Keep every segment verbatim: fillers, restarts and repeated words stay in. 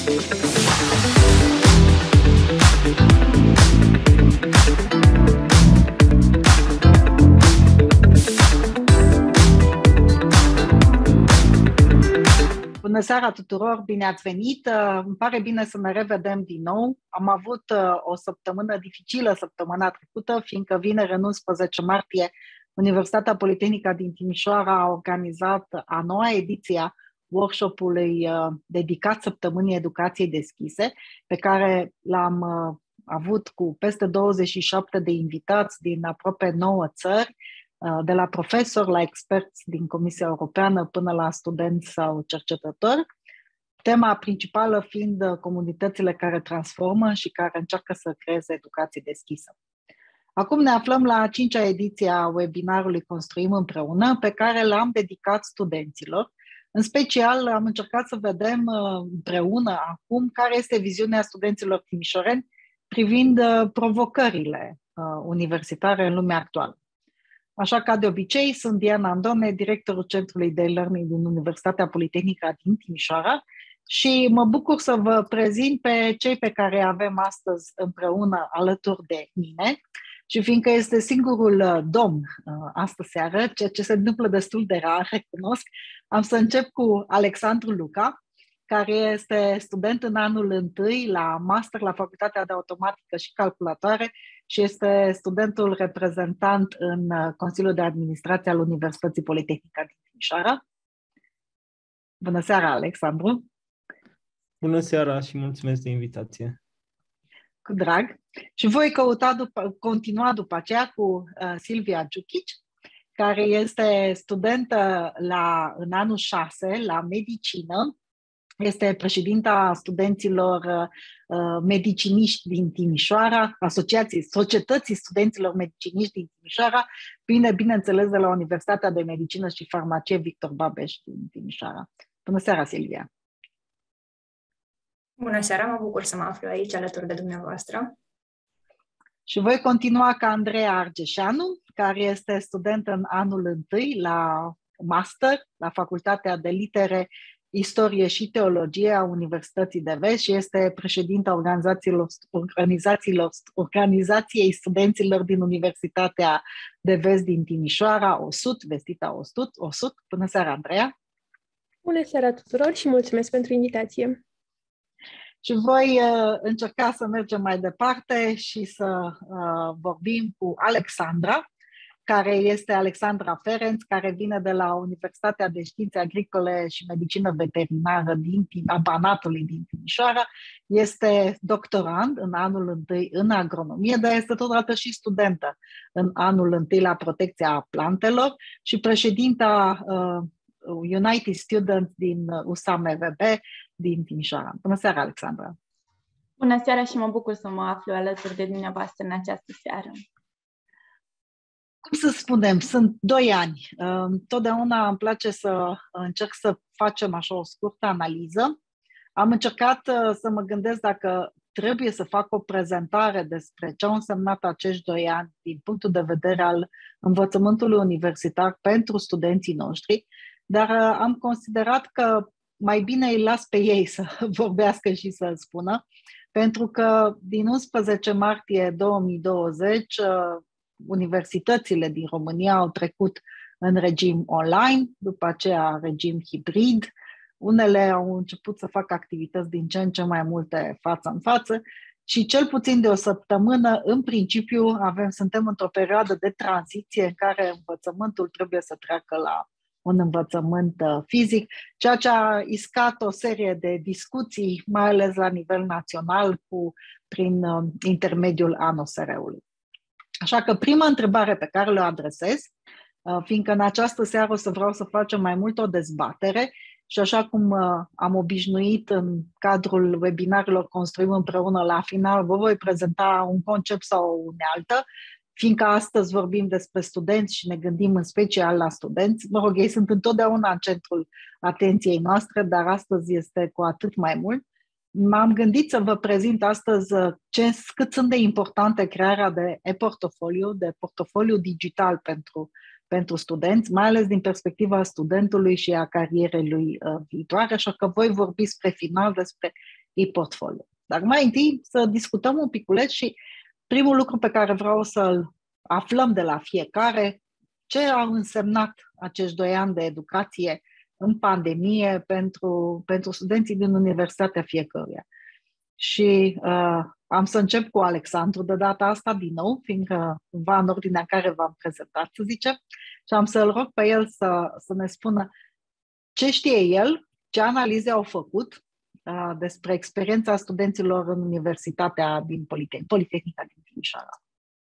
Bună seara tuturor, bine ați venit! Îmi pare bine să ne revedem din nou. Am avut o săptămână dificilă săptămâna trecută, fiindcă vineri, în unsprezece martie, Universitatea Politehnică din Timișoara a organizat a noua ediție a workshop-ului dedicat Săptămânii Educației Deschise, pe care l-am avut cu peste douăzeci și șapte de invitați din aproape nouă țări, de la profesori la experți din Comisia Europeană până la studenți sau cercetători. Tema principală fiind comunitățile care transformă și care încearcă să creeze educație deschisă. Acum ne aflăm la a cincea ediție a webinarului Construim împreună, pe care l-am dedicat studenților. În special am încercat să vedem împreună acum care este viziunea studenților timișoreni privind provocările universitare în lumea actuală. Așa ca de obicei, sunt Diana Andone, directorul Centrului de e-learning din Universitatea Politehnică din Timișoara și mă bucur să vă prezint pe cei pe care avem astăzi împreună alături de mine. Și fiindcă este singurul domn astă seară, ceea ce se întâmplă destul de rar, recunosc, am să încep cu Alexandru Luca, care este student în anul întâi la master la Facultatea de Automatică și Calculatoare și este studentul reprezentant în Consiliul de Administrație al Universității Politehnică din Timișoara. Bună seara, Alexandru! Bună seara și mulțumesc de invitație! Cu drag! Și voi căuta după, continua după aceea cu uh, Silvia Giuchic, care este studentă la, în anul șase la medicină. Este președinta studenților uh, mediciniști din Timișoara, Asociației Societății Studenților Mediciniști din Timișoara, bine, bineînțeles de la Universitatea de Medicină și Farmacie Victor Babeș din Timișoara. Bună seara, Silvia! Bună seara, mă bucur să mă aflu aici alături de dumneavoastră. Și voi continua ca Andreea Argeșanu, care este student în anul întâi la master la Facultatea de Litere, Istorie și Teologie a Universității de Vest și este președinta organizațiilor, organizațiilor, organizației studenților din Universitatea de Vest din Timișoara, O S U T, vestita O S U T. O S U T. Bună seara, Andreea! Bună seara tuturor și mulțumesc pentru invitație! Și voi uh, încerca să mergem mai departe și să uh, vorbim cu Alexandra, care este Alexandra Ferenc, care vine de la Universitatea de Științe Agricole și Medicină Veterinară din a Banatului din Timișoara. Este doctorand în anul întâi în agronomie, dar este totodată și studentă în anul întâi la protecția plantelor și președinta uh, United Students din U S A M V B din Timișoara. Bună seara, Alexandra! Bună seara și mă bucur să mă aflu alături de dumneavoastră în această seară. Cum să spunem, sunt doi ani. Totdeauna îmi place să încerc să facem așa o scurtă analiză. Am încercat să mă gândesc dacă trebuie să fac o prezentare despre ce au însemnat acești doi ani din punctul de vedere al învățământului universitar pentru studenții noștri, dar am considerat că mai bine îi las pe ei să vorbească și să spună, pentru că din unsprezece martie două mii douăzeci universitățile din România au trecut în regim online, după aceea regim hibrid. Unele au început să facă activități din ce în ce mai multe față în față și cel puțin de o săptămână, în principiu, avem, suntem într-o perioadă de tranziție în care învățământul trebuie să treacă la un învățământ fizic, ceea ce a iscat o serie de discuții, mai ales la nivel național, cu, prin intermediul A N O S R-ului. Așa că prima întrebare pe care le adresez, fiindcă în această seară o să vreau să facem mai mult o dezbatere și așa cum am obișnuit în cadrul webinarilor Construim împreună, la final vă voi prezenta un concept sau o unealtă, fiindcă astăzi vorbim despre studenți și ne gândim în special la studenți. Mă rog, ei sunt întotdeauna în centrul atenției noastre, dar astăzi este cu atât mai mult. M-am gândit să vă prezint astăzi ce, cât sunt de importante crearea de e-portofoliu, de portofoliu digital pentru, pentru studenți, mai ales din perspectiva studentului și a carierei lui uh, viitoare, așa că voi vorbi spre final despre e-portfolio. Dar mai întâi să discutăm un piculeț și primul lucru pe care vreau să-l aflăm de la fiecare, ce au însemnat acești doi ani de educație în pandemie pentru, pentru studenții din universitatea fiecăruia. Și uh, am să încep cu Alexandru de data asta din nou, fiindcă cumva în ordinea în care v-am prezentat, să zicem, și am să-l rog pe el să, să ne spună ce știe el, ce analize au făcut uh, despre experiența studenților în Universitatea din Politehnica, Politehnica din Timișoara.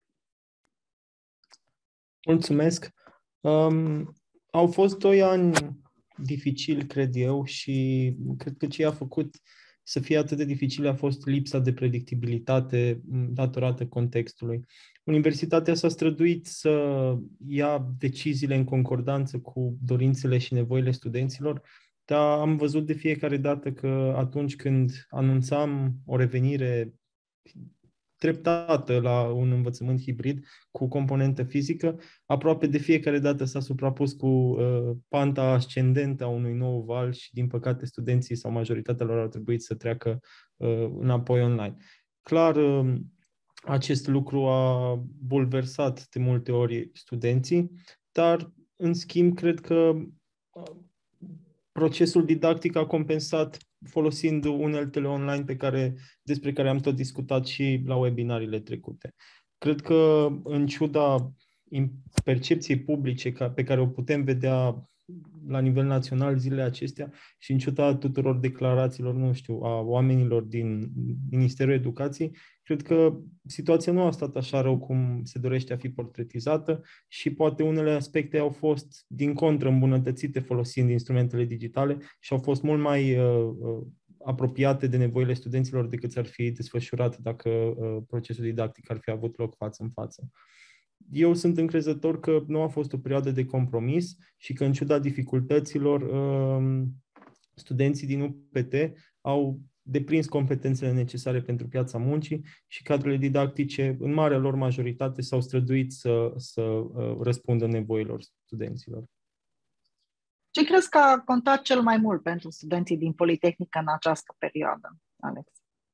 Mulțumesc! Um, au fost doi ani dificili, cred eu, și cred că ce a făcut să fie atât de dificil a fost lipsa de predictibilitate datorată contextului. Universitatea s-a străduit să ia deciziile în concordanță cu dorințele și nevoile studenților, dar am văzut de fiecare dată că atunci când anunțam o revenire treptată la un învățământ hibrid cu componentă fizică, aproape de fiecare dată s-a suprapus cu uh, panta ascendentă a unui nou val și, din păcate, studenții sau majoritatea lor au trebuit să treacă uh, înapoi online. Clar, uh, acest lucru a bulversat de multe ori studenții, dar, în schimb, cred că uh, procesul didactic a compensat folosind uneltele online pe care, despre care am tot discutat și la webinariile trecute. Cred că, în ciuda percepției publice pe care o putem vedea la nivel național zilele acestea și în ciuda tuturor declarațiilor, nu știu, a oamenilor din Ministerul Educației, cred că situația nu a stat așa rău cum se dorește a fi portretizată și poate unele aspecte au fost din contră îmbunătățite folosind instrumentele digitale și au fost mult mai uh, apropiate de nevoile studenților decât s-ar fi desfășurat dacă uh, procesul didactic ar fi avut loc față în față. Eu sunt încrezător că nu a fost o perioadă de compromis și că, în ciuda dificultăților, studenții din U P T au deprins competențele necesare pentru piața muncii și cadrele didactice, în marea lor majoritate, s-au străduit să, să răspundă nevoilor studenților. Ce crezi că a contat cel mai mult pentru studenții din Politehnică în această perioadă, Alex?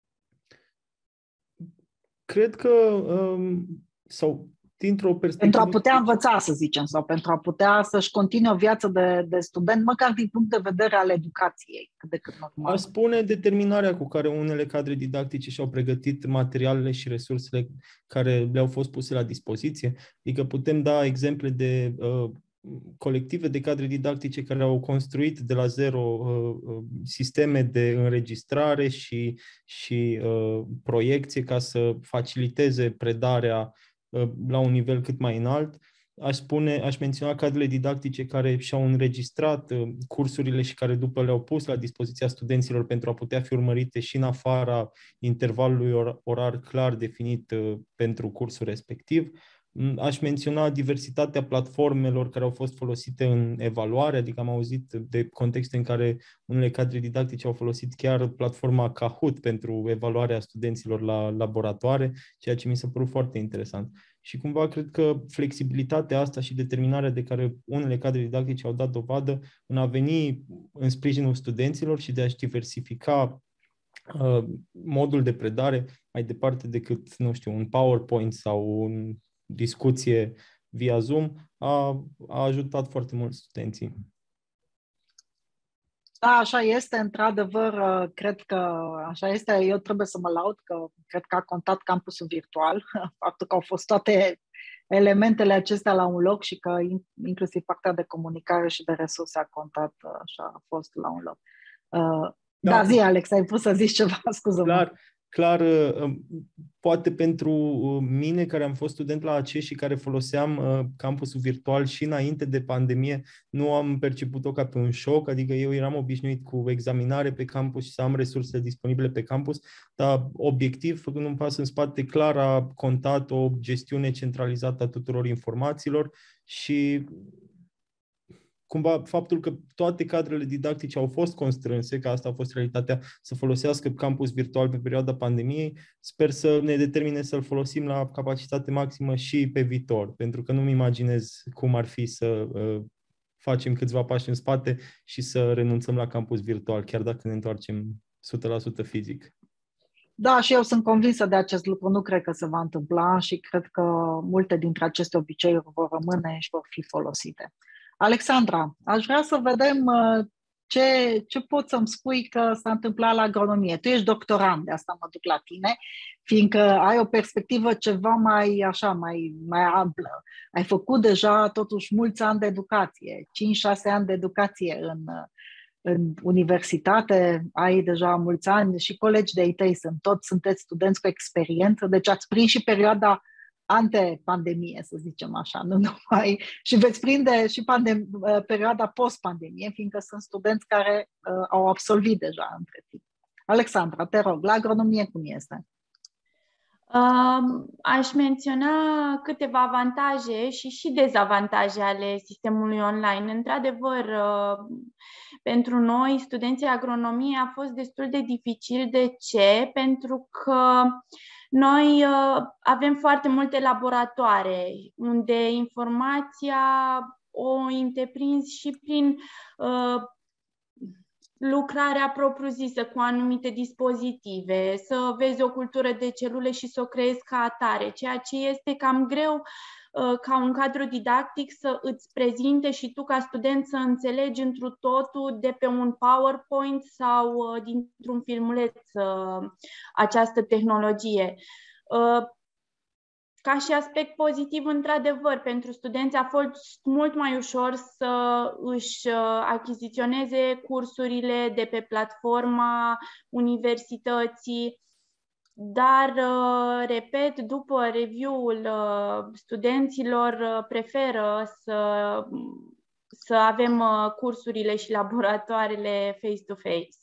Cred că sau dintr-o perspectivă... Pentru a putea învăța, să zicem, sau pentru a putea să-și continue o viață de, de student, măcar din punct de vedere al educației, cât de cât normal. Aș spune determinarea cu care unele cadre didactice și-au pregătit materialele și resursele care le-au fost puse la dispoziție. Adică putem da exemple de uh, colective de cadre didactice care au construit de la zero uh, sisteme de înregistrare și, și uh, proiecție ca să faciliteze predarea la un nivel cât mai înalt. Aș spune, aș menționa cadrele didactice care și-au înregistrat cursurile și care după le-au pus la dispoziția studenților pentru a putea fi urmărite și în afara intervalului orar clar definit pentru cursul respectiv. Aș menționa diversitatea platformelor care au fost folosite în evaluare, adică am auzit de contexte în care unele cadre didactice au folosit chiar platforma Kahoot pentru evaluarea studenților la laboratoare, ceea ce mi s-a părut foarte interesant. Și cumva cred că flexibilitatea asta și determinarea de care unele cadre didactice au dat dovadă în a veni în sprijinul studenților și de a-și diversifica uh, modul de predare mai departe decât, nu știu, un PowerPoint sau un discuție via Zoom, a, a ajutat foarte mult studenții. Da, așa este, într-adevăr, cred că așa este. Eu trebuie să mă laud că cred că a contat campusul virtual, faptul că au fost toate elementele acestea la un loc și că inclusiv partea de comunicare și de resurse a contat, așa a fost la un loc. Da, da zi, Alex, ai pus să zici ceva, scuză-mă. Clar. Clar, poate pentru mine, care am fost student la A C E și care foloseam campusul virtual și înainte de pandemie, nu am perceput-o ca pe un șoc, adică eu eram obișnuit cu examinare pe campus și să am resursele disponibile pe campus, dar obiectiv, făcând un pas în spate, clar a contat o gestiune centralizată a tuturor informațiilor și cumva faptul că toate cadrele didactice au fost constrânse, că asta a fost realitatea, să folosească campus virtual pe perioada pandemiei, sper să ne determine să-l folosim la capacitate maximă și pe viitor, pentru că nu-mi imaginez cum ar fi să uh, facem câțiva pași în spate și să renunțăm la campus virtual, chiar dacă ne întoarcem sută la sută fizic. Da, și eu sunt convinsă de acest lucru. Nu cred că se va întâmpla și cred că multe dintre aceste obiceiuri vor rămâne și vor fi folosite. Alexandra, aș vrea să vedem ce, ce poți să-mi spui că s-a întâmplat la agronomie. Tu ești doctorand, de asta mă duc la tine, fiindcă ai o perspectivă ceva mai, așa, mai, mai amplă. Ai făcut deja totuși mulți ani de educație, cinci șase ani de educație în, în universitate, ai deja mulți ani și colegi de-ai tăi sunt, toți sunteți studenți cu experiență, deci ați prins și perioada ante-pandemie, să zicem așa, nu numai, și veți prinde și pandem- perioada post-pandemie, fiindcă sunt studenți care uh, au absolvit deja între timp. Alexandra, te rog, la agronomie cum este? Uh, aș menționa câteva avantaje și și dezavantaje ale sistemului online. Într-adevăr, uh, pentru noi, studenții agronomie, a fost destul de dificil. De ce? Pentru că noi uh, avem foarte multe laboratoare unde informația o întreprins și prin uh, lucrarea propriu-zisă cu anumite dispozitive, să vezi o cultură de celule și să o creezi ca atare, ceea ce este cam greu uh, ca un cadru didactic să îți prezinte și tu ca student să înțelegi întru totul de pe un PowerPoint sau uh, dintr-un filmuleț uh, această tehnologie. Uh, Ca și aspect pozitiv, într-adevăr, pentru studenți a fost mult mai ușor să își achiziționeze cursurile de pe platforma universității, dar, repet, după review-ul studenților, preferă să, să avem cursurile și laboratoarele face-to-face.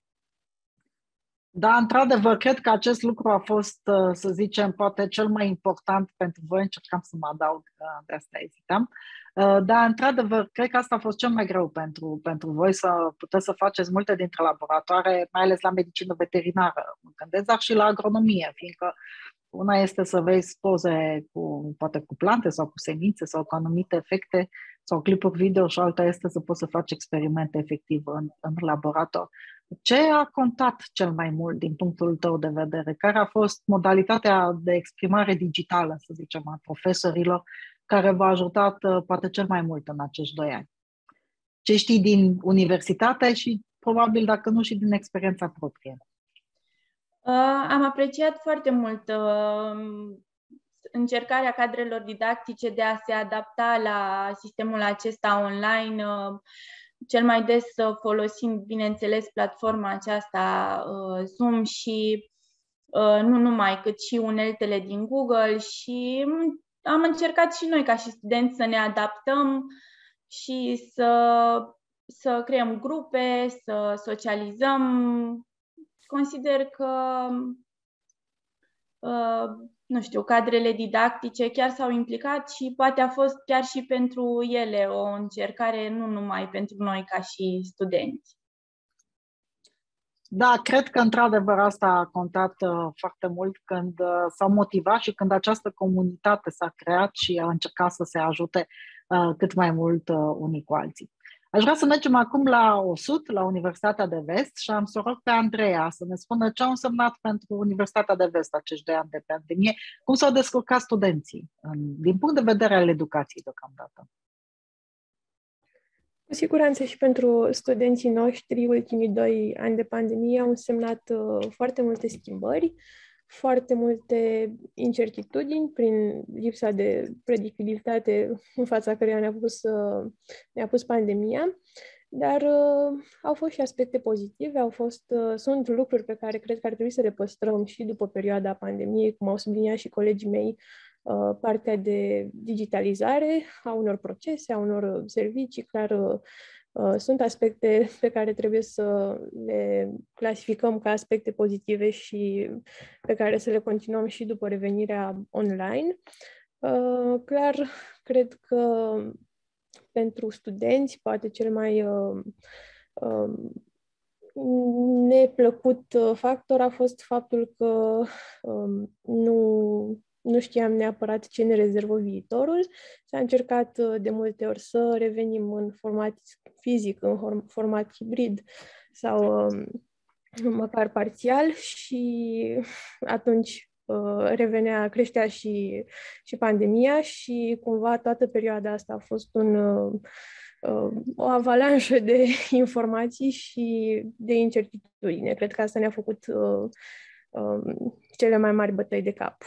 Da, într-adevăr, cred că acest lucru a fost, să zicem, poate cel mai important pentru voi. Încercam să mă adaug, de asta ezitam. Dar, într-adevăr, cred că asta a fost cel mai greu pentru, pentru voi, să puteți să faceți multe dintre laboratoare, mai ales la medicină veterinară, mă gândesc, dar și la agronomie, fiindcă una este să vezi poze cu, poate cu plante sau cu semințe sau cu anumite efecte sau clipuri video și alta este să poți să faci experimente efectiv în, în laborator. Ce a contat cel mai mult din punctul tău de vedere? Care a fost modalitatea de exprimare digitală, să zicem, a profesorilor, care v-a ajutat poate cel mai mult în acești doi ani? Ce știi din universitate și probabil, dacă nu, și din experiența proprie? Uh, am apreciat foarte mult uh, încercarea cadrelor didactice de a se adapta la sistemul acesta online, uh, cel mai des uh, folosind, bineînțeles, platforma aceasta uh, Zoom și uh, nu numai, cât și uneltele din Google și am încercat și noi ca și studenți să ne adaptăm și să, să creăm grupe, să socializăm. Consider că, uh, nu știu, cadrele didactice chiar s-au implicat și poate a fost chiar și pentru ele o încercare, nu numai pentru noi ca și studenți. Da, cred că într-adevăr asta a contat uh, foarte mult când uh, s-au motivat și când această comunitate s-a creat și a încercat să se ajute uh, cât mai mult uh, unii cu alții. Aș vrea să mergem acum la O S U T, la Universitatea de Vest, și am să o rog pe Andreea să ne spună ce au însemnat pentru Universitatea de Vest acești doi ani de pandemie, cum s-au descurcat studenții, din punct de vedere al educației deocamdată. Cu siguranță și pentru studenții noștri, ultimii doi ani de pandemie au însemnat uh, foarte multe schimbări, foarte multe incertitudini prin lipsa de predictibilitate în fața căreia ne-a pus, uh, ne-a pus pandemia, dar uh, au fost și aspecte pozitive, au fost, uh, sunt lucruri pe care cred că ar trebui să le păstrăm și după perioada pandemiei, cum au subliniat și colegii mei, uh, partea de digitalizare a unor procese, a unor servicii, clar uh, Uh, sunt aspecte pe care trebuie să le clasificăm ca aspecte pozitive și pe care să le continuăm și după revenirea online. Uh, clar, cred că pentru studenți, poate cel mai uh, uh, neplăcut factor a fost faptul că uh, nu... Nu știam neapărat ce ne rezervă viitorul. S-a încercat de multe ori să revenim în format fizic, în format hibrid sau măcar parțial, și atunci revenea, creștea și, și pandemia și cumva toată perioada asta a fost un, o avalanșă de informații și de incertitudine. Cred că asta ne-a făcut cele mai mari bătăi de cap.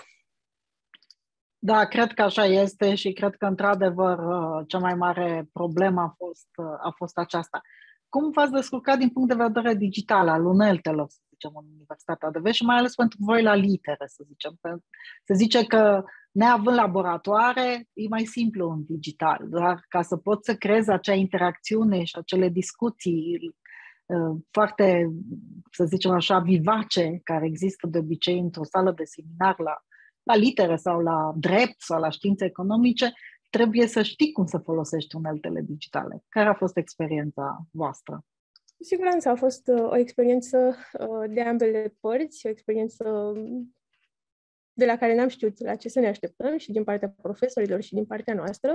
Da, cred că așa este și cred că, într-adevăr, cea mai mare problemă a fost, a fost aceasta. Cum v-ați descurcat din punct de vedere digital, al uneltelor, să zicem, în Universitatea de Vest și mai ales pentru voi la litere, să zicem? Se zice că, neavând laboratoare, e mai simplu în digital, dar ca să poți să creezi acea interacțiune și acele discuții foarte, să zicem așa, vivace, care există de obicei într-o sală de seminar la, la litere sau la drept sau la științe economice, trebuie să știi cum să folosești uneltele digitale. Care a fost experiența voastră? Cu siguranță a fost uh, o experiență uh, de ambele părți, o experiență de la care n-am știut la ce să ne așteptăm, și din partea profesorilor și din partea noastră.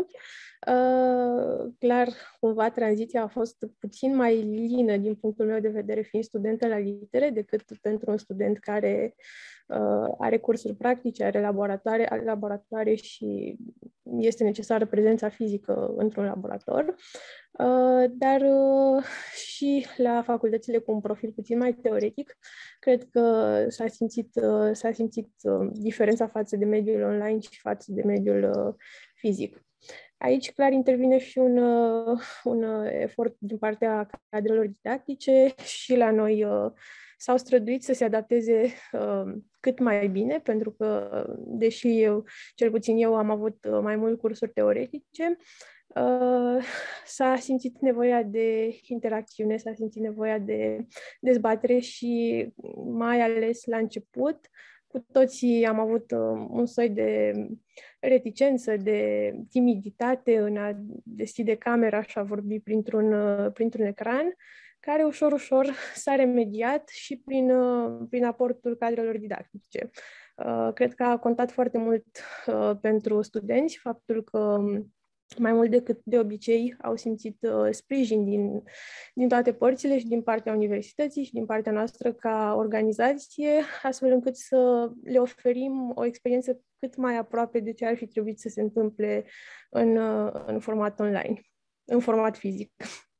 Uh, clar, cumva, tranziția a fost puțin mai lină din punctul meu de vedere, fiind studentă la litere, decât pentru un student care uh, are cursuri practice, are laboratoare, are laboratoare și este necesară prezența fizică într-un laborator. Uh, dar uh, și la facultățile cu un profil puțin mai teoretic, cred că s-a simțit, uh, s-a simțit uh, diferența față de mediul online și față de mediul uh, fizic. Aici, clar, intervine și un, uh, un uh, efort din partea cadrelor didactice și la noi uh, s-au străduit să se adapteze uh, cât mai bine, pentru că, deși eu, cel puțin eu, am avut uh, mai mult cursuri teoretice, Uh, s-a simțit nevoia de interacțiune, s-a simțit nevoia de dezbatere și, mai ales la început, cu toții am avut uh, un soi de reticență, de timiditate în a deschide camera și a vorbi printr-un, uh, printr-un ecran, care ușor, ușor s-a remediat și prin, uh, prin aportul cadrelor didactice. Uh, cred că a contat foarte mult uh, pentru studenți faptul că mai mult decât de obicei au simțit uh, sprijin din, din toate părțile, și din partea universității și din partea noastră ca organizație, astfel încât să le oferim o experiență cât mai aproape de ce ar fi trebuit să se întâmple în, uh, în format online, în format fizic.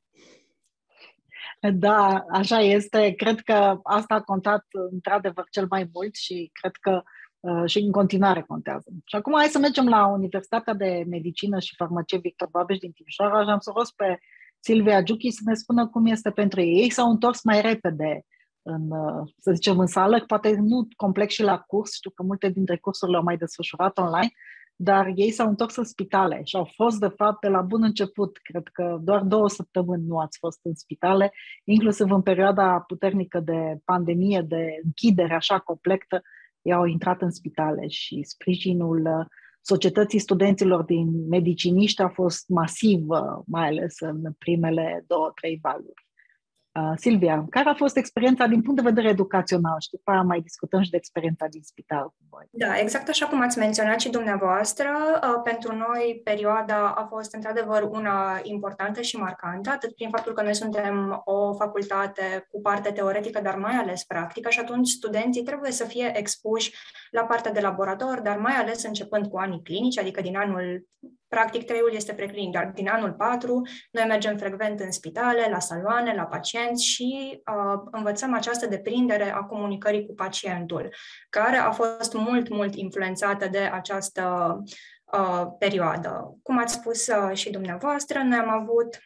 Da, așa este. Cred că asta a contat într-adevăr cel mai mult și cred că Uh, și în continuare contează. Și acum hai să mergem la Universitatea de Medicină și Farmacie Victor Babeș din Timișoara și am să rost pe Silvia Giuchi să ne spună cum este pentru ei. Ei s-au întors mai repede în, uh, să zicem, în sală, poate nu complex și la curs, știu că multe dintre cursurile au mai desfășurat online, dar ei s-au întors în spitale și au fost, de fapt, de la bun început. Cred că doar două săptămâni nu ați fost în spitale, inclusiv în perioada puternică de pandemie, de închidere așa completă, ei au intrat în spitale și sprijinul societății studenților din mediciniști a fost masiv, mai ales în primele două, trei valuri. Uh, Silvia, care a fost experiența din punct de vedere educațional? Și după aia mai discutăm și de experiența din spital cu voi. Da, exact așa cum ați menționat și dumneavoastră, uh, pentru noi perioada a fost într-adevăr una importantă și marcantă, atât prin faptul că noi suntem o facultate cu parte teoretică, dar mai ales practică, și atunci studenții trebuie să fie expuși la partea de laborator, dar mai ales începând cu anii clinici, adică din anul, practic trei-ul este preclinic, dar din anul patru noi mergem frecvent în spitale, la saloane, la pacienți și uh, învățăm această deprindere a comunicării cu pacientul, care a fost mult, mult influențată de această uh, perioadă. Cum ați spus uh, și dumneavoastră, noi am avut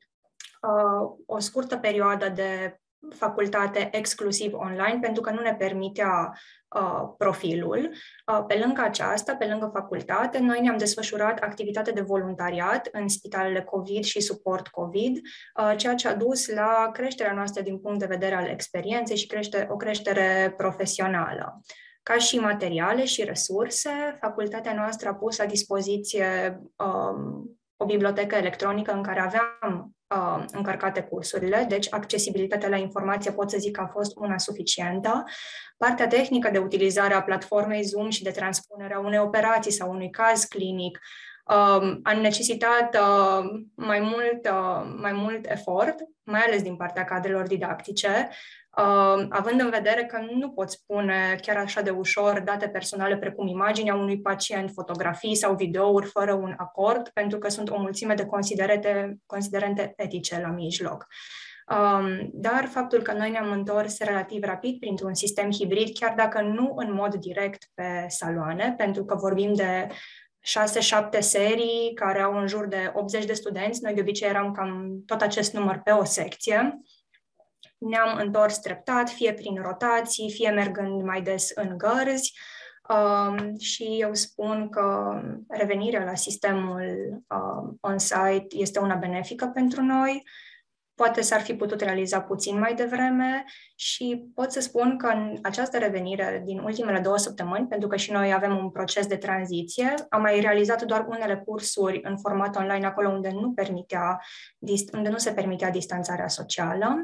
uh, o scurtă perioadă de facultate exclusiv online, pentru că nu ne permitea uh, profilul. Uh, pe lângă aceasta, pe lângă facultate, noi ne-am desfășurat activitate de voluntariat în spitalele COVID și suport COVID, uh, ceea ce a dus la creșterea noastră din punct de vedere al experienței și crește, o creștere profesională. Ca și materiale și resurse, facultatea noastră a pus la dispoziție um, o bibliotecă electronică în care aveam uh, încărcate cursurile, deci accesibilitatea la informație pot să zic că a fost una suficientă. Partea tehnică de utilizare a platformei Zoom și de transpunerea unei operații sau unui caz clinic uh, a necesitat uh, mai mult, uh, mai mult efort, mai ales din partea cadrelor didactice, Uh, având în vedere că nu poți pune chiar așa de ușor date personale precum imaginea unui pacient, fotografii sau videouri fără un acord, pentru că sunt o mulțime de considerente, considerente etice la mijloc. Um, dar faptul că noi ne-am întors relativ rapid printr-un sistem hibrid, chiar dacă nu în mod direct pe saloane, pentru că vorbim de șase șapte serii care au în jur de optzeci de studenți, noi de obicei eram cam tot acest număr pe o secție, ne-am întors treptat, fie prin rotații, fie mergând mai des în gărzi um, și eu spun că revenirea la sistemul um, on-site este una benefică pentru noi. Poate s-ar fi putut realiza puțin mai devreme și pot să spun că în această revenire din ultimele două săptămâni, pentru că și noi avem un proces de tranziție, am mai realizat doar unele cursuri în format online acolo unde nu, permitea, unde nu se permitea distanțarea socială.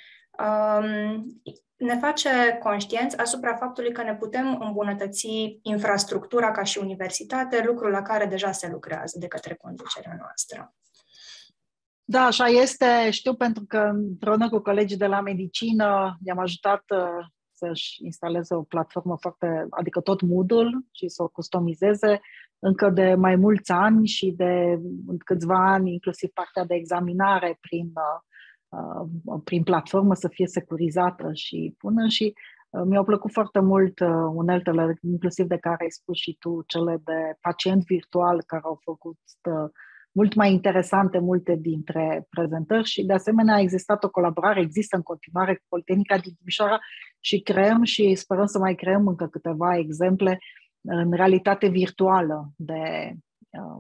Um, ne face conștienți asupra faptului că ne putem îmbunătăți infrastructura ca și universitate, lucru la care deja se lucrează de către conducerea noastră. Da, așa este. Știu pentru că împreună cu colegii de la medicină i-am ajutat uh, să-și instaleze o platformă foarte, adică tot Moodle și să o customizeze încă de mai mulți ani și de câțiva ani, inclusiv partea de examinare prin uh, prin platformă să fie securizată și bună și uh, mi-au plăcut foarte mult uh, uneltele, inclusiv de care ai spus și tu, cele de pacient virtual, care au făcut uh, mult mai interesante multe dintre prezentări și de asemenea a existat o colaborare, există în continuare cu Politehnica din Timișoara și creăm și sperăm să mai creăm încă câteva exemple în realitate virtuală de uh,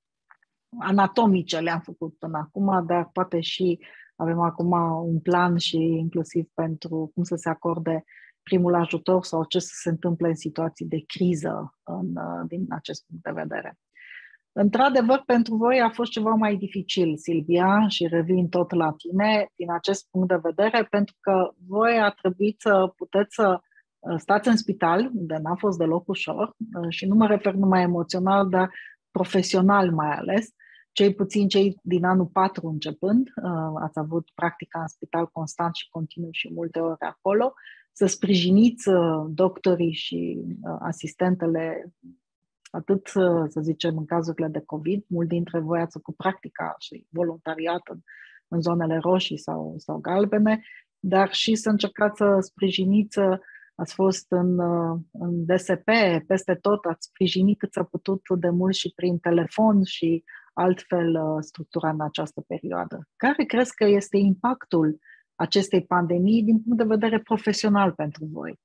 anatomice le-am făcut până acum, dar poate și avem acum un plan și inclusiv pentru cum să se acorde primul ajutor sau ce să se întâmple în situații de criză în, din acest punct de vedere. Într-adevăr, pentru voi a fost ceva mai dificil, Silvia, și revin tot la tine din acest punct de vedere, pentru că voi a trebuit să puteți să stați în spital, unde n-a fost deloc ușor, și nu mă refer numai emoțional, dar profesional mai ales, cei puțin cei din anul patru începând, ați avut practica în spital constant și continuu și multe ore acolo, să sprijiniți doctorii și asistentele, atât, să zicem, în cazurile de COVID, mulți dintre voi ați făcut practica și voluntariat în, în zonele roșii sau, sau galbene, dar și să încercați să sprijiniți, ați fost în, în D S P, peste tot, ați sprijinit cât s-a putut de mult și prin telefon și altfel structura în această perioadă. Care crezi că este impactul acestei pandemii din punct de vedere profesional pentru voi?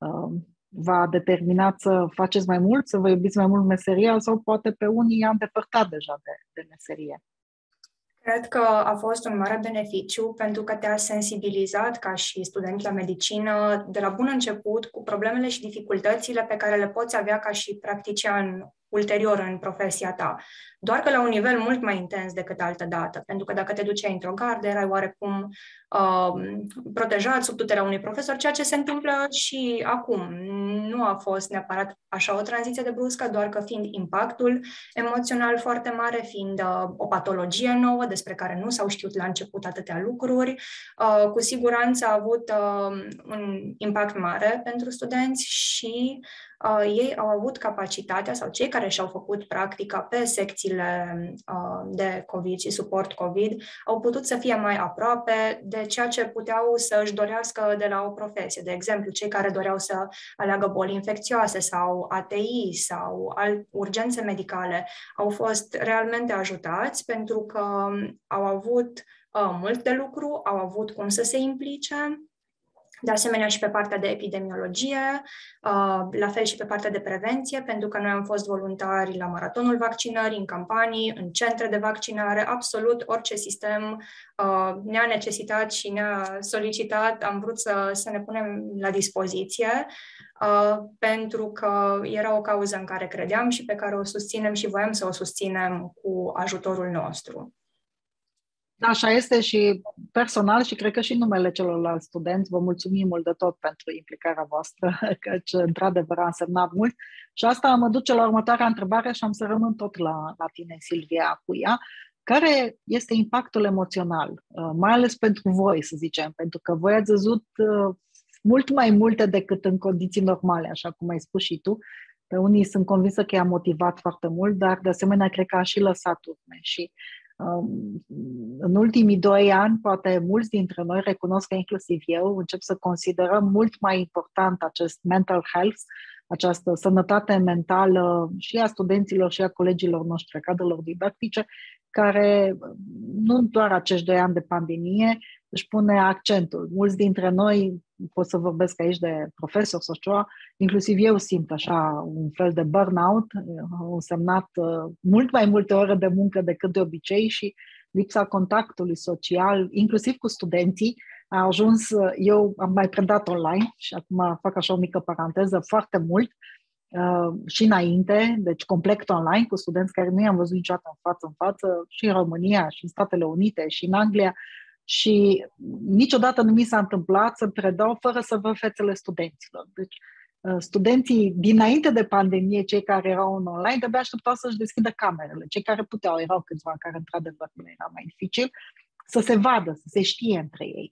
V-a determinat să faceți mai mult, să vă iubiți mai mult meseria sau poate pe unii i-a îndepărtat deja de, de meserie? Cred că a fost un mare beneficiu pentru că te-a sensibilizat ca și student la medicină de la bun început cu problemele și dificultățile pe care le poți avea ca și practician ulterior în profesia ta. Doar că la un nivel mult mai intens decât altă dată, pentru că dacă te duceai într-o gardă, erai oarecum uh, protejat sub tutela unui profesor, ceea ce se întâmplă și acum. Nu a fost neapărat așa o tranziție de bruscă, doar că fiind impactul emoțional foarte mare, fiind uh, o patologie nouă despre care nu s-au știut la început atâtea lucruri, uh, cu siguranță a avut uh, un impact mare pentru studenți și Uh, ei au avut capacitatea, sau cei care și-au făcut practica pe secțiile uh, de COVID și suport COVID, au putut să fie mai aproape de ceea ce puteau să își dorească de la o profesie. De exemplu, cei care doreau să aleagă boli infecțioase sau A T I sau al- urgențe medicale au fost realmente ajutați pentru că au avut uh, mult de lucru, au avut cum să se implice. De asemenea și pe partea de epidemiologie, la fel și pe partea de prevenție, pentru că noi am fost voluntari la maratonul vaccinării, în campanii, în centre de vaccinare, absolut orice sistem ne-a necesitat și ne-a solicitat, am vrut să, să ne punem la dispoziție, pentru că era o cauză în care credeam și pe care o susținem și voiam să o susținem cu ajutorul nostru. Da, așa este și personal și cred că și numele celorlalți studenți. Vă mulțumim mult de tot pentru implicarea voastră, căci într-adevăr a însemnat mult. Și asta mă duce la următoarea întrebare și am să rămân tot la, la tine, Silvia, cu ea. Care este impactul emoțional, mai ales pentru voi, să zicem, pentru că voi ați văzut mult mai multe decât în condiții normale, așa cum ai spus și tu. Pe unii sunt convinsă că i-a motivat foarte mult, dar de asemenea cred că a și lăsat urme și în ultimii doi ani, poate mulți dintre noi recunosc că inclusiv eu încep să considerăm mult mai important acest mental health, această sănătate mentală și a studenților și a colegilor noștri, a cadrelor didactice, care nu doar acești doi ani de pandemie își pune accentul. Mulți dintre noi, pot să vorbesc aici de profesor sau ceva, inclusiv eu simt așa un fel de burnout, au însemnat mult mai multe ore de muncă decât de obicei și lipsa contactului social, inclusiv cu studenții, a ajuns, eu am mai predat online și acum fac așa o mică paranteză, foarte mult, Uh, și înainte, deci complet online, cu studenți care nu i-am văzut niciodată în față în față, și în România, și în Statele Unite, și în Anglia, și niciodată nu mi s-a întâmplat să predau fără să văd fețele studenților. Deci uh, studenții dinainte de pandemie, cei care erau în online, de-abia așteptau să-și deschidă camerele. Cei care puteau, erau câțiva care într-adevăr era mai dificil, să se vadă, să se știe între ei.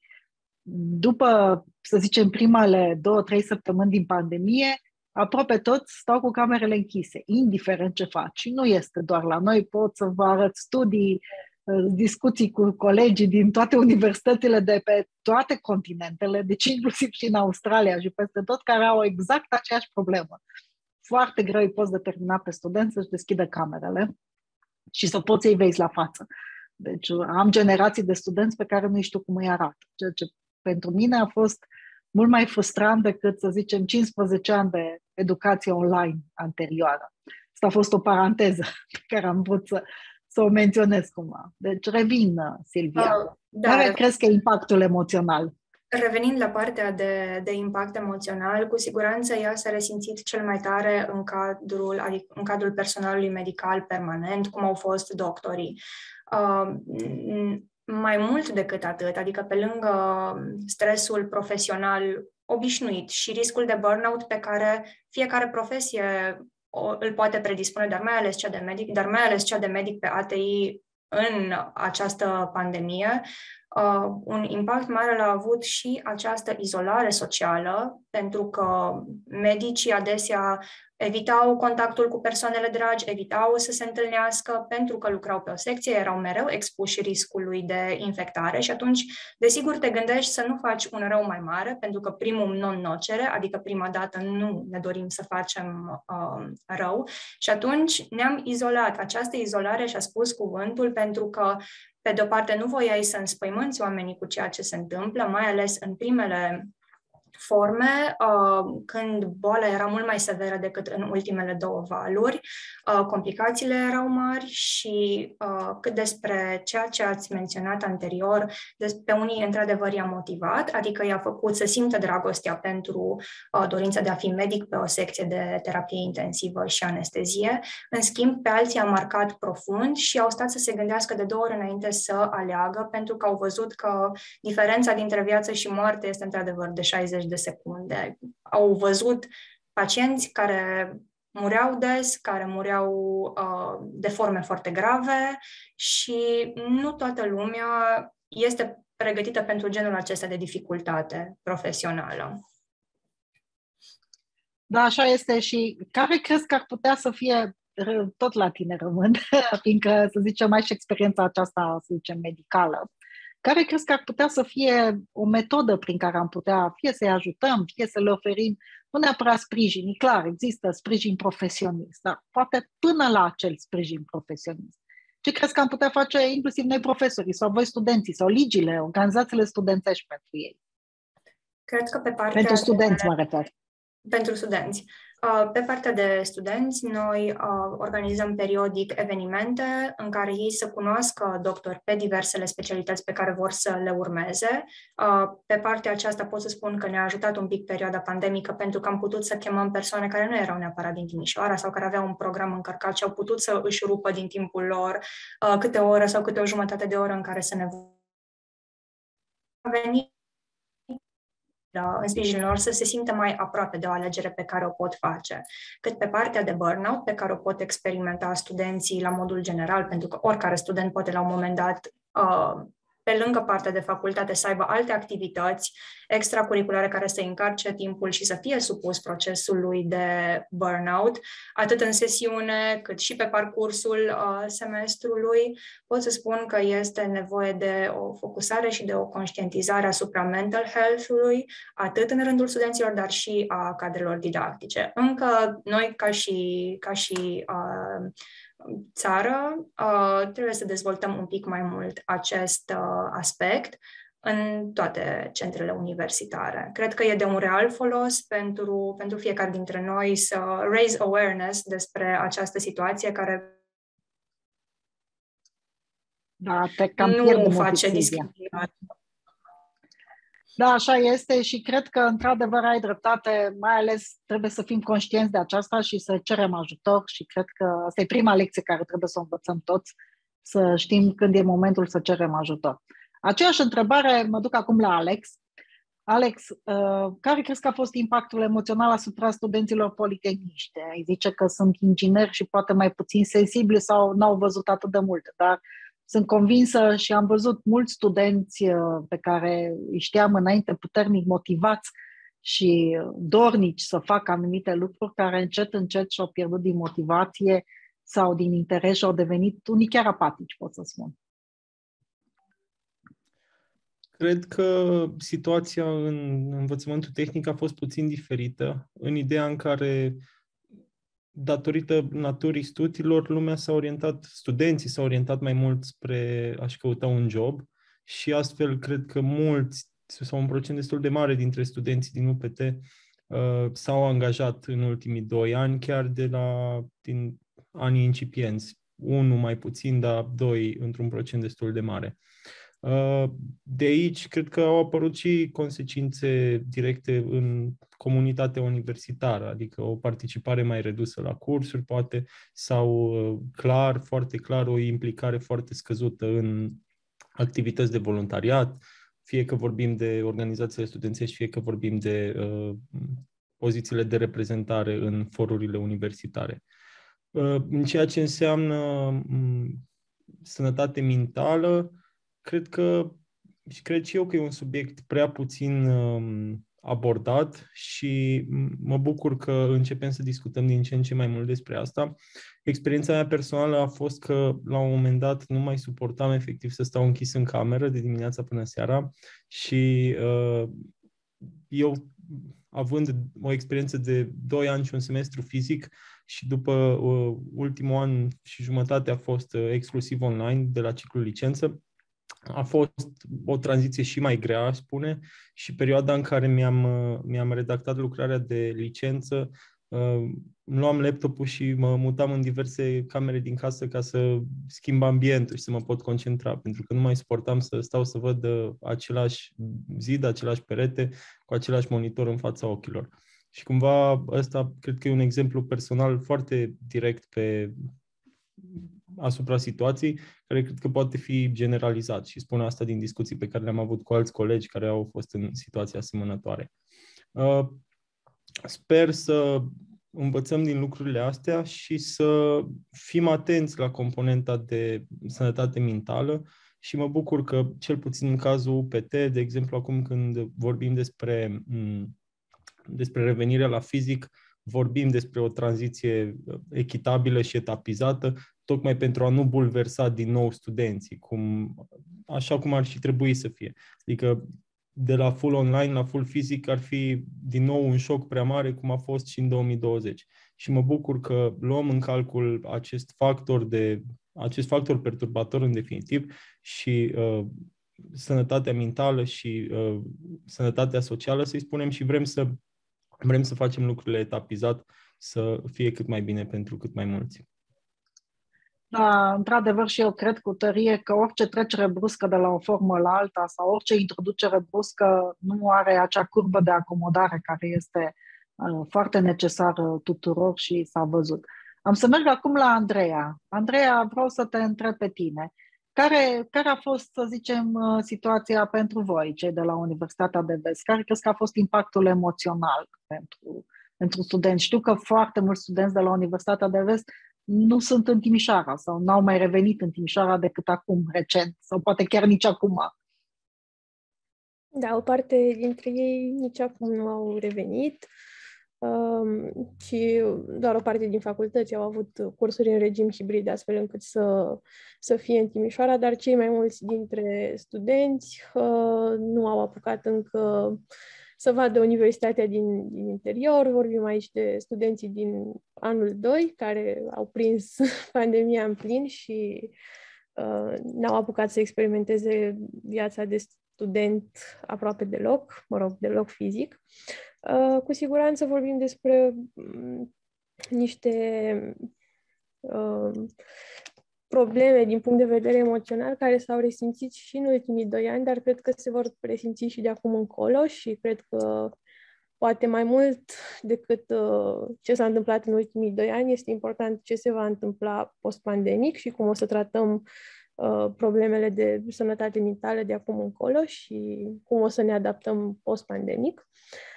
După, să zicem, primele două, trei săptămâni din pandemie, aproape toți stau cu camerele închise, indiferent ce faci. Și nu este doar la noi, pot să vă arăt studii, discuții cu colegii din toate universitățile de pe toate continentele, deci inclusiv și în Australia și peste tot, care au exact aceeași problemă. Foarte greu îi poți determina pe studenți să-și deschidă camerele și să poți să-i vezi la față. Deci am generații de studenți pe care nu știu cum îi arată, ceea ce pentru mine a fost mult mai frustrant decât, să zicem, cincisprezece ani de educație online anterioară. Asta a fost o paranteză pe care am vrut să, să o menționez cumva. Deci revin, Silvia. Uh, da, care crezi că e impactul emoțional? Revenind la partea de, de impact emoțional, cu siguranță ea s-a resimțit cel mai tare în cadrul, adică în cadrul personalului medical permanent, cum au fost doctorii. Uh, Mai mult decât atât, adică pe lângă stresul profesional obișnuit și riscul de burnout pe care fiecare profesie îl poate predispune, dar mai ales cea de medic, dar mai ales cea de medic pe A T I în această pandemie, uh, un impact mare l-a avut și această izolare socială, pentru că medicii adesea evitau contactul cu persoanele dragi, evitau să se întâlnească pentru că lucrau pe o secție, erau mereu expuși riscului de infectare și atunci, desigur, te gândești să nu faci un rău mai mare, pentru că primul non nocere, adică prima dată nu ne dorim să facem uh, rău și atunci ne-am izolat. Această izolare și-a spus cuvântul pentru că, pe de-o parte, nu voiai să înspăimânți oamenii cu ceea ce se întâmplă, mai ales în primele forme, uh, când boala era mult mai severă decât în ultimele două valuri, uh, complicațiile erau mari și uh, cât despre ceea ce ați menționat anterior, pe unii într-adevăr i-a motivat, adică i-a făcut să simtă dragostea pentru uh, dorința de a fi medic pe o secție de terapie intensivă și anestezie. În schimb, pe alții i-a marcat profund și au stat să se gândească de două ori înainte să aleagă, pentru că au văzut că diferența dintre viață și moarte este într-adevăr de șaizeci de secunde. Au văzut pacienți care mureau des, care mureau uh, de forme foarte grave și nu toată lumea este pregătită pentru genul acesta de dificultate profesională. Da, așa este. Și care crezi că ar putea să fie, tot la tine rămân, fiindcă, să zicem, mai și experiența aceasta, să zicem, medicală, care crezi că ar putea să fie o metodă prin care am putea fie să-i ajutăm, fie să le oferim, nu neapărat sprijin, e clar, există sprijin profesionist, dar poate până la acel sprijin profesionist. Ce crezi că am putea face inclusiv noi profesorii sau voi studenții sau ligile, organizațiile studențești pentru ei? Cred că pe partea pentru studenți, de... mă refer. Pentru studenți. Pe partea de studenți, noi organizăm periodic evenimente în care ei să cunoască doctori pe diversele specialități pe care vor să le urmeze. Pe partea aceasta pot să spun că ne-a ajutat un pic perioada pandemică pentru că am putut să chemăm persoane care nu erau neapărat din Timișoara sau care aveau un program încărcat și au putut să își rupă din timpul lor câte o oră sau câte o jumătate de oră în care să ne veni în sprijinul lor să se simtă mai aproape de o alegere pe care o pot face. Cât pe partea de burnout, pe care o pot experimenta studenții la modul general, pentru că oricare student poate la un moment dat, uh, pe lângă partea de facultate, să aibă alte activități extracurriculare care să încarce timpul și să fie supus procesului de burnout, atât în sesiune cât și pe parcursul uh, semestrului. Pot să spun că este nevoie de o focusare și de o conștientizare asupra mental health-ului, atât în rândul studenților, dar și a cadrelor didactice. Încă noi, ca și, ca și uh, țară, uh, trebuie să dezvoltăm un pic mai mult acest uh, aspect în toate centrele universitare. Cred că e de un real folos pentru, pentru fiecare dintre noi să raise awareness despre această situație care da, te cam nu face discriminare. Da, așa este și cred că, într-adevăr, ai dreptate, mai ales trebuie să fim conștienți de aceasta și să cerem ajutor și cred că asta e prima lecție care trebuie să o învățăm toți, să știm când e momentul să cerem ajutor. Aceeași întrebare mă duc acum la Alex. Alex, care crezi că a fost impactul emoțional asupra studenților politehniști? Ai zice că sunt ingineri și poate mai puțin sensibili sau n-au văzut atât de multe, dar sunt convinsă și am văzut mulți studenți pe care îi știam înainte puternic motivați și dornici să facă anumite lucruri, care încet, încet și-au pierdut din motivație sau din interes și au devenit unii chiar apatici, pot să spun. Cred că situația în învățământul tehnic a fost puțin diferită, în ideea în care, datorită naturii studiilor, lumea s-a orientat, studenții s-au orientat mai mult spre a-și căuta un job și astfel cred că mulți, sau un procent destul de mare dintre studenții din U P T uh, s-au angajat în ultimii doi ani, chiar de la din anii incipienți. Unul mai puțin, dar doi într-un procent destul de mare. De aici, cred că au apărut și consecințe directe în comunitatea universitară, adică o participare mai redusă la cursuri, poate, sau clar, foarte clar, o implicare foarte scăzută în activități de voluntariat, fie că vorbim de organizațiile studențești, fie că vorbim de uh, pozițiile de reprezentare în forurile universitare. Uh, în ceea ce înseamnă um, sănătate mentală, cred că, și cred și eu că e un subiect prea puțin um, abordat și mă bucur că începem să discutăm din ce în ce mai mult despre asta. Experiența mea personală a fost că la un moment dat nu mai suportam efectiv să stau închis în cameră de dimineața până seara și uh, eu, având o experiență de doi ani și un semestru fizic și după uh, ultimul an și jumătate a fost uh, exclusiv online de la ciclul licență, a fost o tranziție și mai grea, aș spune, și perioada în care mi-am, mi-am redactat lucrarea de licență, îmi luam laptopul și mă mutam în diverse camere din casă ca să schimb ambientul și să mă pot concentra, pentru că nu mai suportam să stau să văd același zid, același perete, cu același monitor în fața ochilor. Și cumva ăsta cred că e un exemplu personal foarte direct pe asupra situației, care cred că poate fi generalizat și spun asta din discuții pe care le-am avut cu alți colegi care au fost în situații asemănătoare. Sper să învățăm din lucrurile astea și să fim atenți la componenta de sănătate mentală și mă bucur că, cel puțin în cazul U P T, de exemplu, acum când vorbim despre, despre revenirea la fizic, vorbim despre o tranziție echitabilă și etapizată, tocmai pentru a nu bulversa din nou studenții, cum, așa cum ar și trebui să fie. Adică de la full online la full fizic ar fi din nou un șoc prea mare, cum a fost și în două mii douăzeci. Și mă bucur că luăm în calcul acest factor, de, acest factor perturbator în definitiv și uh, sănătatea mentală și uh, sănătatea socială, să-i spunem, și vrem să, vrem să facem lucrurile etapizat, să fie cât mai bine pentru cât mai mulți. Da, într-adevăr și eu cred cu tărie că orice trecere bruscă de la o formă la alta sau orice introducere bruscă nu are acea curbă de acomodare care este uh, foarte necesară tuturor și s-a văzut. Am să merg acum la Andreea. Andreea, vreau să te întreb pe tine. Care, care a fost, să zicem, situația pentru voi, cei de la Universitatea de Vest? Care crezi că a fost impactul emoțional pentru, pentru studenți? Știu că foarte mulți studenți de la Universitatea de Vest nu sunt în Timișoara sau n-au mai revenit în Timișoara decât acum, recent, sau poate chiar nici acum. Da, o parte dintre ei nici acum nu au revenit. Um, și doar o parte din facultăți au avut cursuri în regim hibrid, astfel încât să, să fie în Timișoara, dar cei mai mulți dintre studenți uh, nu au apucat încă să vadă universitatea din, din interior. Vorbim aici de studenții din anul doi, care au prins pandemia în plin și uh, n-au apucat să experimenteze viața de student aproape deloc, mă rog, deloc fizic. Uh, cu siguranță vorbim despre um, niște uh, probleme din punct de vedere emoțional care s-au resimțit și în ultimii doi ani, dar cred că se vor resimți și de acum încolo și cred că poate mai mult decât uh, ce s-a întâmplat în ultimii doi ani, este important ce se va întâmpla post-pandemic și cum o să tratăm uh, problemele de sănătate mentală de acum încolo și cum o să ne adaptăm post-pandemic.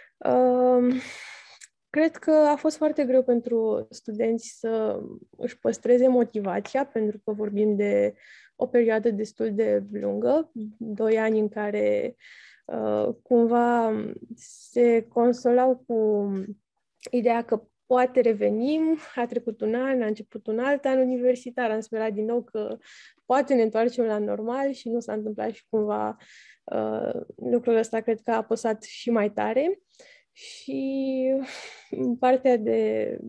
Uh, cred că a fost foarte greu pentru studenți să își păstreze motivația, pentru că vorbim de o perioadă destul de lungă, doi ani în care uh, cumva se consolau cu ideea că poate revenim, a trecut un an, a început un alt an universitar, am sperat din nou că poate ne întoarcem la normal și nu s-a întâmplat și cumva uh, lucrul ăsta cred că a apăsat și mai tare. Și partea de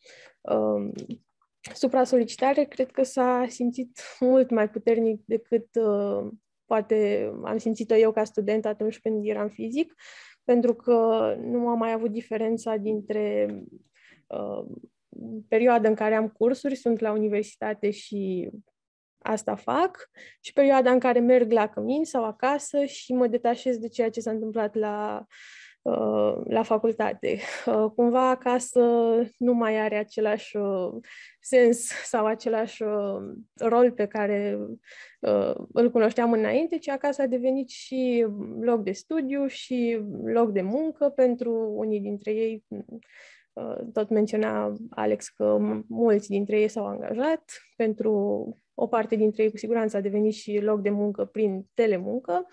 um, supra-solicitare cred că s-a simțit mult mai puternic decât uh, poate am simțit-o eu ca student atunci când eram fizic, pentru că nu am mai avut diferența dintre uh, perioada în care am cursuri, sunt la universitate și asta fac, și perioada în care merg la cămin sau acasă și mă detașez de ceea ce s-a întâmplat la la facultate. Cumva acasă nu mai are același sens sau același rol pe care îl cunoșteam înainte, ci acasă a devenit și loc de studiu și loc de muncă pentru unii dintre ei. Tot menționa Alex că mulți dintre ei s-au angajat, pentru o parte dintre ei cu siguranță a devenit și loc de muncă prin telemuncă.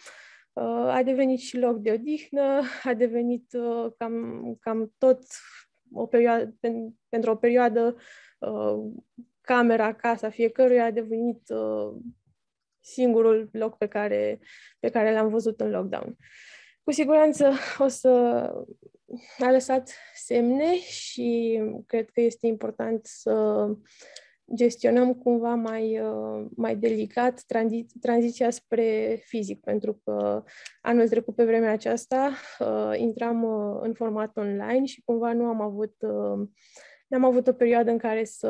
A devenit și loc de odihnă, a devenit uh, cam, cam tot o perioadă, pen, pentru o perioadă uh, camera, casa fiecăruia a devenit uh, singurul loc pe care, pe care l-am văzut în lockdown. Cu siguranță o să a lăsat semne și cred că este important să gestionăm cumva mai, mai delicat tranzi- tranziția spre fizic, pentru că anul trecut pe vremea aceasta uh, intram uh, în format online și cumva nu am avut, uh, n-am avut o perioadă în care să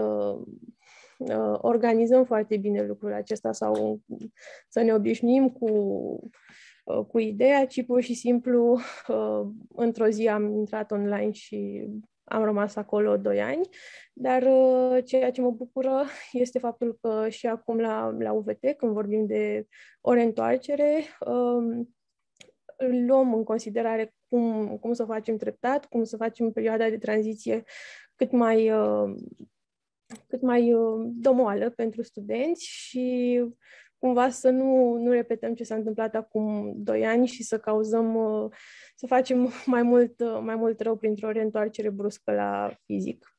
uh, organizăm foarte bine lucrul acesta sau să ne obișnuim cu, uh, cu ideea, ci pur și simplu uh, într-o zi am intrat online și am rămas acolo doi ani, dar uh, ceea ce mă bucură este faptul că și acum la, la U V T, când vorbim de o reîntoarcere, uh, luăm în considerare cum, cum să facem treptat, cum să facem perioada de tranziție cât mai, uh, cât mai uh, domoală pentru studenți și cumva să nu, nu repetăm ce s-a întâmplat acum doi ani și să cauzăm, să facem mai mult, mai mult rău printr-o reîntoarcere bruscă la fizic.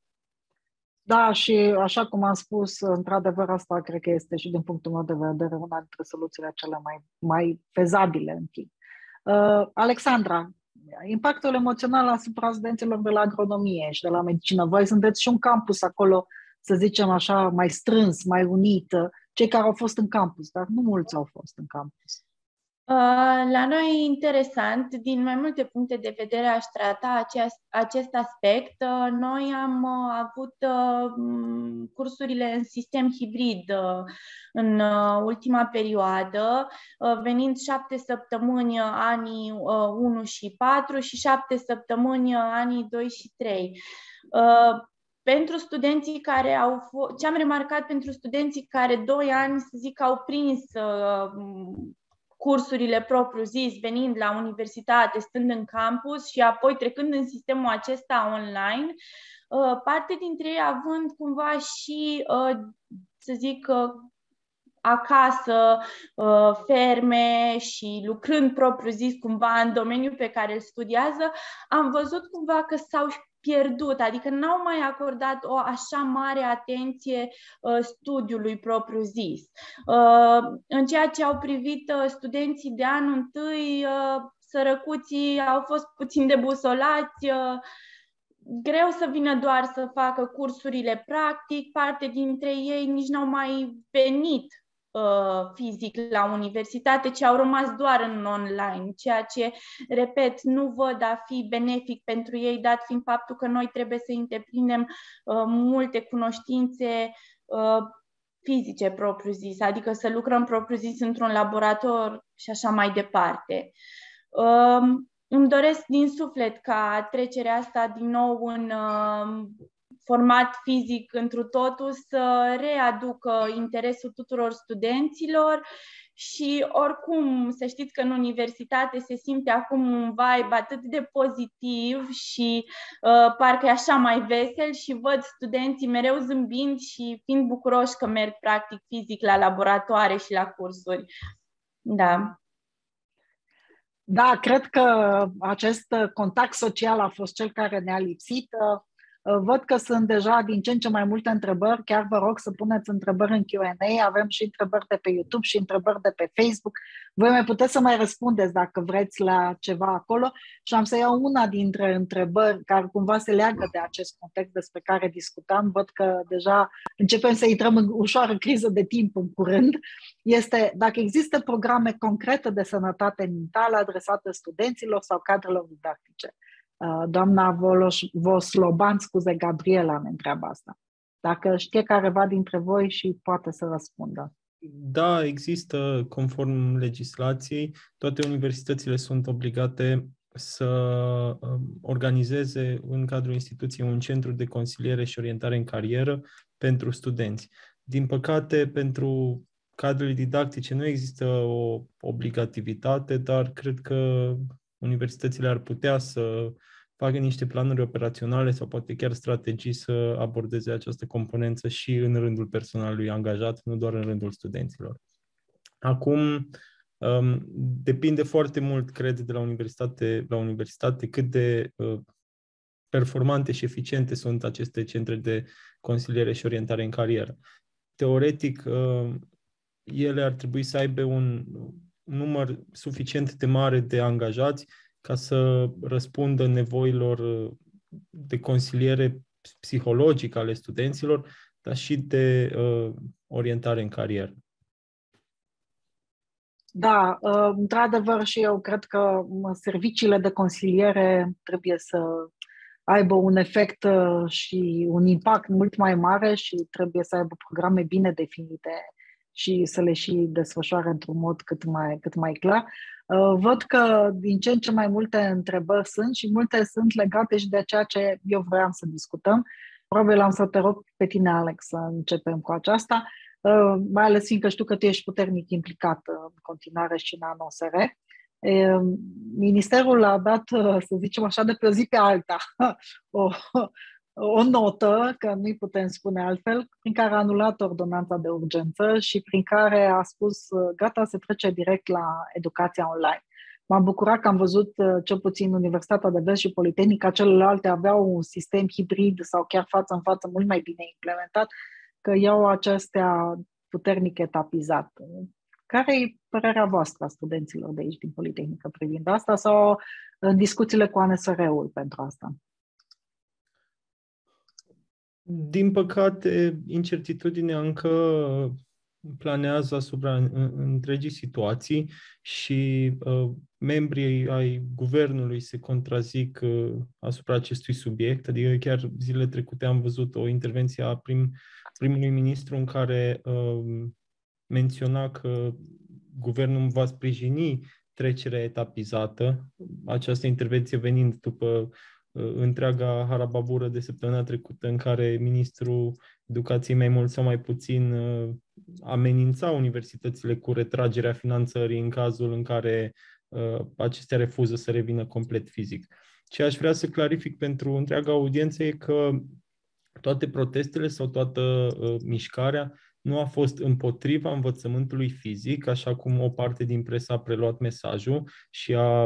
Da, și așa cum am spus, într-adevăr asta cred că este și din punctul meu de vedere una dintre soluțiile cele mai, mai fezabile în timp. Uh, Alexandra, impactul emoțional asupra studenților de la agronomie și de la medicină. Voi sunteți și un campus acolo, să zicem așa, mai strâns, mai unit, cei care au fost în campus, dar nu mulți au fost în campus. La noi e interesant, din mai multe puncte de vedere aș trata acest, acest aspect. Noi am avut cursurile în sistem hibrid în ultima perioadă, venind șapte săptămâni anii unu și patru și șapte săptămâni anii doi și trei. Pentru studenții care au fost, ce am remarcat pentru studenții care doi ani, să zic, au prins cursurile propriu-zis, venind la universitate, stând în campus și apoi trecând în sistemul acesta online, parte dintre ei având cumva și, să zic, acasă, ferme și lucrând propriu-zis cumva în domeniul pe care îl studiază, am văzut cumva că s-au pierdut, adică n-au mai acordat o așa mare atenție uh, studiului propriu-zis. Uh, în ceea ce au privit uh, studenții de anul întâi, uh, sărăcuții au fost puțin debusolați, uh, greu să vină doar să facă cursurile practic, parte dintre ei nici n-au mai venit fizic la universitate, ci au rămas doar în online, ceea ce, repet, nu văd a fi benefic pentru ei, dat fiind faptul că noi trebuie să întreprindem uh, multe cunoștințe uh, fizice propriu-zis, adică să lucrăm propriu-zis într-un laborator și așa mai departe. Uh, îmi doresc din suflet ca trecerea asta din nou în uh, format fizic întru totul să readucă interesul tuturor studenților și oricum să știți că în universitate se simte acum un vibe atât de pozitiv și uh, parcă e așa mai vesel și văd studenții mereu zâmbind și fiind bucuroși că merg practic fizic la laboratoare și la cursuri. Da. Da, cred că acest contact social a fost cel care ne-a lipsit. Văd că sunt deja din ce în ce mai multe întrebări, chiar vă rog să puneți întrebări în Q and A, avem și întrebări de pe YouTube și întrebări de pe Facebook. Voi mai puteți să mai răspundeți dacă vreți la ceva acolo și am să iau una dintre întrebări care cumva se leagă de acest context despre care discutam. Văd că deja începem să intrăm în ușoară criză de timp în curând. Este dacă există programe concrete de sănătate mentală adresate studenților sau cadrelor didactice. Doamna Vosloban, scuze, Gabriela ne întreabă asta. Dacă știe careva dintre voi și poate să răspundă. Da, există, conform legislației, toate universitățile sunt obligate să organizeze în cadrul instituției un centru de consiliere și orientare în carieră pentru studenți. Din păcate, pentru cadrele didactice nu există o obligativitate, dar cred că universitățile ar putea să facă niște planuri operaționale sau poate chiar strategii să abordeze această componență și în rândul personalului angajat, nu doar în rândul studenților. Acum, depinde foarte mult, cred, de la universitate la universitate cât de performante și eficiente sunt aceste centre de consiliere și orientare în carieră. Teoretic, ele ar trebui să aibă un număr suficient de mare de angajați ca să răspundă nevoilor de consiliere psihologică ale studenților, dar și de uh, orientare în carieră. Da, uh, într-adevăr și eu cred că serviciile de consiliere trebuie să aibă un efect uh, și un impact mult mai mare și trebuie să aibă programe bine definite și să le și desfășoare într-un mod cât mai, cât mai clar. Văd că din ce în ce mai multe întrebări sunt și multe sunt legate și de ceea ce eu vreau să discutăm. Probabil am să te rog pe tine, Alex, să începem cu aceasta, mai ales fiindcă știu că tu ești puternic implicat în continuare și în A N O S R. Ministerul a dat, să zicem așa, de pe o zi pe alta o, o notă, că nu-i putem spune altfel, prin care a anulat ordonanța de urgență și prin care a spus gata, se trece direct la educația online. M-am bucurat că am văzut cel puțin Universitatea de Vest și Politehnica, celelalte aveau un sistem hibrid sau chiar față în față mult mai bine implementat, că iau acestea puternic etapizat. Care e părerea voastră a studenților de aici din Politehnică privind asta sau în discuțiile cu A N S R-ul pentru asta? Din păcate, incertitudinea încă planează asupra întregii situații și uh, membrii ai guvernului se contrazic uh, asupra acestui subiect. Adică chiar zilele trecute am văzut o intervenție a prim, primului ministru în care uh, menționa că guvernul va sprijini trecerea etapizată, această intervenție venind după uh, întreaga harababură de săptămâna trecută în care ministrul educației mai mult sau mai puțin uh, amenința universitățile cu retragerea finanțării în cazul în care uh, acestea refuză să revină complet fizic. Ce aș vrea să clarific pentru întreaga audiență e că toate protestele sau toată uh, mișcarea nu a fost împotriva învățământului fizic, așa cum o parte din presă a preluat mesajul și a,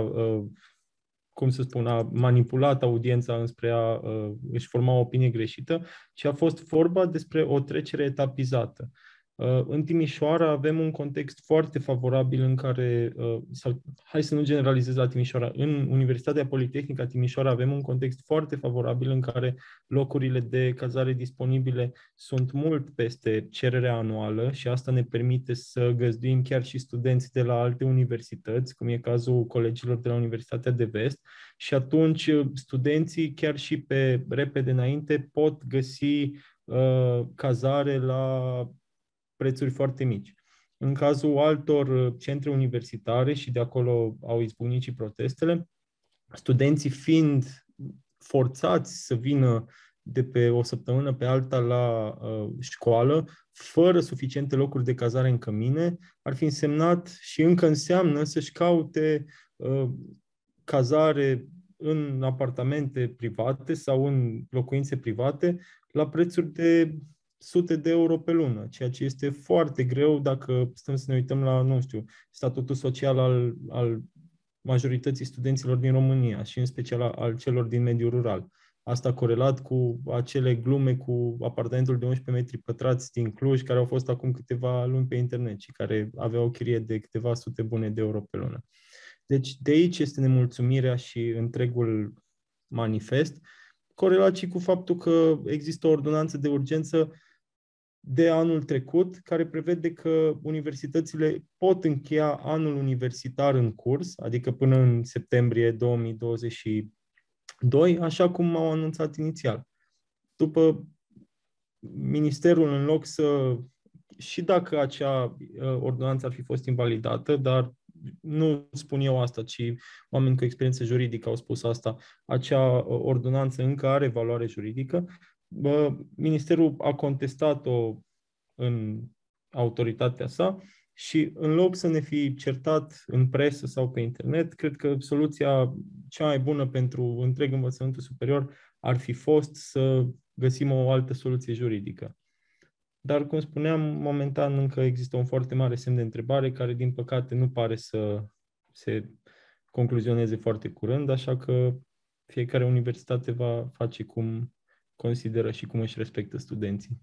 cum să spun, a manipulat audiența înspre a își forma o opinie greșită, ci a fost vorba despre o trecere etapizată. În Timișoara avem un context foarte favorabil în care, sau, hai să nu generalizez la Timișoara, în Universitatea Politehnică a Timișoara avem un context foarte favorabil în care locurile de cazare disponibile sunt mult peste cererea anuală și asta ne permite să găzduim chiar și studenți de la alte universități, cum e cazul colegilor de la Universitatea de Vest, și atunci studenții, chiar și pe repede înainte, pot găsi uh, cazare la prețuri foarte mici. În cazul altor centre universitare, și de acolo au izbucnit și protestele, studenții fiind forțați să vină de pe o săptămână pe alta la uh, școală, fără suficiente locuri de cazare în cămine, ar fi însemnat și încă înseamnă să-și caute uh, cazare în apartamente private sau în locuințe private la prețuri de sute de euro pe lună, ceea ce este foarte greu dacă stăm să ne uităm la, nu știu, statutul social al, al majorității studenților din România și în special al celor din mediul rural. Asta corelat cu acele glume cu apartamentul de unsprezece metri pătrați din Cluj, care au fost acum câteva luni pe internet și care aveau o chirie de câteva sute bune de euro pe lună. Deci de aici este nemulțumirea și întregul manifest, corelat și cu faptul că există o ordonanță de urgență de anul trecut, care prevede că universitățile pot încheia anul universitar în curs, adică până în septembrie două mii douăzeci și doi, așa cum au anunțat inițial. După Ministerul, în loc să, și dacă acea ordonanță ar fi fost invalidată, dar nu spun eu asta, ci oameni cu experiență juridică au spus asta, acea ordonanță încă are valoare juridică, Bă, Ministerul a contestat-o în autoritatea sa și în loc să ne fi certat în presă sau pe internet, cred că soluția cea mai bună pentru întreg învățământul superior ar fi fost să găsim o altă soluție juridică. Dar, cum spuneam, momentan încă există un foarte mare semn de întrebare care, din păcate, nu pare să se concluzioneze foarte curând, așa că fiecare universitate va face cum consideră și cum își respectă studenții.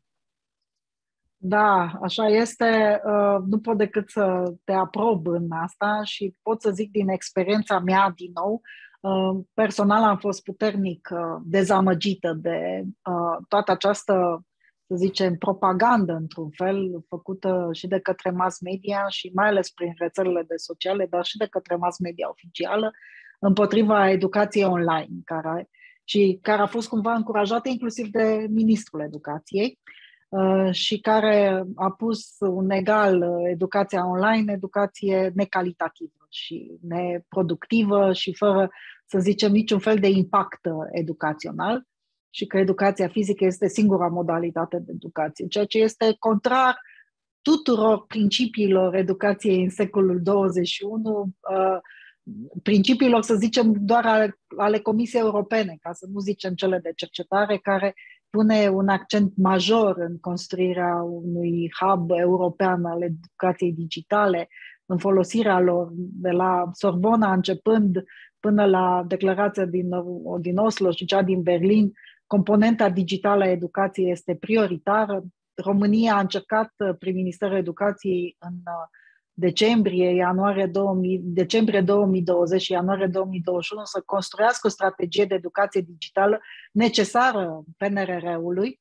Da, așa este. Nu pot decât să te aprob în asta și pot să zic din experiența mea din nou. Personal am fost puternic dezamăgită de toată această, să zicem, propagandă, într-un fel, făcută și de către mass media și mai ales prin rețelele de sociale, dar și de către mass media oficială, împotriva educației online, care și care a fost cumva încurajată inclusiv de Ministrul Educației uh, și care a pus un egal uh, educația online, educație necalitativă și neproductivă și fără, să zicem, niciun fel de impact uh, educațional și că educația fizică este singura modalitate de educație, ceea ce este contrar tuturor principiilor educației în secolul douăzeci și unu, uh, principiilor, să zicem, doar ale, ale Comisiei Europene, ca să nu zicem cele de cercetare, care pune un accent major în construirea unui hub european al educației digitale, în folosirea lor de la Sorbona începând până la declarația din, din Oslo și cea din Berlin. Componenta digitală a educației este prioritară. România a încercat prin Ministerul Educației în decembrie, ianuarie două mii, decembrie două mii douăzeci și ianuarie două mii douăzeci și unu să construiască o strategie de educație digitală necesară P N R R-ului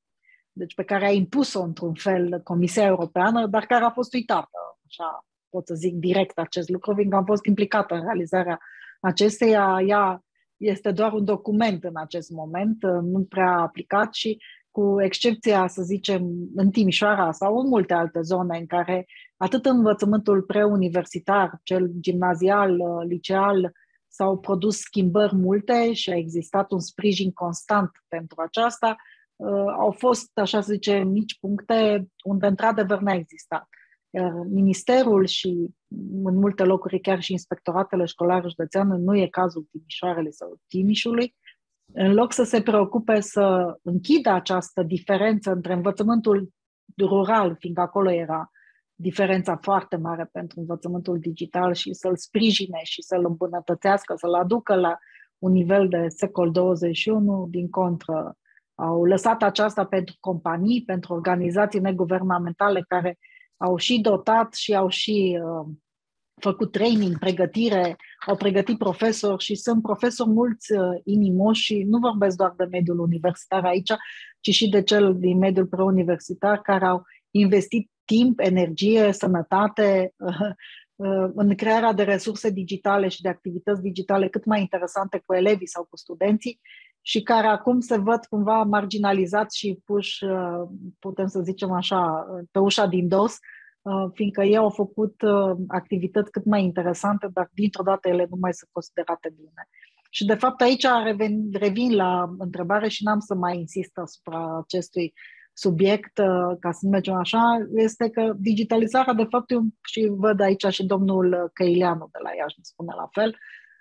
deci pe care a impus-o într-un fel Comisia Europeană, dar care a fost uitată. Așa pot să zic direct acest lucru, fiindcă am fost implicată în realizarea acesteia. Ea este doar un document în acest moment, nu prea aplicat și cu excepția, să zicem, în Timișoara sau în multe alte zone în care atât în învățământul preuniversitar, cel gimnazial, liceal, s-au produs schimbări multe și a existat un sprijin constant pentru aceasta, au fost, așa să zicem, mici puncte unde într-adevăr n-a existat. Iar ministerul și în multe locuri chiar și inspectoratele școlare județeane, nu e cazul Timișoarei sau Timișului, în loc să se preocupe să închidă această diferență între învățământul rural, fiindcă acolo era diferența foarte mare pentru învățământul digital, și să-l sprijine și să-l îmbunătățească, să-l aducă la un nivel de secol douăzeci și unu, din contră, au lăsat aceasta pentru companii, pentru organizații neguvernamentale care au și dotat și au și uh, făcut training, pregătire, au pregătit profesori și sunt profesori mulți uh, inimoși și nu vorbesc doar de mediul universitar aici, ci și de cel din mediul preuniversitar care au investit timp, energie, sănătate uh, uh, în crearea de resurse digitale și de activități digitale cât mai interesante cu elevii sau cu studenții și care acum se văd cumva marginalizați și puși, uh, putem să zicem așa, pe ușa din dos, fiindcă ei au făcut activități cât mai interesante, dar dintr-o dată ele nu mai sunt considerate bune. Și de fapt aici revin, revin la întrebare și n-am să mai insist asupra acestui subiect, ca să mergem așa, este că digitalizarea, de fapt, și văd aici și domnul Căileanu de la Iași ne spune la fel,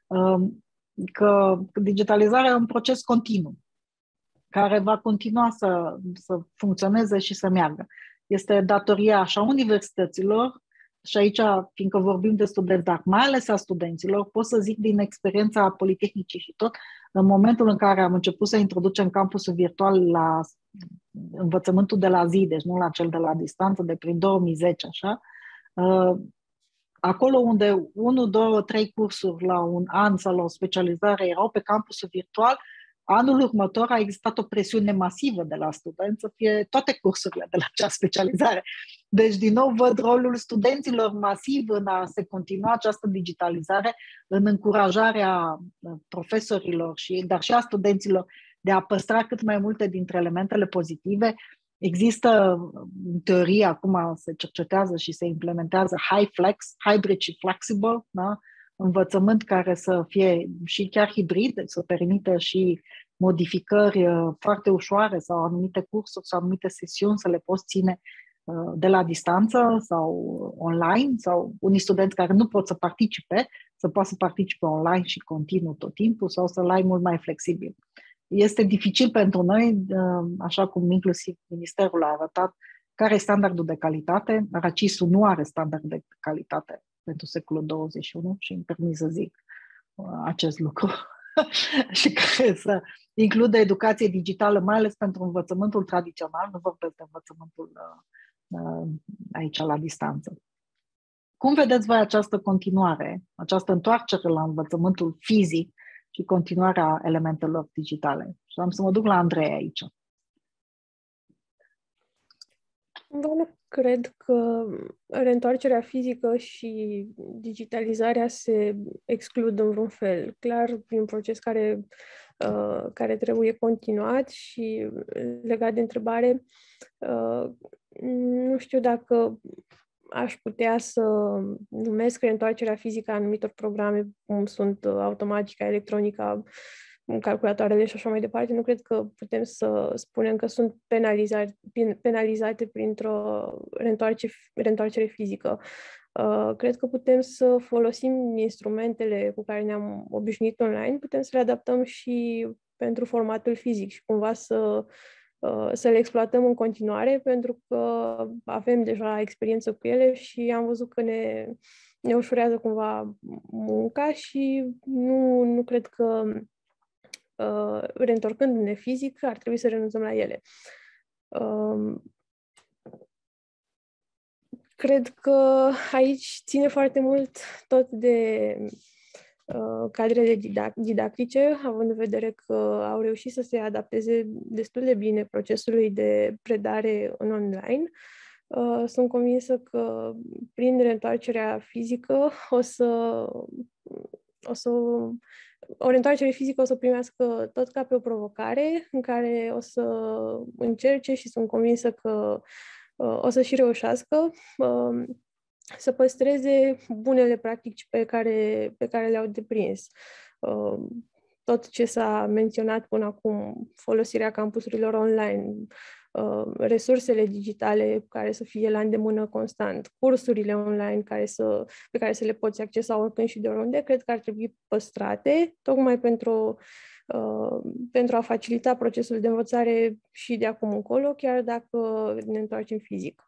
că digitalizarea e un proces continuu, care va continua să, să funcționeze și să meargă. Este datoria așa universităților, și aici, fiindcă vorbim de studenți, dar mai ales a studenților, pot să zic din experiența Politehnicii și tot, în momentul în care am început să introducem campusul virtual la învățământul de la zi, deci nu la cel de la distanță, de prin două mii zece, așa, acolo unde unu, două, trei cursuri la un an sau la o specializare erau pe campusul virtual, anul următor a existat o presiune masivă de la studenți să fie toate cursurile de la acea specializare. Deci, din nou, văd rolul studenților masiv în a se continua această digitalizare, în încurajarea profesorilor, și, dar și a studenților, de a păstra cât mai multe dintre elementele pozitive. Există, în teorie, acum se cercetează și se implementează high flex, hybrid și flexible, da? Învățământ care să fie și chiar hibrid, să permită și modificări foarte ușoare sau anumite cursuri sau anumite sesiuni să le poți ține de la distanță sau online, sau unii studenți care nu pot să participe, să poată să participe online și continuu tot timpul, sau să-l ai mult mai flexibil. Este dificil pentru noi, așa cum inclusiv Ministerul a arătat, care e standardul de calitate. RACIS-ul nu are standard de calitate pentru secolul douăzeci și unu și îmi permit să zic acest lucru și care să includă educație digitală, mai ales pentru învățământul tradițional, nu vorbesc de învățământul uh, aici la distanță. Cum vedeți voi această continuare, această întoarcere la învățământul fizic și continuarea elementelor digitale? Și am să mă duc la Andrei aici. Nu cred că reîntoarcerea fizică și digitalizarea se exclud în vreun fel. Clar, e un proces care, uh, care trebuie continuat și legat de întrebare, uh, nu știu dacă aș putea să numesc reîntoarcerea fizică a anumitor programe, cum sunt automatica, electronica, calculatoarele și așa mai departe. Nu cred că putem să spunem că sunt penalizate, penalizate printr-o reîntoarcere, reîntoarcere fizică. Uh, cred că putem să folosim instrumentele cu care ne-am obișnuit online, putem să le adaptăm și pentru formatul fizic și cumva să, uh, să le exploatăm în continuare, pentru că avem deja experiență cu ele și am văzut că ne, ne ușurează cumva munca și nu, nu cred că Uh, reîntorcându-ne fizic, ar trebui să renunțăm la ele. Uh, cred că aici ține foarte mult tot de cadrele didac- didactice, având în vedere că au reușit să se adapteze destul de bine procesului de predare în online. Sunt convinsă că prin reîntoarcerea fizică o să, o să o reîntoarcere fizică o să primească tot ca pe o provocare în care o să încerce și sunt convinsă că o să și reușească să păstreze bunele practici pe care, pe care le-au deprins. Tot ce s-a menționat până acum, folosirea campusurilor online, resursele digitale care să fie la îndemână constant, cursurile online care să, pe care să le poți accesa oricând și de oriunde, cred că ar trebui păstrate, tocmai pentru, uh, pentru a facilita procesul de învățare și de acum încolo, chiar dacă ne întoarcem fizic.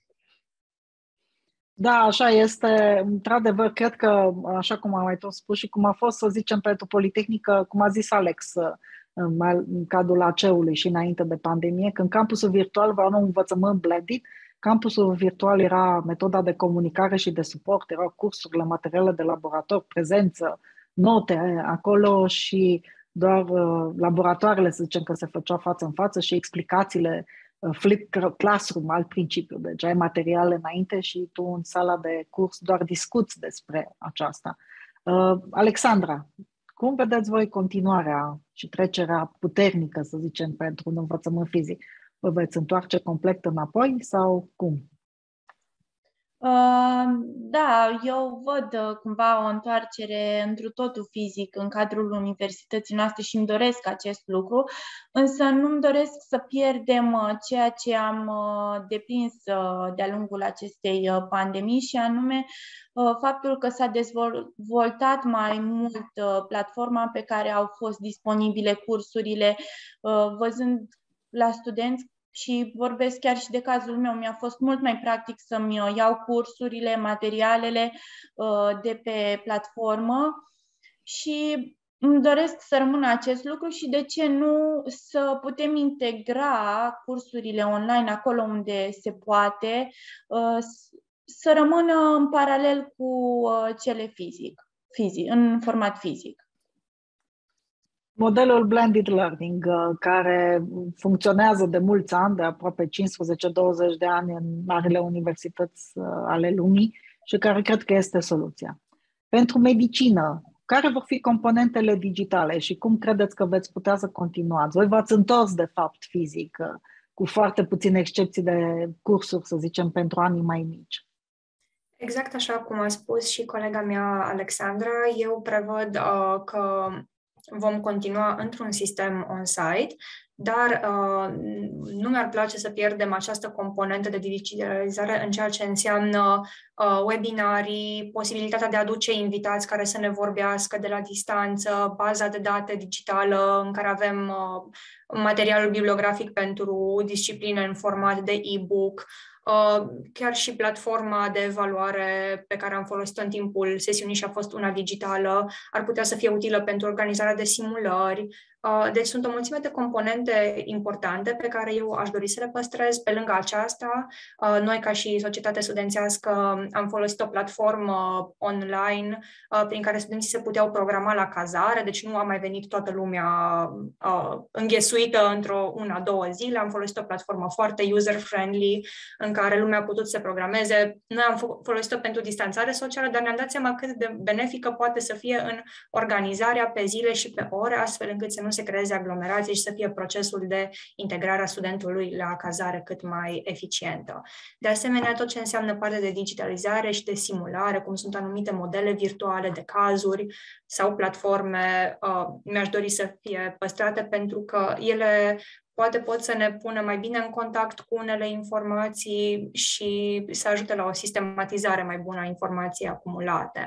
Da, așa este. Într-adevăr, cred că, așa cum am mai tot spus și cum a fost, să zicem, pentru Politehnică, cum a zis Alex, în, în cadrul A C E-ului și înainte de pandemie, când campusul virtual va un învățământ blended, campusul virtual era metoda de comunicare și de suport, erau cursurile, materiale de laborator, prezență, note acolo și doar uh, laboratoarele, să zicem, că se făceau față în față și explicațiile flip classroom, alt principiu. Deci ai materiale înainte și tu în sala de curs doar discuți despre aceasta. Uh, Alexandra, cum vedeți voi continuarea și trecerea puternică, să zicem, pentru un învățământ fizic? Vă veți întoarce complet înapoi sau cum? Uh, da, eu văd uh, cumva o întoarcere întru totul fizic în cadrul universității noastre și îmi doresc acest lucru, însă nu-mi doresc să pierdem uh, ceea ce am uh, deprins uh, de-a lungul acestei uh, pandemii și anume uh, faptul că s-a dezvoltat mai mult uh, platforma pe care au fost disponibile cursurile, uh, văzând la studenți. Și vorbesc chiar și de cazul meu. Mi-a fost mult mai practic să-mi iau cursurile, materialele de pe platformă și îmi doresc să rămână acest lucru și de ce nu să putem integra cursurile online acolo unde se poate, să rămână în paralel cu cele fizic, fizic, în format fizic. Modelul blended learning, care funcționează de mulți ani, de aproape cincisprezece douăzeci de ani în marile universități ale lumii și care cred că este soluția. Pentru medicină, care vor fi componentele digitale și cum credeți că veți putea să continuați? Voi v-ați întors, de fapt, fizic, cu foarte puține excepții de cursuri, să zicem, pentru anii mai mici. Exact așa cum a spus și colega mea, Alexandra, eu prevăd uh, că vom continua într-un sistem on-site, dar uh, nu mi-ar place să pierdem această componentă de digitalizare în ceea ce înseamnă uh, webinarii, posibilitatea de a aduce invitați care să ne vorbească de la distanță, baza de date digitală în care avem uh, materialul bibliografic pentru discipline în format de e-book, Uh, chiar și platforma de evaluare pe care am folosit-o în timpul sesiunii și a fost una digitală, ar putea să fie utilă pentru organizarea de simulări. Uh, deci sunt o mulțime de componente importante pe care eu aș dori să le păstrez. Pe lângă aceasta, uh, noi ca și societate studențească am folosit o platformă online uh, prin care studenții se puteau programa la cazare, deci nu a mai venit toată lumea uh, înghesuită într-o una, două zile. Am folosit o platformă foarte user-friendly în care lumea a putut să programeze. Noi am folosit-o pentru distanțare socială, dar ne-am dat seama cât de benefică poate să fie în organizarea pe zile și pe ore, astfel încât să nu se creeze aglomerații și să fie procesul de integrare a studentului la cazare cât mai eficientă. De asemenea, tot ce înseamnă partea de digitalizare și de simulare, cum sunt anumite modele virtuale de cazuri sau platforme, uh, mi-aș dori să fie păstrate pentru că ele poate pot să ne pună mai bine în contact cu unele informații și să ajute la o sistematizare mai bună a informației acumulate.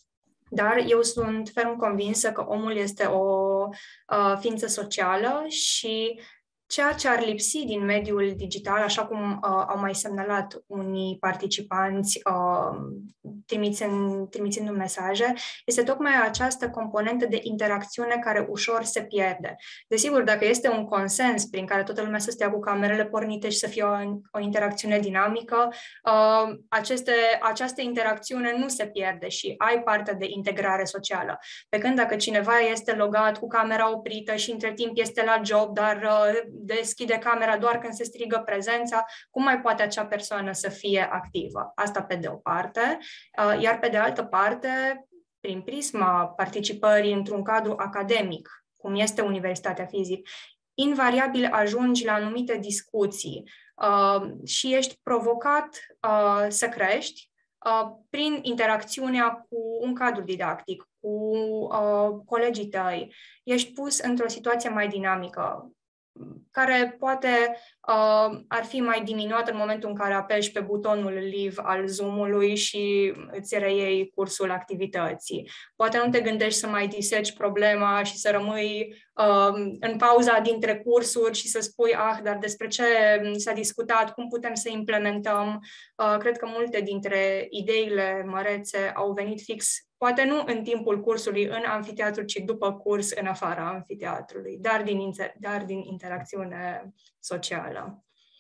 Dar eu sunt ferm convinsă că omul este o uh, ființă socială și ceea ce ar lipsi din mediul digital, așa cum uh, au mai semnalat unii participanți uh, trimițând, trimițându-mi mesaje, este tocmai această componentă de interacțiune care ușor se pierde. Desigur, dacă este un consens prin care toată lumea să stea cu camerele pornite și să fie o, o interacțiune dinamică, uh, aceste, această interacțiune nu se pierde și ai parte de integrare socială. Pe când dacă cineva este logat cu camera oprită și între timp este la job, dar uh, deschide camera doar când se strigă prezența, cum mai poate acea persoană să fie activă? Asta pe de o parte. Iar pe de altă parte, prin prisma participării într-un cadru academic, cum este Universitatea Fizic, invariabil ajungi la anumite discuții și ești provocat să crești prin interacțiunea cu un cadru didactic, cu colegii tăi. Ești pus într-o situație mai dinamică, care poate uh, ar fi mai diminuat în momentul în care apeși pe butonul Leave al Zoom-ului și îți reiei cursul activității. Poate nu te gândești să mai diseci problema și să rămâi uh, în pauza dintre cursuri și să spui, ah, dar despre ce s-a discutat, cum putem să implementăm. Uh, cred că multe dintre ideile mărețe au venit fix, poate nu în timpul cursului în amfiteatru, ci după curs în afara amfiteatrului, dar din, inter- dar din interacțiune socială.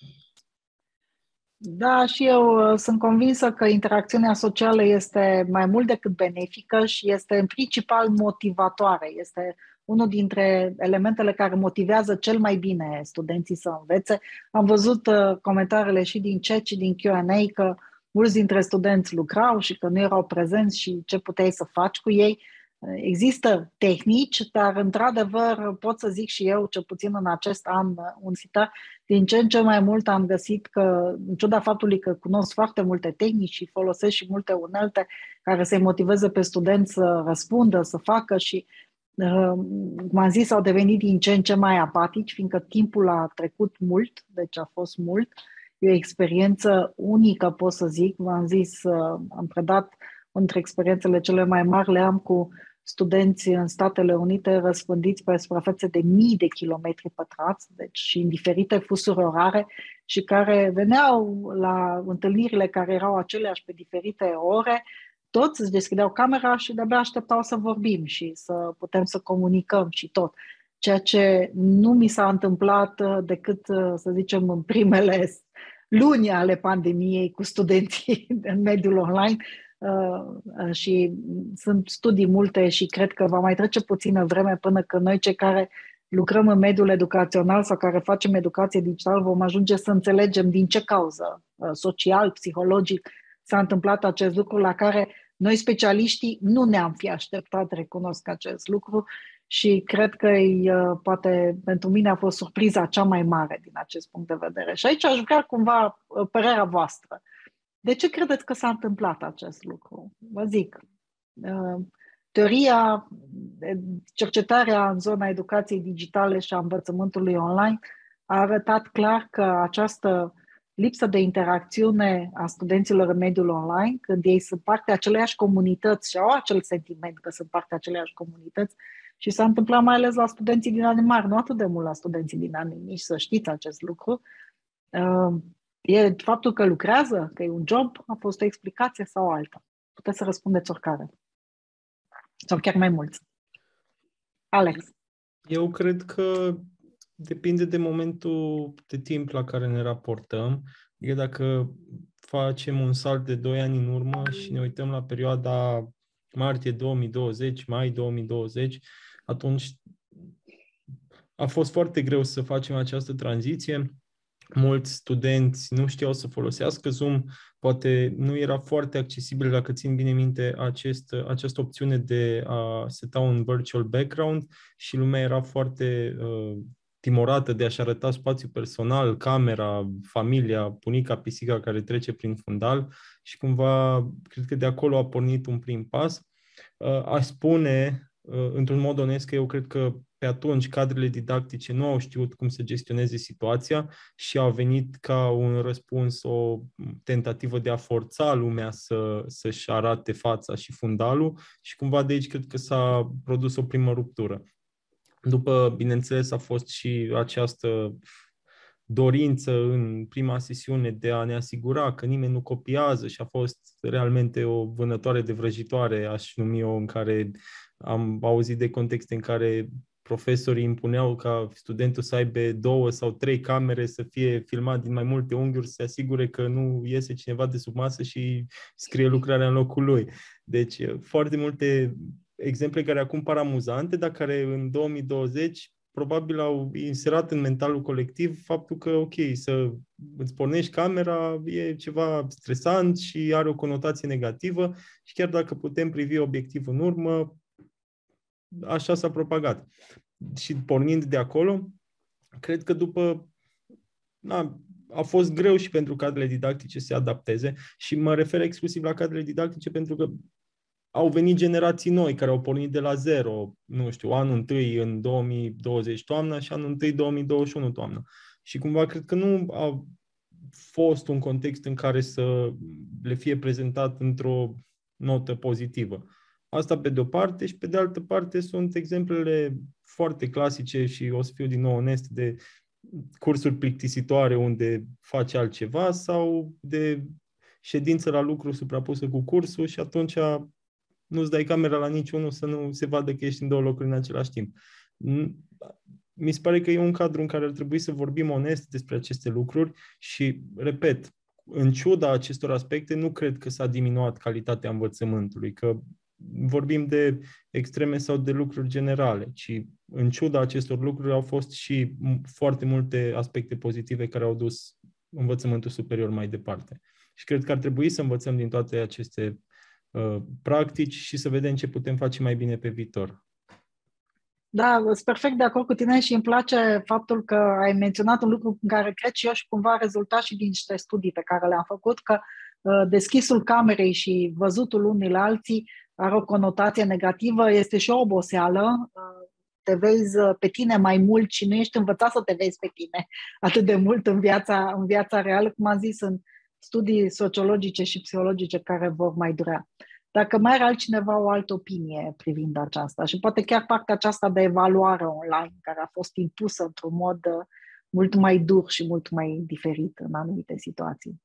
Da, și eu sunt convinsă că interacțiunea socială este mai mult decât benefică și este în principal motivatoare. Este unul dintre elementele care motivează cel mai bine studenții să învețe. Am văzut comentariile și din chat și din Q and A că mulți dintre studenți lucrau și că nu erau prezenți și ce puteai să faci cu ei. Există tehnici, dar într-adevăr pot să zic și eu, cel puțin în acest an universitar, din ce în ce mai mult am găsit că, în ciuda faptului că cunosc foarte multe tehnici și folosesc și multe unelte care să-i motiveze pe studenți să răspundă, să facă și, cum am zis, au devenit din ce în ce mai apatici, fiindcă timpul a trecut mult, deci a fost mult. E o experiență unică, pot să zic. V-am zis, am predat între experiențele cele mai mari, le am cu studenți în Statele Unite răspândiți pe suprafețe de mii de kilometri pătrați, deci și în diferite fusuri orare, și care veneau la întâlnirile care erau aceleași pe diferite ore, toți își deschideau camera și de-abia așteptau să vorbim și să putem să comunicăm și tot. Ceea ce nu mi s-a întâmplat decât, să zicem, în primele luni ale pandemiei cu studenții în mediul online. Uh, și sunt studii multe și cred că va mai trece puțină vreme până când noi, cei care lucrăm în mediul educațional sau care facem educație digitală, vom ajunge să înțelegem din ce cauză uh, social, psihologic s-a întâmplat acest lucru, la care noi, specialiștii, nu ne-am fi așteptat, recunosc acest lucru, și cred că uh, poate pentru mine a fost surpriza cea mai mare din acest punct de vedere. Și aici aș vrea cumva uh, părerea voastră. De ce credeți că s-a întâmplat acest lucru? Vă zic, teoria, cercetarea în zona educației digitale și a învățământului online a arătat clar că această lipsă de interacțiune a studenților în mediul online, când ei sunt parte aceleiași comunități și au acel sentiment că sunt parte aceleiași comunități, și s-a întâmplat mai ales la studenții din anii mari, nu atât de mult la studenții din anii mici, să știți acest lucru. E faptul că lucrează, că e un job, a fost o explicație sau alta? Puteți să răspundeți oricare. Sau chiar mai mulți. Alex. Eu cred că depinde de momentul de timp la care ne raportăm. Adică dacă facem un salt de doi ani în urmă și ne uităm la perioada martie două mii douăzeci, mai două mii douăzeci, atunci a fost foarte greu să facem această tranziție. Mulți studenți nu știau să folosească Zoom, poate nu era foarte accesibil, dacă țin bine minte, acest, această opțiune de a seta un virtual background, și lumea era foarte uh, timorată de a-și arăta spațiul personal, camera, familia, bunica, pisica care trece prin fundal, și cumva cred că de acolo a pornit un prim pas. Uh, aș spune, uh, într-un mod onest, că eu cred că pe atunci cadrele didactice nu au știut cum să gestioneze situația și au venit ca un răspuns, o tentativă de a forța lumea să, să-și arate fața și fundalul, și cumva de aici cred că s-a produs o primă ruptură. După, bineînțeles, a fost și această dorință în prima sesiune de a ne asigura că nimeni nu copiază și a fost realmente o vânătoare de vrăjitoare, aș numi eu, în care am auzit de contexte în care profesorii impuneau ca studentul să aibă două sau trei camere, să fie filmat din mai multe unghiuri, să se asigure că nu iese cineva de sub masă și scrie lucrarea în locul lui. Deci, foarte multe exemple care acum par amuzante, dar care în două mii douăzeci probabil au inserat în mentalul colectiv faptul că, ok, să îți pornești camera e ceva stresant și are o conotație negativă și chiar dacă putem privi obiectiv în urmă, așa s-a propagat. Și pornind de acolo, cred că după... Na, a fost greu și pentru cadrele didactice să se adapteze și mă refer exclusiv la cadrele didactice pentru că au venit generații noi care au pornit de la zero, nu știu, anul întâi în două mii douăzeci toamna și anul întâi două mii douăzeci și unu toamna. Și cumva cred că nu a fost un context în care să le fie prezentat într-o notă pozitivă. Asta pe de-o parte și pe de altă parte sunt exemplele foarte clasice și o să fiu din nou onest de cursuri plictisitoare unde faci altceva sau de ședință la lucru suprapusă cu cursul și atunci nu-ți dai camera la niciunul să nu se vadă că ești în două locuri în același timp. Mi se pare că e un cadru în care ar trebui să vorbim onest despre aceste lucruri și, repet, în ciuda acestor aspecte, nu cred că s-a diminuat calitatea învățământului, că vorbim de extreme sau de lucruri generale, ci în ciuda acestor lucruri au fost și foarte multe aspecte pozitive care au dus învățământul superior mai departe. Și cred că ar trebui să învățăm din toate aceste uh, practici și să vedem ce putem face mai bine pe viitor. Da, sunt perfect de acord cu tine și îmi place faptul că ai menționat un lucru în care cred și eu și cumva a rezultat și din niște studii pe care le-am făcut, că uh, deschisul camerei și văzutul unii la alții are o conotație negativă, este și o oboseală. Te vezi pe tine mai mult și nu ești învățat să te vezi pe tine atât de mult în viața, în viața reală, cum am zis, în studii sociologice și psihologice care vor mai dura. Dacă mai are altcineva o altă opinie privind aceasta și poate chiar partea aceasta de evaluare online care a fost impusă într-un mod mult mai dur și mult mai diferit în anumite situații.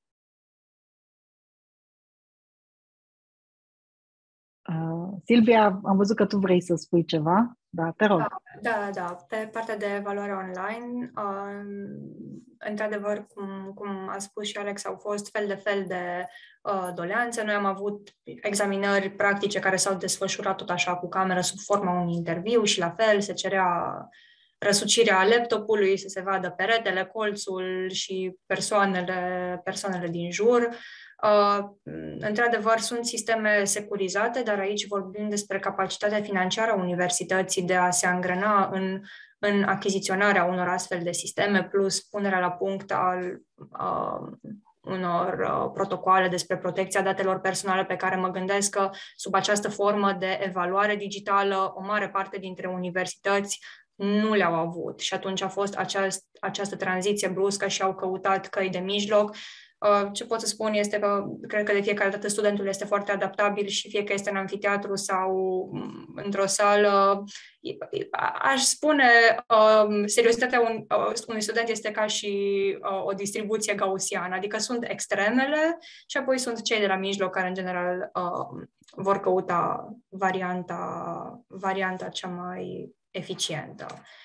Uh, Silvia, am văzut că tu vrei să spui ceva, da, te rog. Da, da, da. Pe partea de evaluare online, uh, într-adevăr, cum, cum a spus și Alex, au fost fel de fel de uh, doleanțe. Noi am avut examinări practice care s-au desfășurat tot așa cu cameră sub forma unui interviu și la fel se cerea răsucirea laptopului, să se vadă peretele, colțul și persoanele, persoanele din jur. Uh, într-adevăr, sunt sisteme securizate, dar aici vorbim despre capacitatea financiară a universității de a se angrena în, în achiziționarea unor astfel de sisteme, plus punerea la punct al uh, unor uh, protocoale despre protecția datelor personale, pe care mă gândesc că sub această formă de evaluare digitală, o mare parte dintre universități nu le-au avut. Și atunci a fost aceast, această tranziție bruscă și au căutat căi de mijloc. Ce pot să spun este că cred că de fiecare dată studentul este foarte adaptabil și fie că este în amfiteatru sau într-o sală, aș spune, seriozitatea unui student este ca și o distribuție gaussiană, adică sunt extremele și apoi sunt cei de la mijloc care în general vor căuta varianta, varianta cea mai eficientă.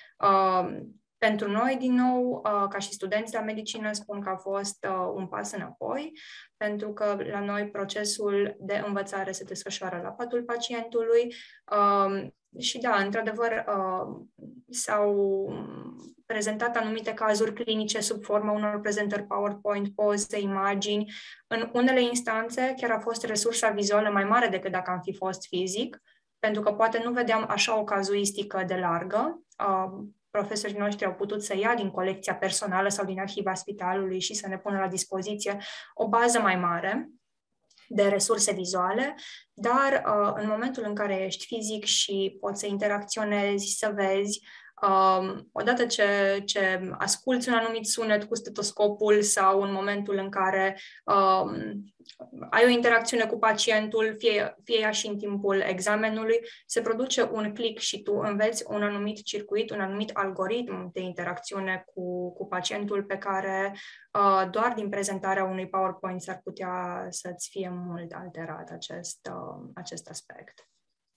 Pentru noi, din nou, ca și studenți la medicină, spun că a fost un pas înapoi, pentru că la noi procesul de învățare se desfășoară la patul pacientului și da, într-adevăr, s-au prezentat anumite cazuri clinice sub forma unor prezentări PowerPoint, poze, imagini. În unele instanțe chiar a fost resursa vizuală mai mare decât dacă am fi fost fizic, pentru că poate nu vedeam așa o cazuistică de largă. Profesorii noștri au putut să ia din colecția personală sau din arhiva spitalului și să ne pună la dispoziție o bază mai mare de resurse vizuale, dar uh, în momentul în care ești fizic și poți să interacționezi, să vezi, Um, odată ce, ce asculți un anumit sunet cu stetoscopul sau în momentul în care um, ai o interacțiune cu pacientul, fie, fie ea și în timpul examenului, se produce un click și tu înveți un anumit circuit, un anumit algoritm de interacțiune cu, cu pacientul pe care uh, doar din prezentarea unui PowerPoint s-ar putea să-ți fie mult alterat acest, uh, acest aspect.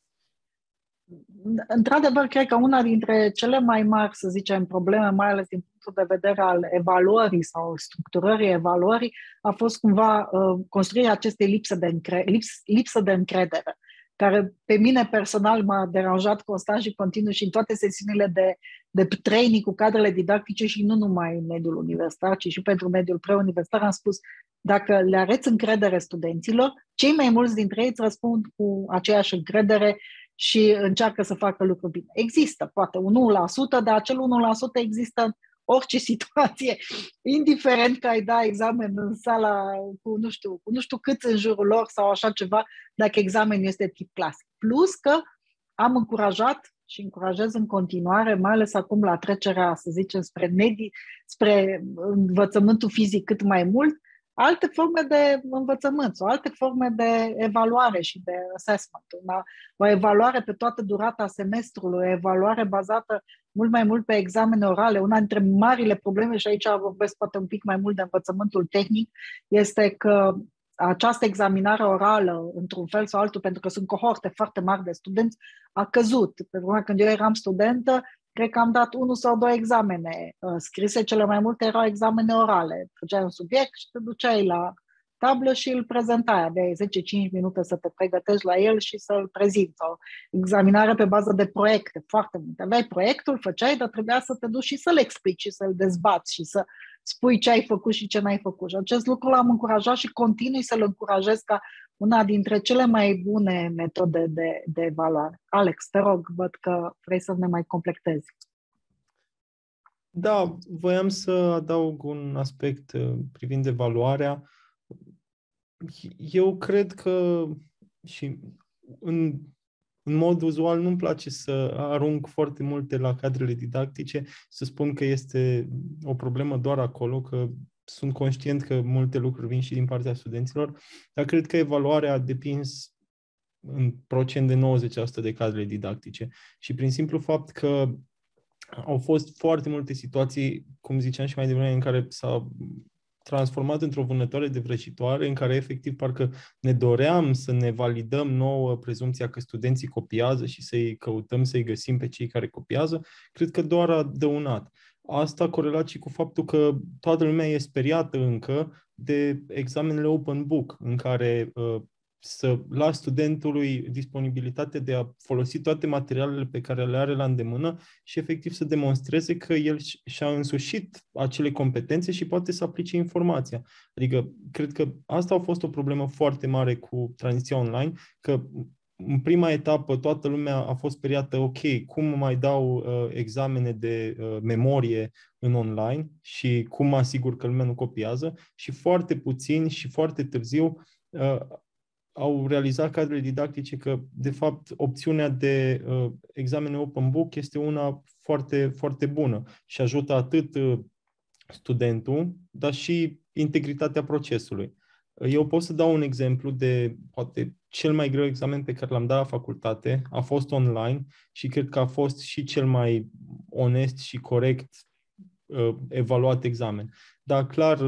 Într-adevăr, cred că una dintre cele mai mari, să zicem, probleme, mai ales din punctul de vedere al evaluării sau structurării evaluării, a fost cumva uh, construirea acestei lipse de, încre- lips- lipsă de încredere, care pe mine personal m-a deranjat constant și continuu și în toate sesiunile de, de training cu cadrele didactice și nu numai în mediul universitar, ci și pentru mediul preuniversitar. Am spus, dacă le arăți încredere studenților, cei mai mulți dintre ei îți răspund cu aceeași încredere și încearcă să facă lucruri bine. Există, poate unu la sută, dar acel unu la sută există în orice situație, indiferent că ai da examen în sala cu nu știu, cu nu știu câți în jurul lor sau așa ceva, dacă examenul este tip clasic. Plus că am încurajat și încurajez în continuare, mai ales acum la trecerea, să zicem, spre, medii, spre învățământul fizic cât mai mult, alte forme de învățământ sau alte forme de evaluare și de assessment. Una, o evaluare pe toată durata semestrului, o evaluare bazată mult mai mult pe examene orale. Una dintre marile probleme, și aici vorbesc poate un pic mai mult de învățământul tehnic, este că această examinare orală, într-un fel sau altul, pentru că sunt cohorte foarte mari de studenți, a căzut. Pentru că când eu eram studentă, cred că am dat unul sau două examene scrise, cele mai multe erau examene orale. Făceai un subiect și te duceai la tablă și îl prezentai. Aveai zece cinci minute să te pregătești la el și să-l prezinți. Sau examinare pe bază de proiecte, foarte multe. Aveai proiectul, făceai, dar trebuia să te duci și să-l explici și să-l dezbați și să spui ce ai făcut și ce n-ai făcut. Și acest lucru l-am încurajat și continui să-l încurajez ca una dintre cele mai bune metode de, de evaluare. Alex, te rog, văd că vrei să ne mai completezi. Da, voiam să adaug un aspect privind evaluarea. Eu cred că și în, în mod uzual nu-mi place să arunc foarte multe la cadrele didactice, să spun că este o problemă doar acolo, că sunt conștient că multe lucruri vin și din partea studenților, dar cred că evaluarea a depins în procent de nouăzeci la sută de cadrele didactice. Și prin simplu fapt că au fost foarte multe situații, cum ziceam și mai devreme, în care s-a transformat într-o vânătoare de vrăjitoare, în care efectiv parcă ne doream să ne validăm nouă prezumția că studenții copiază și să-i căutăm, să-i găsim pe cei care copiază, cred că doar a dăunat. Asta corelat și cu faptul că toată lumea e speriată încă de examenele open book, în care uh, să lași studentului disponibilitate de a folosi toate materialele pe care le are la îndemână și efectiv să demonstreze că el și-a însușit acele competențe și poate să aplice informația. Adică, cred că asta a fost o problemă foarte mare cu tranziția online, că în prima etapă toată lumea a fost speriată, ok, cum mai dau uh, examene de uh, memorie în online și cum mă asigur că lumea nu copiază, și foarte puțin și foarte târziu uh, au realizat cadrele didactice că, de fapt, opțiunea de uh, examene open book este una foarte, foarte bună și ajută atât uh, studentul, dar și integritatea procesului. Eu pot să dau un exemplu de, poate, cel mai greu examen pe care l-am dat la facultate. A fost online și cred că a fost și cel mai onest și corect uh, evaluat examen. Dar, clar,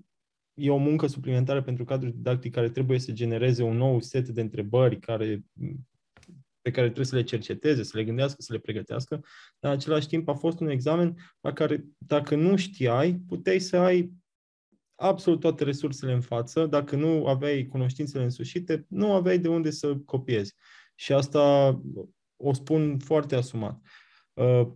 e o muncă suplimentară pentru cadrul didactic care trebuie să genereze un nou set de întrebări care, pe care trebuie să le cerceteze, să le gândească, să le pregătească. Dar în același timp a fost un examen la care, dacă nu știai, puteai să ai absolut toate resursele în față. Dacă nu aveai cunoștințele însușite, nu aveai de unde să copiezi. Și asta o spun foarte asumat. Uh,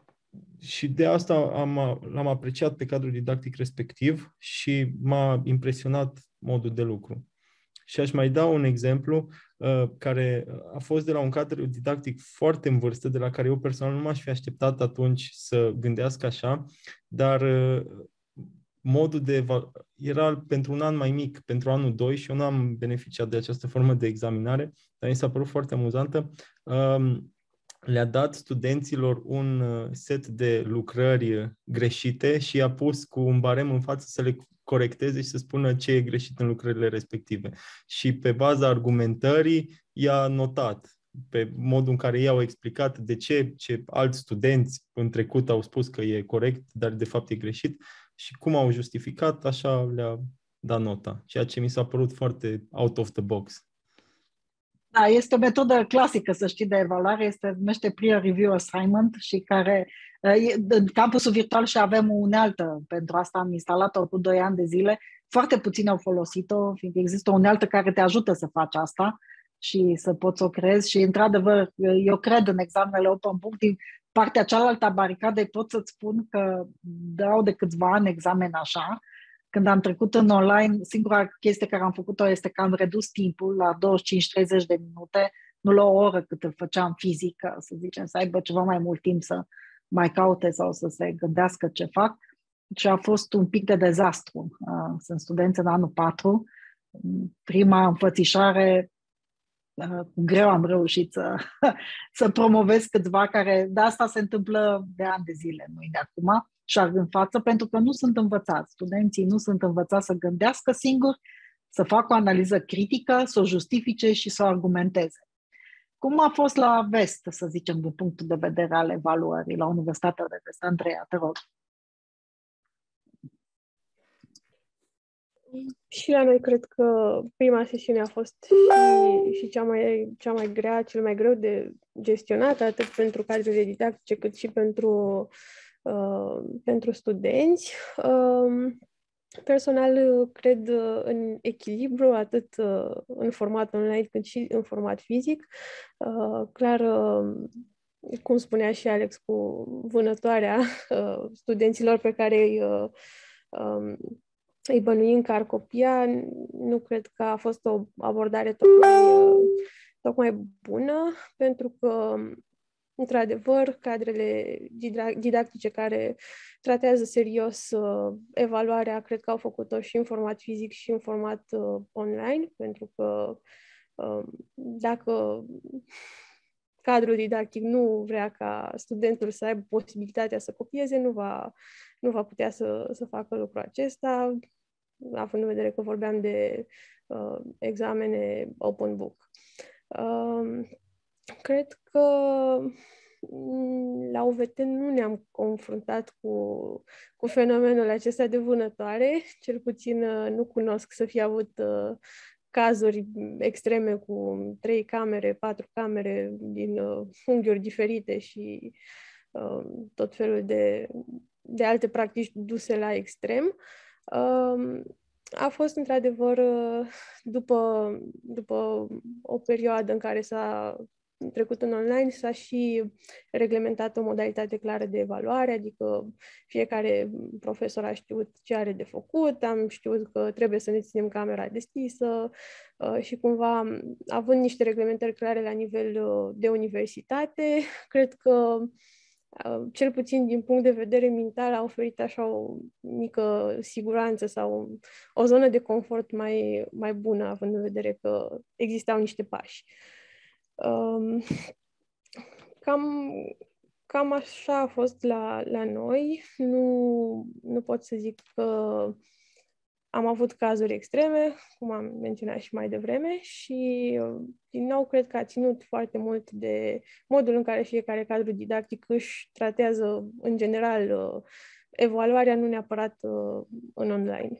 Și de asta am, l-am apreciat pe cadrul didactic respectiv și m-a impresionat modul de lucru. Și aș mai da un exemplu uh, care a fost de la un cadru didactic foarte în vârstă, de la care eu personal nu m-aș fi așteptat atunci să gândească așa, dar uh, modul de era pentru un an mai mic, pentru anul doi, și eu nu am beneficiat de această formă de examinare, dar mi s-a părut foarte amuzantă. Uh, le-a dat studenților un set de lucrări greșite și i-a pus cu un barem în față să le corecteze și să spună ce e greșit în lucrările respective. Și pe baza argumentării i-a notat, pe modul în care ei au explicat de ce, ce alți studenți în trecut au spus că e corect, dar de fapt e greșit, și cum au justificat, așa le-a dat nota. Ceea ce mi s-a părut foarte out of the box. Da, este o metodă clasică, să știi, de evaluare, este numește peer review assignment și care în campusul virtual și avem o unealtă pentru asta, am instalat-o cu doi ani de zile, foarte puțini au folosit-o, fiindcă există o unealtă care te ajută să faci asta și să poți o creezi și, într-adevăr, eu cred în examenele open book. Din partea cealaltă a baricadei pot să-ți spun că dau de câțiva ani examen așa. Când am trecut în online, singura chestie care am făcut-o este că am redus timpul la douăzeci și cinci treizeci de minute, nu la o oră cât îl făceam fizic, să zicem, să aibă ceva mai mult timp să mai caute sau să se gândească ce fac. Și a fost un pic de dezastru. Sunt studenți în anul patru. Prima înfățișare, cu greu am reușit să, să promovez câțiva care, de asta se întâmplă de ani de zile, nu de acum, și în față, pentru că nu sunt învățați. Studenții nu sunt învățați să gândească singuri, să facă o analiză critică, să o justifice și să o argumenteze. Cum a fost la Vest, să zicem, din punctul de vedere al evaluării, la Universitatea de Vest? Andreea, te rog. Și la noi cred că prima sesiune a fost și, și cea, mai, cea mai grea, cel mai greu de gestionat, atât pentru cadrele didactice, cât și pentru, uh, pentru studenți. Uh, personal, cred în echilibru, atât uh, în format online, cât și în format fizic. Uh, clar, uh, cum spunea și Alex, cu vânătoarea uh, studenților pe care îi uh, um, îi bănuim că ar copia, nu cred că a fost o abordare tocmai, tocmai bună, pentru că, într-adevăr, cadrele didactice care tratează serios evaluarea, cred că au făcut-o și în format fizic și în format online, pentru că dacă cadrul didactic nu vrea ca studentul să aibă posibilitatea să copieze, nu va, nu va putea să, să facă lucrul acesta, având în vedere că vorbeam de uh, examene open book. Uh, cred că la U V T nu ne-am confruntat cu, cu fenomenul acesta de vânătoare, cel puțin uh, nu cunosc să fi avut uh, cazuri extreme cu trei camere, patru camere din uh, unghiuri diferite și uh, tot felul de, de alte practici duse la extrem. Uh, a fost într-adevăr după, după o perioadă în care s-a trecut în online, s-a și reglementat o modalitate clară de evaluare, adică fiecare profesor a știut ce are de făcut, am știut că trebuie să ne ținem camera deschisă și cumva, având niște reglementări clare la nivel de universitate, cred că cel puțin din punct de vedere mental a oferit așa o mică siguranță sau o zonă de confort mai, mai bună, având în vedere că existau niște pași. Um, cam, cam așa a fost la, la noi. Nu, nu pot să zic că am avut cazuri extreme, cum am menționat și mai devreme, și, din nou, cred că a ținut foarte mult de modul în care fiecare cadru didactic își tratează, în general, evaluarea, nu neapărat în online.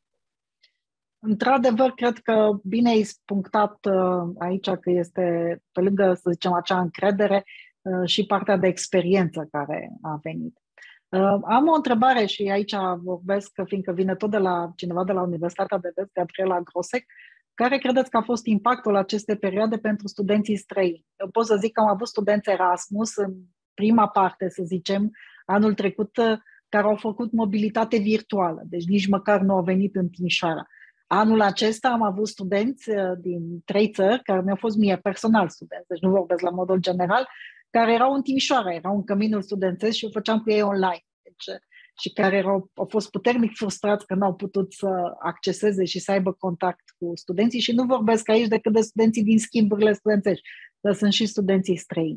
Într-adevăr, cred că bine ai punctat aici că este, pe lângă, să zicem, acea încredere, și partea de experiență care a venit. Uh, am o întrebare și aici vorbesc, fiindcă vine tot de la cineva de la Universitatea de Vest, Gabriela Grosek. Care credeți că a fost impactul acestei perioade pentru studenții străini? Eu pot să zic că am avut studenți Erasmus în prima parte, să zicem, anul trecut, care au făcut mobilitate virtuală, deci nici măcar nu au venit în Timișoara. Anul acesta am avut studenți din trei țări, care mi-au fost mie personal studenți, deci nu vorbesc la modul general, care erau în Timișoara, erau în căminul studențesc și o făceam cu ei online. Deci, și care erau, au fost puternic frustrați că n-au putut să acceseze și să aibă contact cu studenții și nu vorbesc aici decât de studenții din schimburile studențești, dar sunt și studenții străini.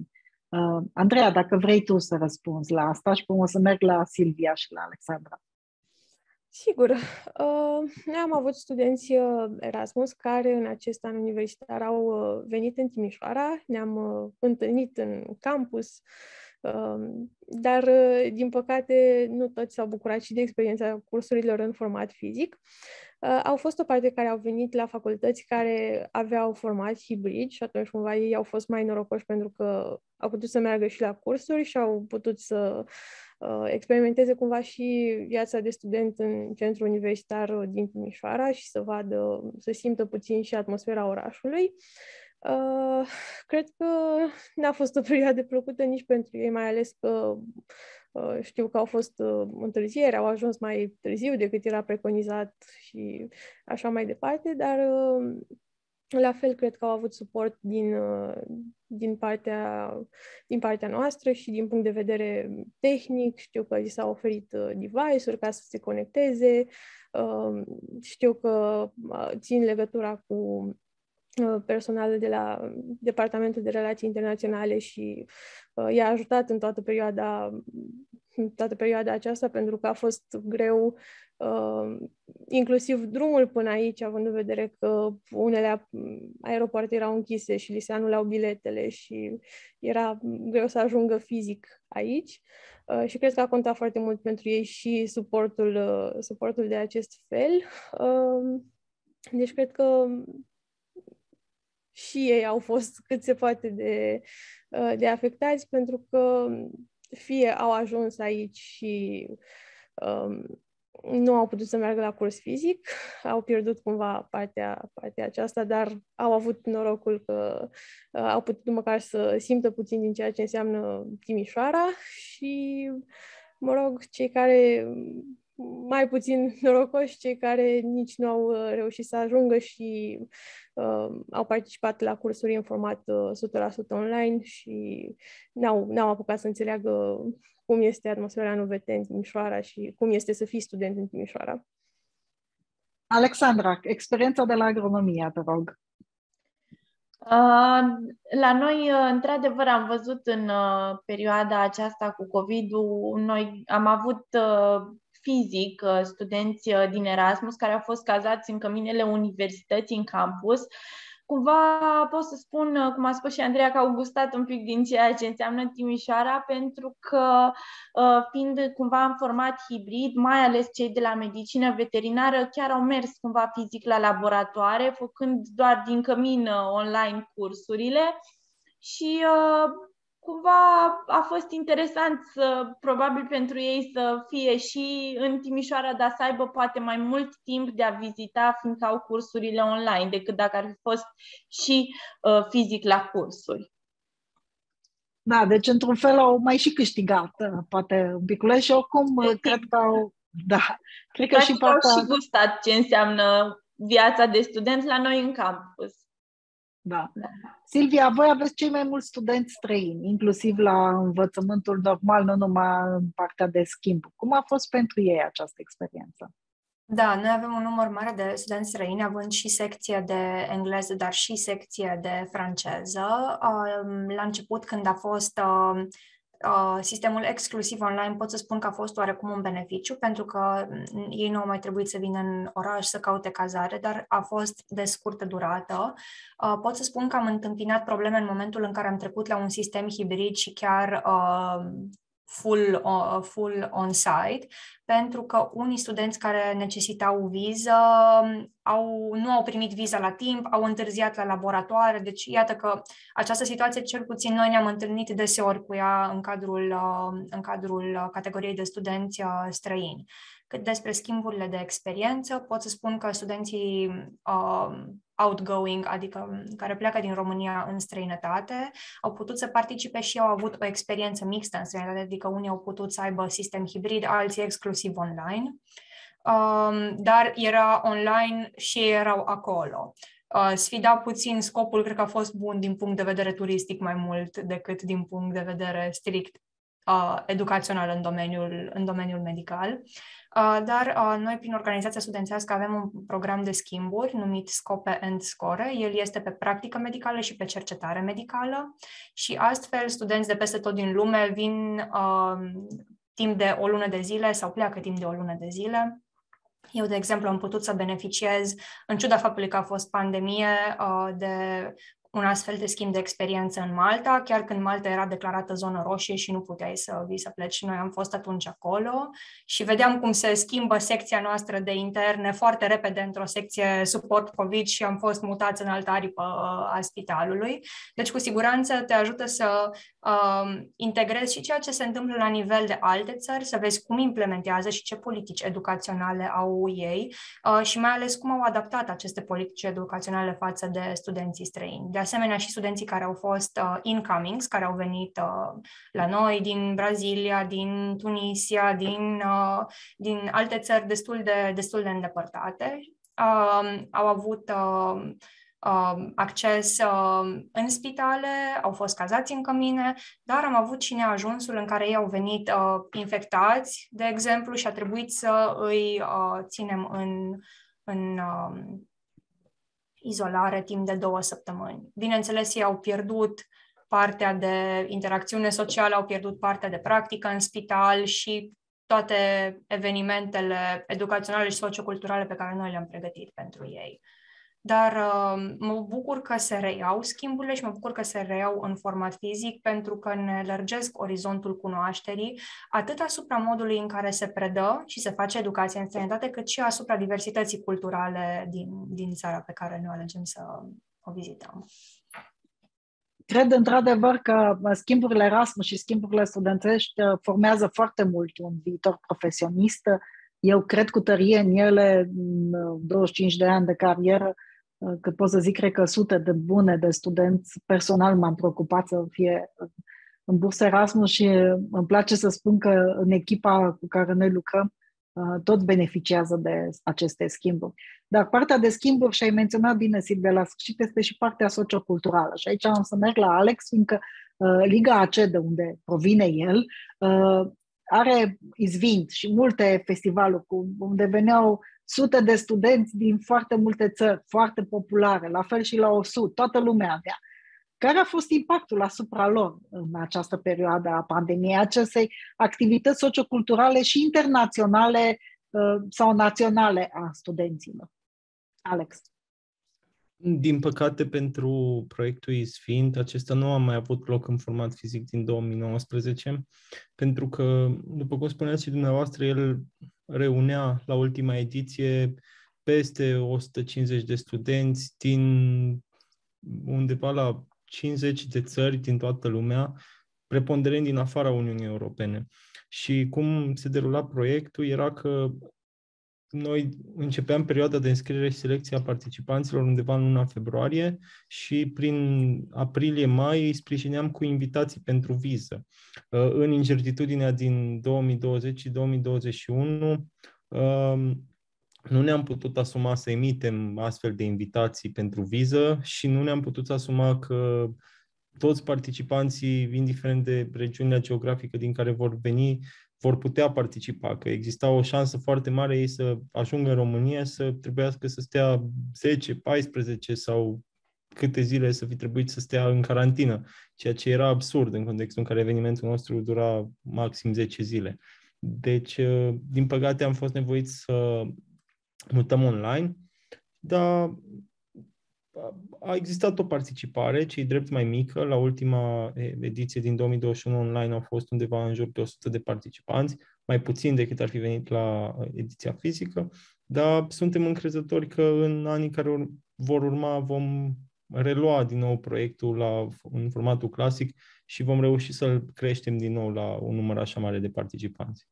Uh, Andreea, dacă vrei tu să răspunzi la asta și cum o să merg la Silvia și la Alexandra. Sigur. Uh, noi am avut studenți Erasmus care în acest an universitar au uh, venit în Timișoara, ne-am uh, întâlnit în campus, uh, dar, uh, din păcate, nu toți s-au bucurat și de experiența cursurilor în format fizic. Uh, au fost o parte care au venit la facultăți care aveau format hibrid și atunci cumva ei au fost mai norocoși pentru că au putut să meargă și la cursuri și au putut să uh, experimenteze cumva și viața de student în centrul universitar din Timișoara și să vadă, să simtă puțin și atmosfera orașului. Uh, cred că n-a fost o perioadă plăcută nici pentru ei, mai ales că uh, știu că au fost uh, întârzieri, au ajuns mai târziu decât era preconizat și așa mai departe, dar uh, la fel cred că au avut suport din, uh, din, partea, din partea noastră și din punct de vedere tehnic. Știu că li s-au oferit uh, device-uri ca să se conecteze, uh, știu că uh, țin legătura cu personalul de la Departamentul de Relații Internaționale și uh, i-a ajutat în toată perioada, în toată perioada aceasta, pentru că a fost greu, uh, inclusiv drumul până aici, având în vedere că unele aeropoarte erau închise și li se anulau biletele și era greu să ajungă fizic aici. Uh, și cred că a contat foarte mult pentru ei și suportul, uh, suportul de acest fel. Uh, deci cred că și ei au fost cât se poate de, de afectați, pentru că fie au ajuns aici și um, nu au putut să meargă la curs fizic, au pierdut cumva partea, partea aceasta, dar au avut norocul că uh, au putut măcar să simtă puțin din ceea ce înseamnă Timișoara și, mă rog, cei care mai puțin norocoși, cei care nici nu au uh, reușit să ajungă și uh, au participat la cursuri în format uh, o sută la sută online și n-au, n-au apucat să înțeleagă cum este atmosfera în U V T în Timișoara și cum este să fii student în Timișoara. Alexandra, experiența de la agronomia, te rog. Uh, la noi, uh, într-adevăr, am văzut în uh, perioada aceasta cu COVID-ul, noi am avut uh, fizic uh, studenți uh, din Erasmus care au fost cazați în căminele universității, în campus. Cumva pot să spun, uh, cum a spus și Andreea, că au gustat un pic din ceea ce înseamnă Timișoara, pentru că, uh, fiind cumva în format hibrid, mai ales cei de la medicină veterinară, chiar au mers cumva fizic la laboratoare, făcând doar din cămin uh, online cursurile și uh, cumva a fost interesant să, probabil pentru ei să fie și în Timișoara, dar să aibă poate mai mult timp de a vizita, fiindcă au cursurile online, decât dacă ar fi fost și uh, fizic la cursuri. Da, deci într-un fel au mai și câștigat, poate un piculeț și oricum de cred că au, da, cred că și partea... au și gustat ce înseamnă viața de student la noi în campus. Da. Da. Silvia, voi aveți cei mai mulți studenți străini, inclusiv la învățământul normal, nu numai în partea de schimb. Cum a fost pentru ei această experiență? Da, noi avem un număr mare de studenți străini, având și secție de engleză, dar și secție de franceză. La început, când a fost sistemul exclusiv online, pot să spun că a fost oarecum un beneficiu, pentru că ei nu au mai trebuit să vină în oraș să caute cazare, dar a fost de scurtă durată. Pot să spun că am întâmpinat probleme în momentul în care am trecut la un sistem hibrid și chiar full, full on-site, pentru că unii studenți care necesitau viză au, nu au primit viza la timp, au întârziat la laboratoare, deci iată că această situație, cel puțin noi ne-am întâlnit deseori cu ea în cadrul, în cadrul categoriei de studenți străini. Cât despre schimburile de experiență, pot să spun că studenții uh, outgoing, adică care pleacă din România în străinătate, au putut să participe și au avut o experiență mixtă în străinătate, adică unii au putut să aibă sistem hibrid, alții exclusiv online, um, dar era online și ei erau acolo. Uh, sfida puțin, scopul cred că a fost bun din punct de vedere turistic mai mult decât din punct de vedere strict Uh, educațional în domeniul, în domeniul medical. dar noi, prin organizația studențească, avem un program de schimburi numit Scope and Score. El este pe practică medicală și pe cercetare medicală și astfel studenți de peste tot din lume vin uh, timp de o lună de zile sau pleacă timp de o lună de zile. Eu, de exemplu, am putut să beneficiez, în ciuda faptului că a fost pandemie, uh, de un astfel de schimb de experiență în Malta, chiar când Malta era declarată zonă roșie și nu puteai să vii să pleci. Noi am fost atunci acolo și vedeam cum se schimbă secția noastră de interne foarte repede într-o secție suport COVID și am fost mutați în altă aripă a spitalului. Deci, cu siguranță, te ajută să uh, integrezi și ceea ce se întâmplă la nivel de alte țări, să vezi cum implementează și ce politici educaționale au ei uh, și mai ales cum au adaptat aceste politici educaționale față de studenții străini. De asemenea, și studenții care au fost uh, incomings, care au venit uh, la noi din Brazilia, din Tunisia, din, uh, din alte țări destul de, destul de îndepărtate, uh, au avut uh, uh, acces uh, în spitale, au fost cazați în cămine, dar am avut și neajunsul în care ei au venit uh, infectați, de exemplu, și a trebuit să îi uh, ținem în... în uh, izolare timp de două săptămâni. Bineînțeles, ei au pierdut partea de interacțiune socială, au pierdut partea de practică în spital și toate evenimentele educaționale și socioculturale pe care noi le-am pregătit pentru ei. Dar uh, mă bucur că se reiau schimburile și mă bucur că se reiau în format fizic pentru că ne lărgesc orizontul cunoașterii atât asupra modului în care se predă și se face educație în străinătate, cât și asupra diversității culturale din, din țara pe care noi alegem să o vizităm. Cred într-adevăr că schimburile Erasmus și schimburile studențești formează foarte mult un viitor profesionist. Eu cred cu tărie în ele, douăzeci și cinci de ani de carieră, că pot să zic, cred că sute de bune de studenți, personal m-am preocupat să fie în bursă Erasmus și îmi place să spun că în echipa cu care noi lucrăm toți beneficiază de aceste schimburi. Dar partea de schimburi, și ai menționat bine, Silvia, la sfârșit, este și partea socioculturală. Și aici am să merg la Alex, fiindcă uh, Liga A C, de unde provine el, uh, are izvind și multe festivaluri cu, unde veneau sute de studenți din foarte multe țări, foarte populare, la fel și la O S U D, toată lumea avea. Care a fost impactul asupra lor în această perioadă a pandemiei, acestei activități socioculturale și internaționale uh, sau naționale a studenților? Alex. Din păcate, pentru proiectul Isfint, acesta nu a mai avut loc în format fizic din două mii nouăsprezece, pentru că, după cum spuneați și dumneavoastră, el reunea la ultima ediție peste o sută cincizeci de studenți din undeva la cincizeci de țări din toată lumea, preponderent din afara Uniunii Europene. Și cum se derula proiectul era că noi începeam perioada de înscriere și selecție a participanților undeva în luna februarie și prin aprilie-mai îi sprijineam cu invitații pentru viză. În incertitudinea din două mii douăzeci și două mii douăzeci și unu, nu ne-am putut asuma să emitem astfel de invitații pentru viză și nu ne-am putut asuma că toți participanții, indiferent de regiunea geografică din care vor veni, vor putea participa, că exista o șansă foarte mare ei să ajungă în România, să trebuiască să stea zece, paisprezece sau câte zile să fi trebuit să stea în carantină, ceea ce era absurd în contextul în care evenimentul nostru dura maxim zece zile. Deci, din păcate, am fost nevoiți să mutăm online, dar a existat o participare, cei drept mai mică. La ultima ediție din două mii douăzeci și unu online au fost undeva în jur de o sută de participanți, mai puțin decât ar fi venit la ediția fizică, dar suntem încrezători că în anii care vor urma vom relua din nou proiectul la, în formatul clasic și vom reuși să-l creștem din nou la un număr așa mare de participanți.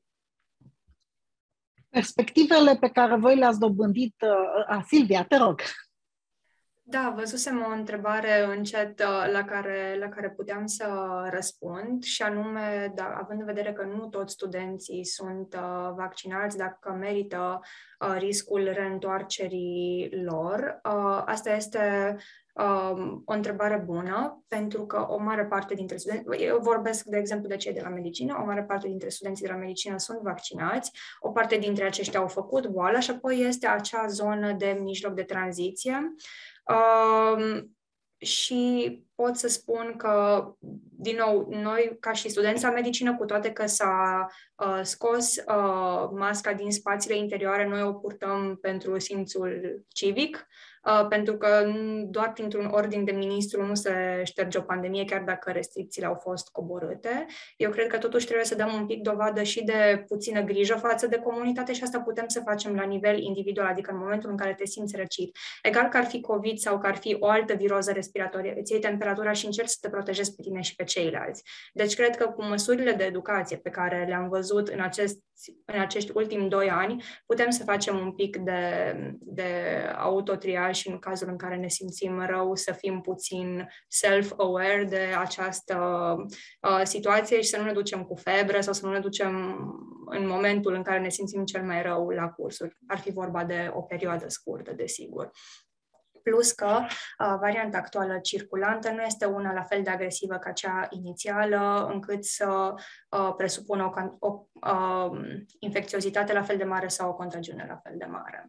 Perspectivele pe care voi le-ați dobândit, a, Silvia, te rog. Da, văzusem o întrebare în chat la care, la care puteam să răspund și anume, da, având în vedere că nu toți studenții sunt uh, vaccinați, dacă merită uh, riscul reîntoarcerii lor. Uh, asta este um, o întrebare bună, pentru că o mare parte dintre studenți, eu vorbesc, de exemplu, de cei de la medicină, o mare parte dintre studenții de la medicină sunt vaccinați, o parte dintre aceștia au făcut boala și apoi este acea zonă de mijloc de tranziție. Um, și pot să spun că, din nou, noi, ca și studenți la medicină, cu toate că s-a uh, scos uh, masca din spațiile interioare, noi o purtăm pentru simțul civic, uh, pentru că doar printr-un ordin de ministru nu se șterge o pandemie, chiar dacă restricțiile au fost coborâte. Eu cred că totuși trebuie să dăm un pic dovadă și de puțină grijă față de comunitate și asta putem să facem la nivel individual, adică în momentul în care te simți răcit. Egal că ar fi COVID sau că ar fi o altă viroză respiratorie, îți iei temperatura și încerci să te protejezi pe tine și pe ceilalți. Deci cred că cu măsurile de educație pe care le-am văzut în, acest, în acești ultimi doi ani, putem să facem un pic de, de autotriaj și în cazul în care ne simțim rău să fim puțin self-aware de această uh, situație și să nu ne ducem cu febră sau să nu ne ducem în momentul în care ne simțim cel mai rău la cursuri. Ar fi vorba de o perioadă scurtă, desigur. Plus că uh, varianta actuală circulantă nu este una la fel de agresivă ca cea inițială, încât să uh, presupună o, o uh, infecțiozitate la fel de mare sau o contagiune la fel de mare.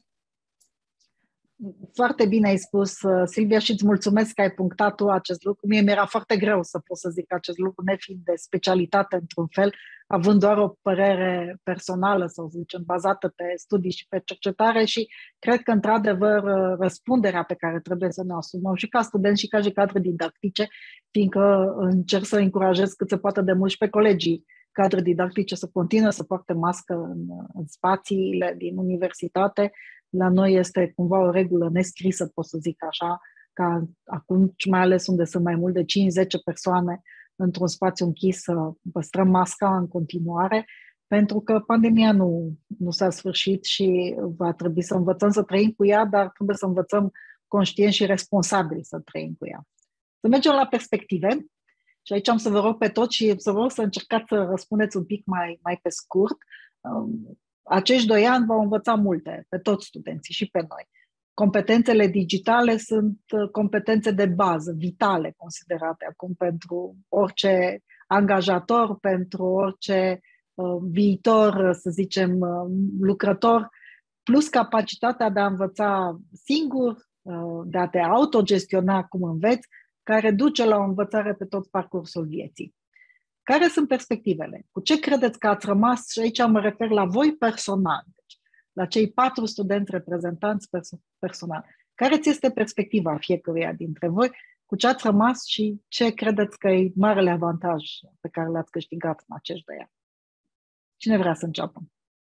Foarte bine ai spus, Silvia, și îți mulțumesc că ai punctat tu acest lucru. Mie mi-era foarte greu să pot să zic acest lucru, nefiind de specialitate într-un fel, având doar o părere personală, să zicem, bazată pe studii și pe cercetare și cred că, într-adevăr, răspunderea pe care trebuie să ne asumăm și ca studenți și ca și cadre didactice, fiindcă încerc să încurajez cât se poate de mult și pe colegii cadre didactice să continue să poarte mască în, în spațiile din universitate. La noi este cumva o regulă nescrisă, pot să zic așa, ca acum, mai ales unde sunt mai mult de cinci zece persoane într-un spațiu închis, să păstrăm masca în continuare, pentru că pandemia nu, nu s-a sfârșit și va trebui să învățăm să trăim cu ea, dar trebuie să învățăm conștient și responsabil să trăim cu ea. Să mergem la perspective și aici am să vă rog pe toți și să vă rog să încercați să răspundeți un pic mai, mai pe scurt. Acești doi ani v-au învățat multe, pe toți studenții și pe noi. Competențele digitale sunt competențe de bază, vitale considerate acum pentru orice angajator, pentru orice uh, viitor, să zicem, uh, lucrător, plus capacitatea de a învăța singur, uh, de a te autogestiona cum înveți, care duce la o învățare pe tot parcursul vieții. Care sunt perspectivele? Cu ce credeți că ați rămas? Și aici mă refer la voi personal, deci, la cei patru studenți reprezentanți perso- personal. Care ți este perspectiva fiecăruia dintre voi? Cu ce ați rămas și ce credeți că e marele avantaj pe care l-ați câștigat în acești doi ani? Cine vrea să înceapă?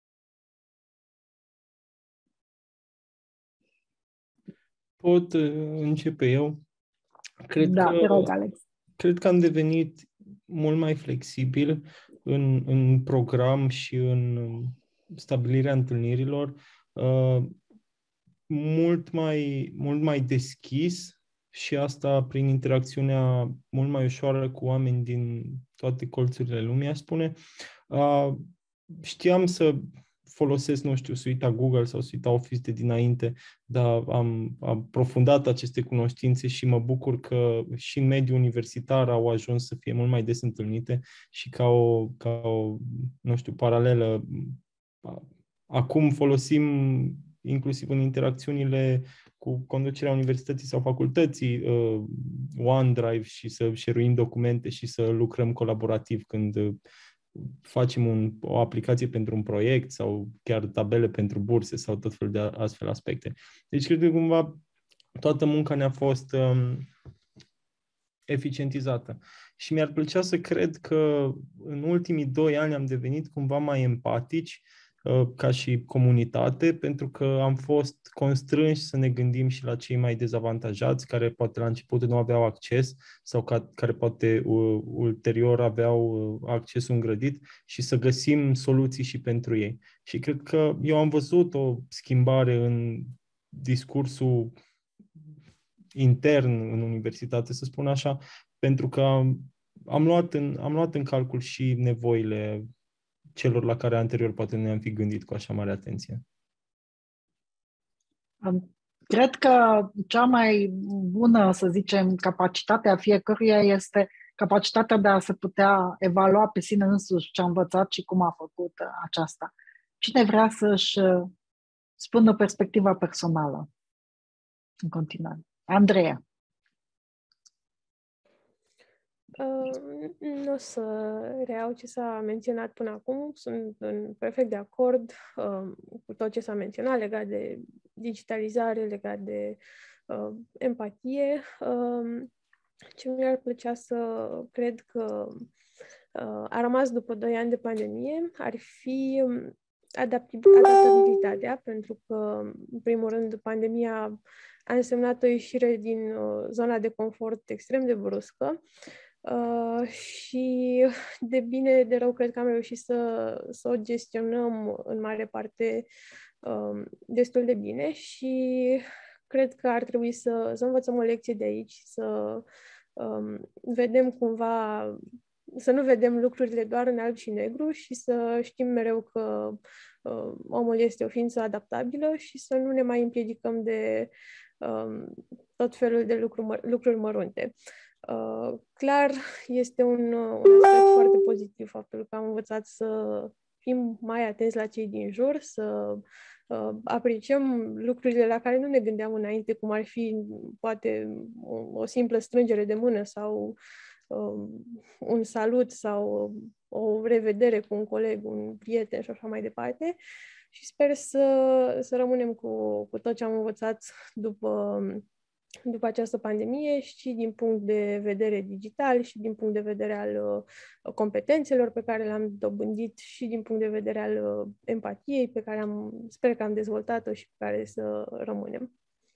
Pot începe eu? Cred da, că, te rog, Alex. Cred că am devenit mult mai flexibil în, în program și în stabilirea întâlnirilor, uh, mult mai, mult mai deschis și asta prin interacțiunea mult mai ușoară cu oameni din toate colțurile lumii, aș spune. Uh, știam să folosesc, nu știu, suita Google sau suita Office de dinainte, dar am, am profundat aceste cunoștințe și mă bucur că și în mediul universitar au ajuns să fie mult mai des întâlnite și ca o, ca o nu știu, paralelă. Acum folosim inclusiv în interacțiunile cu conducerea universității sau facultății uh, OneDrive și să share-uim documente și să lucrăm colaborativ când uh, facem un, o aplicație pentru un proiect sau chiar tabele pentru burse sau tot felul de astfel aspecte. Deci cred că cumva toată munca ne-a fost um, eficientizată. Și mi-ar plăcea să cred că în ultimii doi ani am devenit cumva mai empatici uh, ca și comunitate, pentru că am fost constrânși să ne gândim și la cei mai dezavantajați, care poate la început nu aveau acces sau ca, care poate uh, ulterior aveau uh, accesul îngrădit și să găsim soluții și pentru ei. Și cred că eu am văzut o schimbare în discursul intern în universitate, să spun așa, pentru că am, am, luat în, am luat în calcul și nevoile celor la care anterior poate nu ne-am fi gândit cu așa mare atenție. Cred că cea mai bună, să zicem, capacitate a fiecăruia este capacitatea de a se putea evalua pe sine însuși ce a învățat și cum a făcut aceasta. Cine vrea să-și spună perspectiva personală în continuare? Andreea. Uh, nu o să reiau ce s-a menționat până acum. Sunt în perfect de acord uh, cu tot ce s-a menționat legat de digitalizare, legat de uh, empatie. Uh, ce mi-ar plăcea să cred că uh, a rămas după doi ani de pandemie ar fi adaptabilitatea, pentru că, în primul rând, pandemia a însemnat o ieșire din uh, zona de confort extrem de bruscă. Uh, și de bine, de rău, cred că am reușit să, să o gestionăm în mare parte uh, destul de bine și cred că ar trebui să, să învățăm o lecție de aici, să um, vedem cumva, să nu vedem lucrurile doar în alb și negru și să știm mereu că uh, omul este o ființă adaptabilă și să nu ne mai împiedicăm de um, tot felul de lucruri, mă, lucruri mărunte. Uh, clar, este un, un aspect foarte pozitiv faptul că am învățat să fim mai atenți la cei din jur, să uh, apreciem lucrurile la care nu ne gândeam înainte, cum ar fi poate o, o simplă strângere de mână sau uh, un salut sau o revedere cu un coleg, un prieten și așa mai departe. Și sper să, să rămânem cu, cu tot ce am învățat după după această pandemie și din punct de vedere digital și din punct de vedere al uh, competențelor pe care le-am dobândit și din punct de vedere al uh, empatiei pe care am, sper că am dezvoltat-o și pe care să rămânem.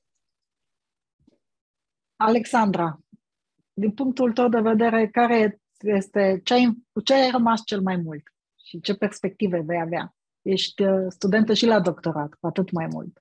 Alexandra, din punctul tău de vedere, care este, ce ai, cu ce ai rămas cel mai mult și ce perspective vei avea? Ești uh, studentă și la doctorat, cu atât mai mult.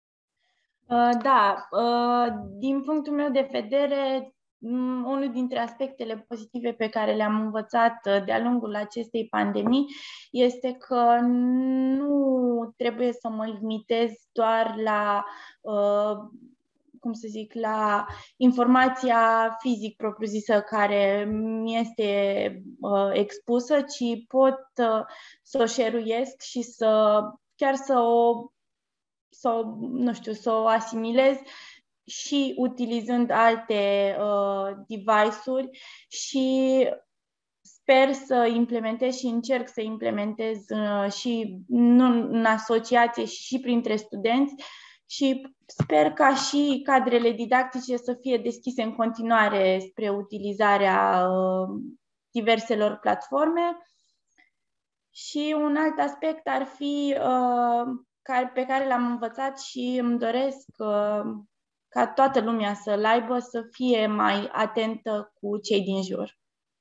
Da, din punctul meu de vedere, unul dintre aspectele pozitive pe care le-am învățat de-a lungul acestei pandemii este că nu trebuie să mă limitez doar la, cum să zic, la informația fizic propriu-zisă care mi este expusă, ci pot să o share-uiesc și să chiar să o să, nu știu, să o asimilez și utilizând alte uh, device-uri și sper să implementez și încerc să implementez uh, și nu în asociație și, și printre studenți și sper ca și cadrele didactice să fie deschise în continuare spre utilizarea uh, diverselor platforme. Și un alt aspect ar fi uh, pe care l-am învățat și îmi doresc uh, ca toată lumea să-l aibă, să fie mai atentă cu cei din jur.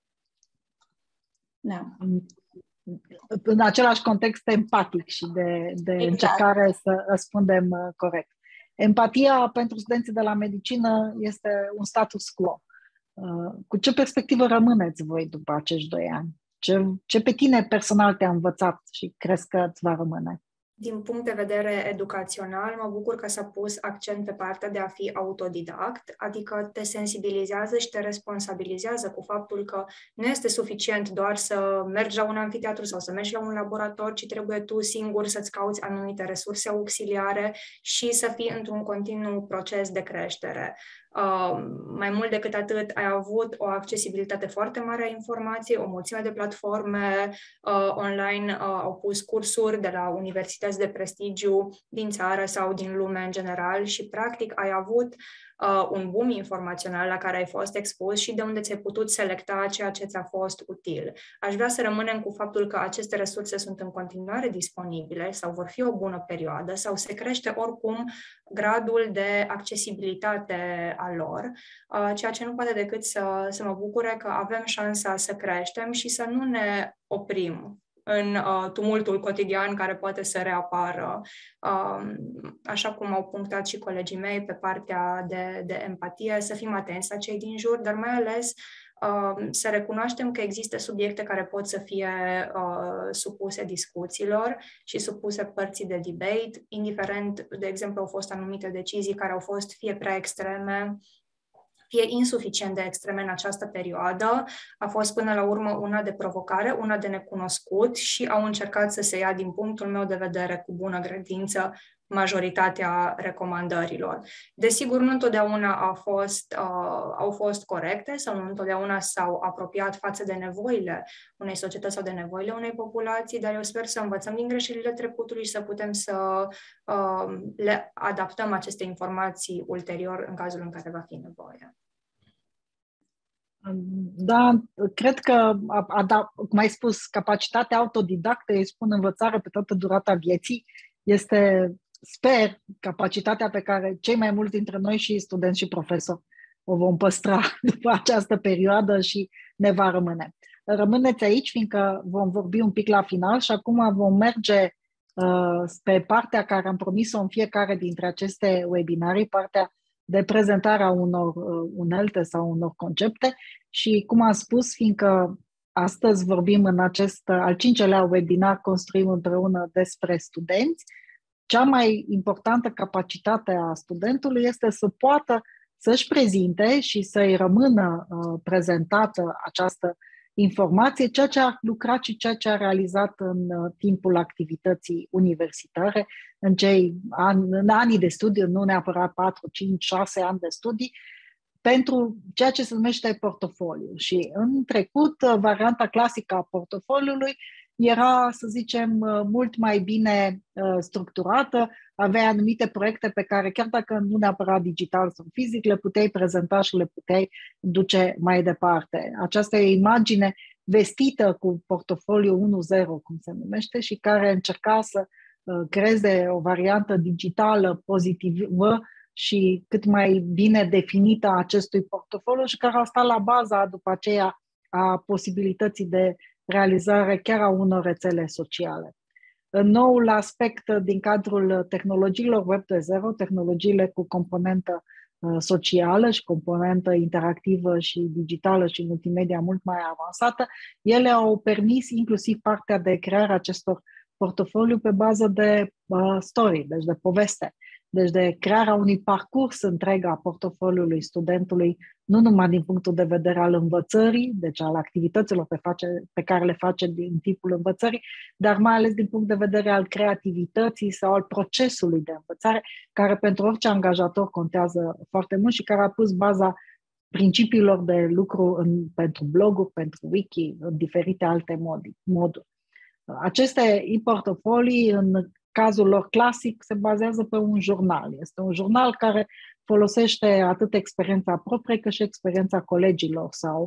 Da. În același context empatic și de, de exact. Încercare să răspundem uh, corect. Empatia pentru studenții de la medicină este un status quo. Uh, cu ce perspectivă rămâneți voi după acești doi ani? Ce, ce pe tine personal te-a învățat și crezi că îți va rămâne? Din punct de vedere educațional, mă bucur că s-a pus accent pe partea de a fi autodidact, adică te sensibilizează și te responsabilizează cu faptul că nu este suficient doar să mergi la un amfiteatru sau să mergi la un laborator, ci trebuie tu singur să-ți cauți anumite resurse auxiliare și să fii într-un continuu proces de creștere. Uh, mai mult decât atât, ai avut o accesibilitate foarte mare a informației, o mulțime de platforme uh, online uh, au pus cursuri de la universități de prestigiu din țară sau din lume în general și, practic, ai avut uh, un boom informațional la care ai fost expus și de unde ți-ai putut selecta ceea ce ți-a fost util. Aș vrea să rămânem cu faptul că aceste resurse sunt în continuare disponibile sau vor fi o bună perioadă sau se crește oricum gradul de accesibilitate a lor, ceea ce nu poate decât să, să mă bucure că avem șansa să creștem și să nu ne oprim în uh, tumultul cotidian care poate să reapară, uh, așa cum au punctat și colegii mei pe partea de, de empatie, să fim atenți la cei din jur, dar mai ales uh, să recunoaștem că există subiecte care pot să fie uh, supuse discuțiilor și supuse părții de debate, indiferent, de exemplu, au fost anumite decizii care au fost fie prea extreme, fie insuficient de extreme în această perioadă, a fost până la urmă una de provocare, una de necunoscut și au încercat să se ia, din punctul meu de vedere, cu bună credință, majoritatea recomandărilor. Desigur, nu întotdeauna a fost, uh, au fost corecte sau nu întotdeauna s-au apropiat față de nevoile unei societăți sau de nevoile unei populații, dar eu sper să învățăm din greșelile trecutului și să putem să uh, le adaptăm aceste informații ulterior în cazul în care va fi nevoie. Da, cred că, cum ai spus, capacitatea autodidactă, îi spun învățare pe toată durata vieții, este, sper, capacitatea pe care cei mai mulți dintre noi și studenți și profesori o vom păstra după această perioadă și ne va rămâne. Rămâneți aici, fiindcă vom vorbi un pic la final și acum vom merge uh, pe partea care am promis-o în fiecare dintre aceste webinarii, partea de prezentarea unor uh, unelte sau unor concepte și, cum am spus, fiindcă astăzi vorbim în acest al cincelea webinar Construim împreună despre studenți, cea mai importantă capacitate a studentului este să poată să-și prezinte și să-i rămână uh, prezentată această informație, ceea ce a lucrat și ceea ce a realizat în uh, timpul activității universitare, în, cei ani, în anii de studiu, nu neapărat patru, cinci, șase ani de studii, pentru ceea ce se numește portofoliu. Și în trecut, varianta clasică a portofoliului era, să zicem, mult mai bine uh, structurată, avea anumite proiecte pe care, chiar dacă nu neapărat digital sau fizic, le puteai prezenta și le puteai duce mai departe. Aceasta e o imagine vestită cu portofoliu unu zero, cum se numește, și care încerca să uh, creeze o variantă digitală pozitivă și cât mai bine definită a acestui portofoliu și care a stat la baza, după aceea, a posibilității de realizare chiar a unor rețele sociale. Noul aspect din cadrul tehnologiilor Web doi punct zero, tehnologiile cu componentă socială și componentă interactivă și digitală și multimedia mult mai avansată, ele au permis inclusiv partea de creare acestor portofoliu pe bază de uh, story, deci de poveste. Deci de crearea unui parcurs întreg a portofoliului studentului, nu numai din punctul de vedere al învățării, deci al activităților pe, face, pe care le face din timpul învățării, dar mai ales din punct de vedere al creativității sau al procesului de învățare, care pentru orice angajator contează foarte mult și care a pus baza principiilor de lucru în, pentru bloguri, pentru wiki, în diferite alte modi, moduri. Aceste e-portofolii, în cazul lor clasic, se bazează pe un jurnal. Este un jurnal care folosește atât experiența proprie cât și experiența colegilor sau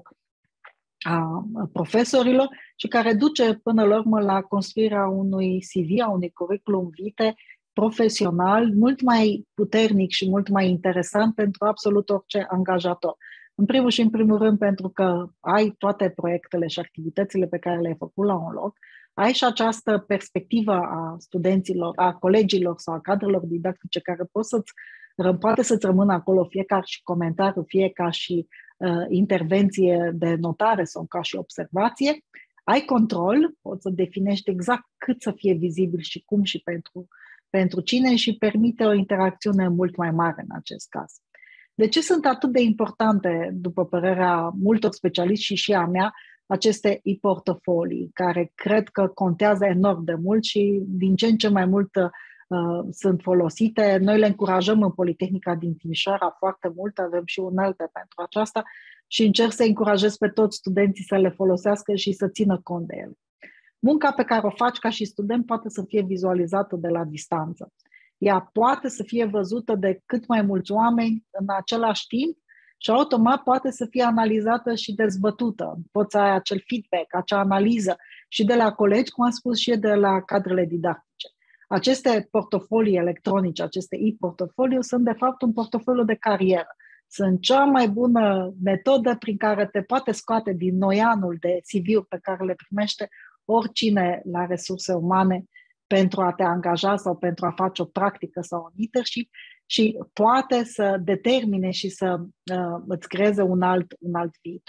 a profesorilor și care duce până la urmă la construirea unui C V, a unui curriculum vitae profesional mult mai puternic și mult mai interesant pentru absolut orice angajator. În primul și în primul rând pentru că ai toate proiectele și activitățile pe care le-ai făcut la un loc, ai și această perspectivă a studenților, a colegilor sau a cadrelor didactice care pot să-ți, poate să-ți rămână acolo fie ca și comentariu, fie ca și uh, intervenție de notare sau ca și observație. Ai control, poți să definești exact cât să fie vizibil și cum și pentru, pentru cine și permite o interacțiune mult mai mare în acest caz. De ce sunt atât de importante, după părerea multor specialiști și și a mea, aceste e-portofolii, care cred că contează enorm de mult și din ce în ce mai mult uh, sunt folosite. Noi le încurajăm în Politehnica din Timișoara foarte mult, avem și unelte pentru aceasta și încerc să încurajez pe toți studenții să le folosească și să țină cont de ele. Munca pe care o faci ca și student poate să fie vizualizată de la distanță. Ea poate să fie văzută de cât mai mulți oameni în același timp și automat poate să fie analizată și dezbătută. Poți să ai acel feedback, acea analiză și de la colegi, cum am spus, și de la cadrele didactice. Aceste portofolii electronice, aceste e-portofoliu, sunt de fapt un portofoliu de carieră. Sunt cea mai bună metodă prin care te poate scoate din noianul de C V-uri pe care le primește oricine la resurse umane pentru a te angaja sau pentru a face o practică sau un internship și poate să determine și să uh, îți creeze un alt, un alt viitor.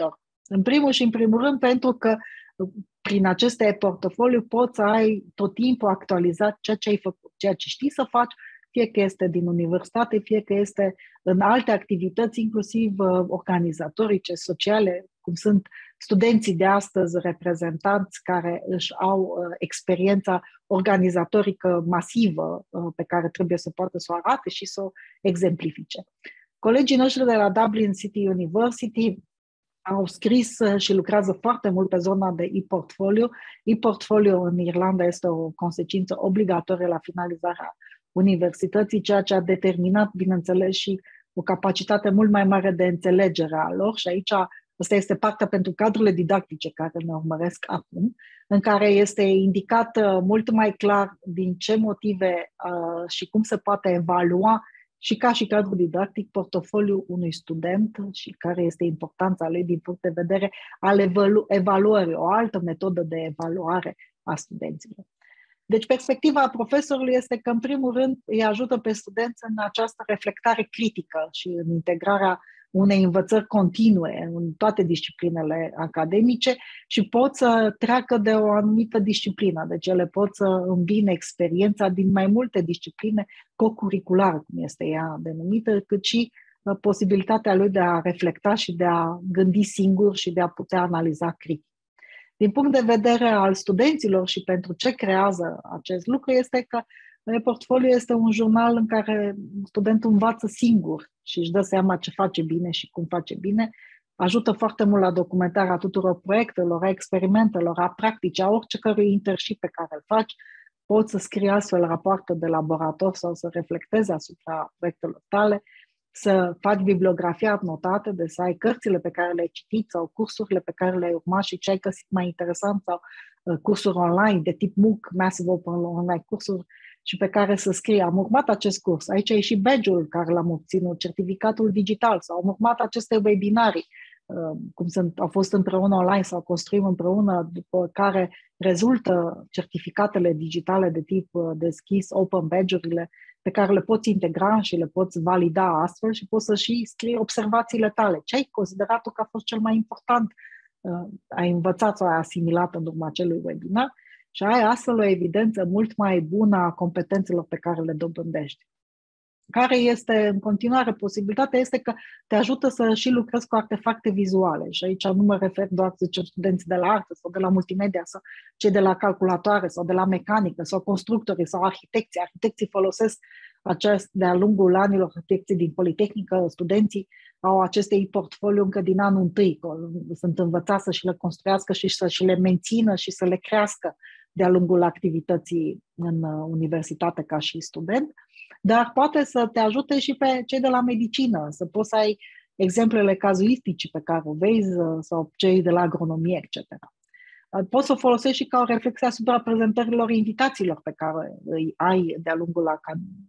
În primul și în primul rând pentru că prin aceste portofoliu poți să ai tot timpul actualizat ceea ce ai făcut, ceea ce știi să faci, fie că este din universitate, fie că este în alte activități, inclusiv uh, organizatorice, sociale, cum sunt studenții de astăzi, reprezentanți care își au uh, experiența organizatorică masivă uh, pe care trebuie să poată să o arate și să o exemplifice. Colegii noștri de la Dublin City University au scris și lucrează foarte mult pe zona de e-portfolio. E-portfolio în Irlanda este o consecință obligatorie la finalizarea universității, ceea ce a determinat, bineînțeles, și o capacitate mult mai mare de înțelegere a lor. Și aici, asta este partea pentru cadrele didactice care ne urmăresc acum, în care este indicat mult mai clar din ce motive uh, și cum se poate evalua și ca și cadru didactic portofoliul unui student și care este importanța lui din punct de vedere al evalu- evaluării, o altă metodă de evaluare a studenților. Deci perspectiva profesorului este că, în primul rând, îi ajută pe studenți în această reflectare critică și în integrarea unei învățări continue în toate disciplinele academice și pot să treacă de o anumită disciplină. Deci ele pot să îmbine experiența din mai multe discipline co-curricular, cum este ea denumită, cât și posibilitatea lui de a reflecta și de a gândi singur și de a putea analiza critic. Din punct de vedere al studenților și pentru ce creează acest lucru este că portfoliul este un jurnal în care studentul învață singur și își dă seama ce face bine și cum face bine. Ajută foarte mult la documentarea tuturor proiectelor, a experimentelor, a practici, a orice cărui internship pe care îl faci. Poți să scrii astfel rapoarte de laborator sau să reflectezi asupra proiectelor tale, să faci bibliografia notată, de să ai cărțile pe care le-ai citit sau cursurile pe care le-ai urmat și ce ai găsit mai interesant sau uh, cursuri online de tip MOOC, Massive Open Online cursuri și pe care să scrii, am urmat acest curs, aici e și badge-ul care l-am obținut, certificatul digital sau am urmat aceste webinarii, uh, cum sunt, au fost împreună online sau construim împreună, după care rezultă certificatele digitale de tip uh, deschis, open badge-urile, pe care le poți integra și le poți valida astfel și poți să și scrii observațiile tale. Ce ai considerat că a fost cel mai important? Uh, ai învățat sau ai asimilat în urma acelui webinar și ai astfel o evidență mult mai bună a competențelor pe care le dobândești. Care este în continuare posibilitatea este că te ajută să și lucrezi cu artefacte vizuale. Și aici nu mă refer doar, zicem, studenții de la artă sau de la multimedia sau cei de la calculatoare sau de la mecanică sau constructorii sau arhitecții. Arhitecții folosesc acest, de-a lungul anilor, arhitecții din Politehnică, studenții au aceste e-portfolio încă din anul întâi, sunt învățați să și le construiască și să și le mențină și să le crească de-a lungul activității în universitate ca și student, dar poate să te ajute și pe cei de la medicină, să poți să ai exemplele cazuistice pe care o vezi sau cei de la agronomie, et cetera. Poți să o folosești și ca o reflexie asupra prezentărilor invitațiilor pe care îi ai de-a lungul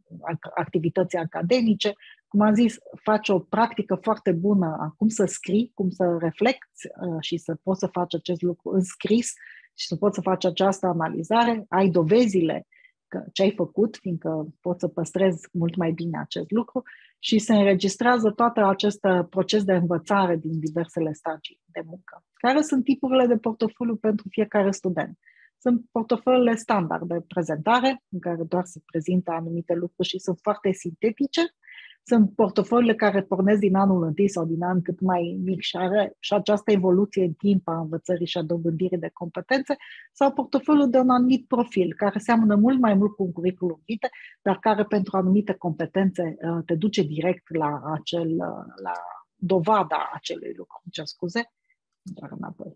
activității academice. Cum am zis, faci o practică foarte bună a cum să scrii, cum să reflecți și să poți să faci acest lucru în scris și să poți să faci această analizare, ai dovezile că ce ai făcut, fiindcă poți să păstrezi mult mai bine acest lucru și se înregistrează tot acest proces de învățare din diversele stagii de muncă. Care sunt tipurile de portofoliu pentru fiecare student? Sunt portofoliile standard de prezentare, în care doar se prezintă anumite lucruri și sunt foarte sintetice. Sunt portofoliile care pornesc din anul întâi sau din an cât mai mic și are și această evoluție în timp a învățării și a dobândirii de competențe, sau portofoliul de un anumit profil, care seamănă mult mai mult cu un curriculum vitae, dar care pentru anumite competențe te duce direct la, acel, la dovada acelui lucru. Ce scuze? Doar înapoi.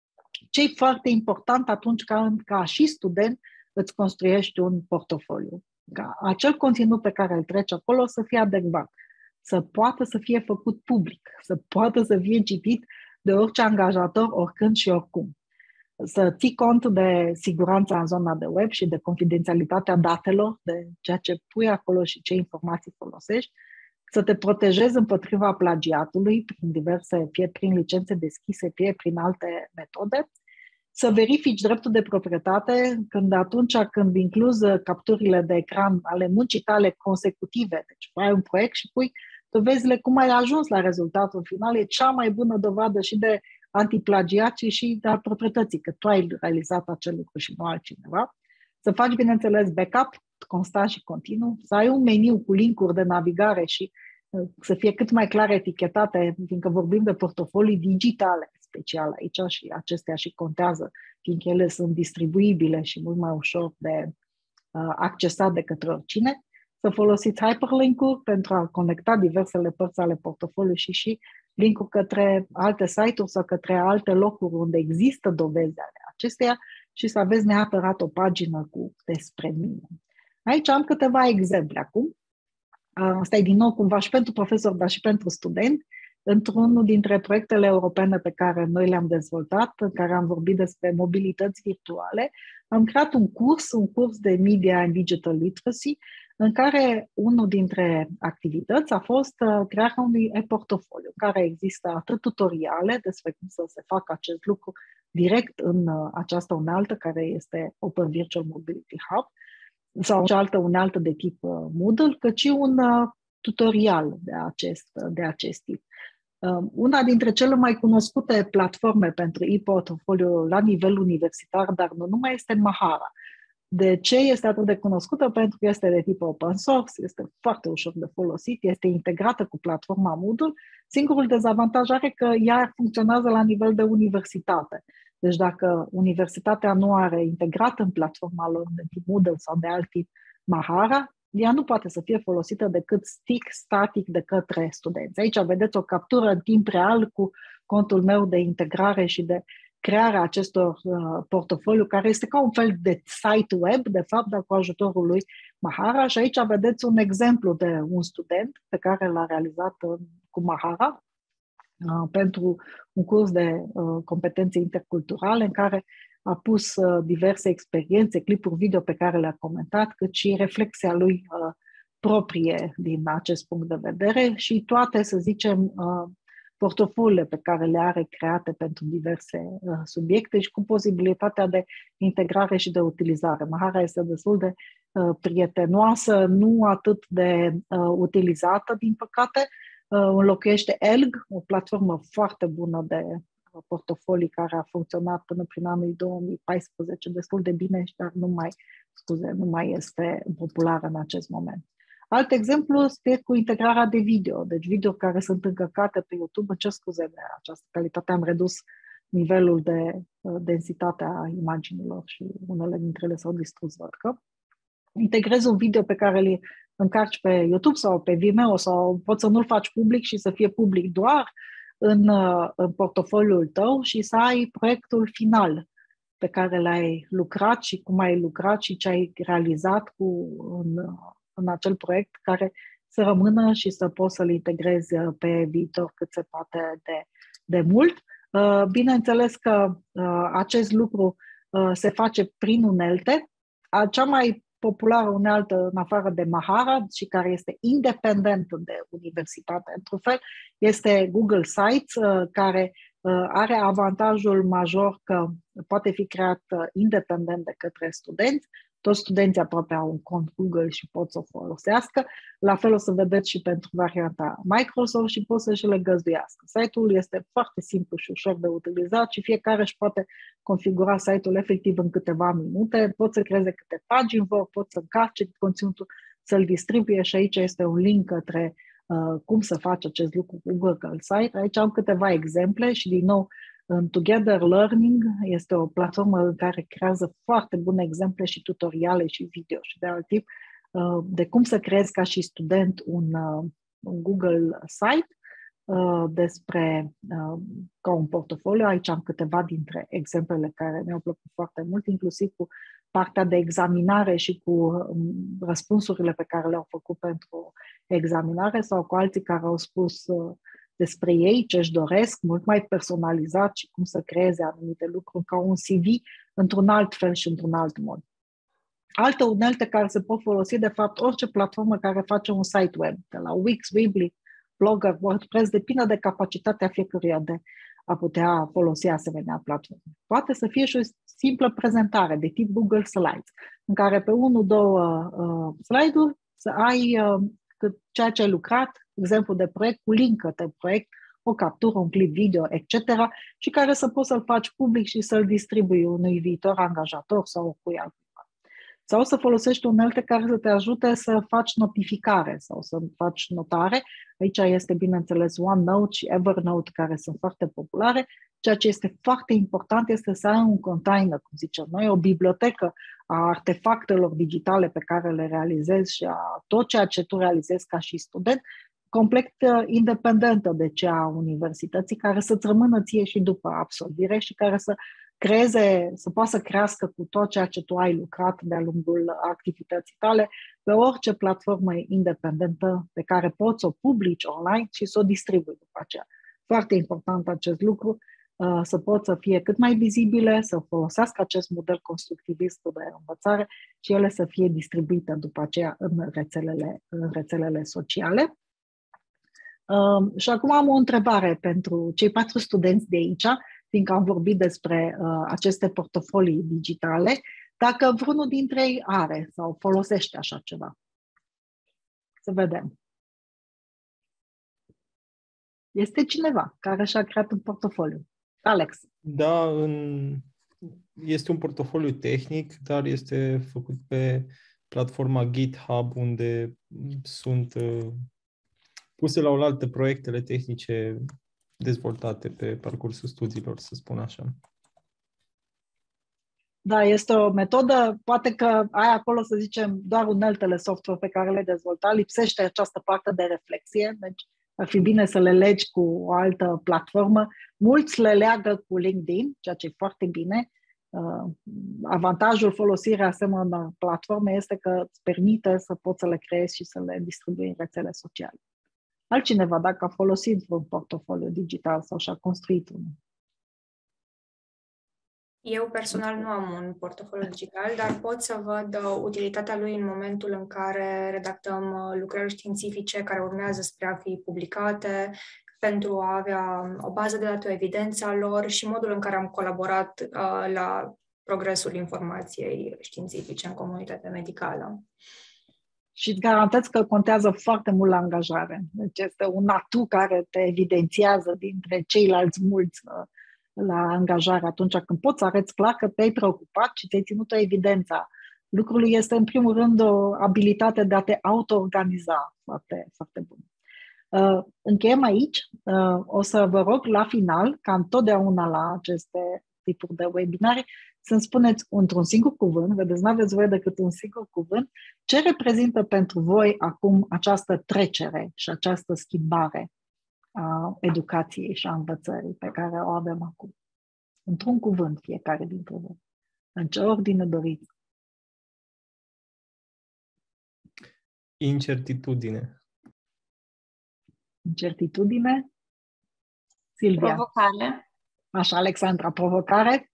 Ce e foarte important atunci când, ca și student, îți construiești un portofoliu? Ca acel conținut pe care îl treci acolo să fie adecvat, să poată să fie făcut public, să poată să fie citit de orice angajator, oricând și oricum. Să ții cont de siguranța în zona de web și de confidențialitatea datelor, de ceea ce pui acolo și ce informații folosești, să te protejezi împotriva plagiatului prin diverse, fie prin licențe deschise, fie prin alte metode, să verifici dreptul de proprietate când atunci când incluzi capturile de ecran ale muncii tale consecutive, deci ai un proiect și pui dovezile cum ai ajuns la rezultatul final, e cea mai bună dovadă și de antiplagiat, ci și a proprietății, că tu ai realizat acel lucru și nu altcineva. Să faci, bineînțeles, backup constant și continuu, să ai un meniu cu link-uri de navigare și să fie cât mai clar etichetate, fiindcă vorbim de portofolii digitale special aici și acestea și contează, fiindcă ele sunt distribuibile și mult mai ușor de uh, accesat de către oricine. Să folosiți hyperlink-uri pentru a conecta diversele părți ale portofoliului și și link-uri către alte site-uri sau către alte locuri unde există dovezi ale acesteia și să aveți neapărat o pagină cu despre mine. Aici am câteva exemple acum. Asta e din nou cumva și pentru profesor, dar și pentru student. Într-unul dintre proiectele europene pe care noi le-am dezvoltat, în care am vorbit despre mobilități virtuale, am creat un curs, un curs de Media and Digital Literacy, în care unul dintre activități a fost crearea unui e-portofoliu, în care există atât tutoriale despre cum să se facă acest lucru direct în această unealtă, care este Open Virtual Mobility Hub, sau cealaltă unealtă de tip Moodle, cât și un tutorial de acest, de acest tip. Una dintre cele mai cunoscute platforme pentru e-portfolio la nivel universitar, dar nu numai, este Mahara. De ce este atât de cunoscută? Pentru că este de tip open source, este foarte ușor de folosit, este integrată cu platforma Moodle. Singurul dezavantaj are că ea funcționează la nivel de universitate. Deci dacă universitatea nu are integrat în platforma lor de tip Moodle sau de alt tip Mahara, ea nu poate să fie folosită decât stick static de către studenți. Aici vedeți o captură în timp real cu contul meu de integrare și de crearea acestor uh, portofoliu, care este ca un fel de site web, de fapt, dar cu ajutorul lui Mahara. Și aici vedeți un exemplu de un student pe care l-a realizat uh, cu Mahara uh, pentru un curs de uh, competențe interculturale în care a pus uh, diverse experiențe, clipuri video pe care le-a comentat, cât și reflexia lui uh, proprie din acest punct de vedere și toate, să zicem, uh, portofoliile pe care le are create pentru diverse uh, subiecte și cu posibilitatea de integrare și de utilizare. Mahara este destul de uh, prietenoasă, nu atât de uh, utilizată, din păcate. Uh, înlocuiește E L G, o platformă foarte bună de uh, portofolii care a funcționat până prin anul două mii paisprezece destul de bine, dar nu mai, scuze, nu mai este populară în acest moment. Alt exemplu este cu integrarea de video, deci video care sunt încărcate pe YouTube. În ce scuze de această calitate am redus nivelul de uh, densitate a imaginilor și unele dintre ele s-au distrus, văd că. Integrezi un video pe care îl încarci pe YouTube sau pe Vimeo sau poți să nu-l faci public și să fie public doar în, uh, în portofoliul tău și să ai proiectul final pe care l-ai lucrat și cum ai lucrat și ce ai realizat cu în, în acel proiect care să rămână și să poți să-l integrezi pe viitor cât se poate de, de mult. Bineînțeles că acest lucru se face prin unelte. Cea mai populară unealtă în afară de Mahara și care este independent de universitate, într-un fel, este Google Sites, care are avantajul major că poate fi creat independent de către studenți. Toți studenții aproape au un cont Google și pot să o folosească. La fel o să vedeți și pentru varianta Microsoft și pot să și le găzduiască. Site-ul este foarte simplu și ușor de utilizat și fiecare își poate configura site-ul efectiv în câteva minute. Pot să creeze câte pagini vor, pot să încarce conținutul, să-l distribuie și aici este un link către uh, cum să faci acest lucru cu Google Site. Aici am câteva exemple și din nou în Together Learning este o platformă în care creează foarte bune exemple și tutoriale și video și de alt tip de cum să creezi ca și student un, un Google Site despre ca un portofoliu. Aici am câteva dintre exemplele care mi-au plăcut foarte mult, inclusiv cu partea de examinare și cu răspunsurile pe care le-au făcut pentru examinare sau cu alții care au spus despre ei, ce își doresc, mult mai personalizat și cum să creeze anumite lucruri ca un C V într-un alt fel și într-un alt mod. Alte unelte care se pot folosi, de fapt, orice platformă care face un site web, de la Wix, Weebly, Blogger, WordPress, depinde de capacitatea fiecăruia de a putea folosi asemenea platforme. Poate să fie și o simplă prezentare de tip Google Slides, în care pe unul, două uh, slide-uri să ai uh, ceea ce ai lucrat, exemplu de proiect cu link către proiect, o captură, un clip video, et cetera, și care să poți să-l faci public și să-l distribui unui viitor angajator sau cui altcuiva. Sau să folosești unelte care să te ajute să faci notificare sau să faci notare. Aici este, bineînțeles, OneNote și Evernote, care sunt foarte populare. Ceea ce este foarte important este să ai un container, cum zicem noi, o bibliotecă a artefactelor digitale pe care le realizezi și a tot ceea ce tu realizezi ca și student, complet independentă de cea a universității, care să-ți rămână ție și după absolvire și care să creeze, să poată să crească cu tot ceea ce tu ai lucrat de-a lungul activității tale pe orice platformă independentă pe care poți să o publici online și să o distribui după aceea. Foarte important acest lucru, să poți să fie cât mai vizibile, să folosească acest model constructivist de învățare și ele să fie distribuite după aceea în rețelele, în rețelele sociale. Uh, și acum am o întrebare pentru cei patru studenți de aici, fiindcă am vorbit despre uh, aceste portofolii digitale, dacă vreunul dintre ei are sau folosește așa ceva. Să vedem. Este cineva care și-a creat un portofoliu. Alex. Da, în... este un portofoliu tehnic, dar este făcut pe platforma GitHub, unde sunt uh, puse la oaltă proiectele tehnice dezvoltate pe parcursul studiilor, să spun așa. Da, este o metodă, poate că ai acolo, să zicem, doar uneltele software pe care le-ai dezvoltat, lipsește această parte de reflexie, deci ar fi bine să le legi cu o altă platformă. Mulți le leagă cu LinkedIn, ceea ce e foarte bine. Uh, avantajul folosirii asemenea platforme este că îți permite să poți să le creezi și să le distribui în rețele sociale. Altcineva, dacă a folosit vreun portofoliu digital sau și-a construit unul? Eu personal nu am un portofoliu digital, dar pot să văd utilitatea lui în momentul în care redactăm lucrări științifice care urmează spre a fi publicate, pentru a avea o bază de date, o evidență a lor și modul în care am colaborat uh, la progresul informației științifice în comunitatea medicală. Și îți garantez că contează foarte mult la angajare. Deci este un atu care te evidențiază dintre ceilalți mulți la angajare atunci când poți să arăți clar că te-ai preocupat și ți-ai ținut o evidența. Lucrul este, în primul rând, o abilitate de a te auto-organiza foarte, foarte bună. Uh, încheiem aici. Uh, o să vă rog la final, ca întotdeauna la aceste tipuri de webinare, să-mi spuneți într-un singur cuvânt, vedeți, nu aveți voie decât un singur cuvânt, ce reprezintă pentru voi acum această trecere și această schimbare a educației și a învățării pe care o avem acum. Într-un cuvânt fiecare dintre voi. În ce ordine doriți? Incertitudine. Incertitudine? Silvia. Provocare. Așa, Alexandra, provocare?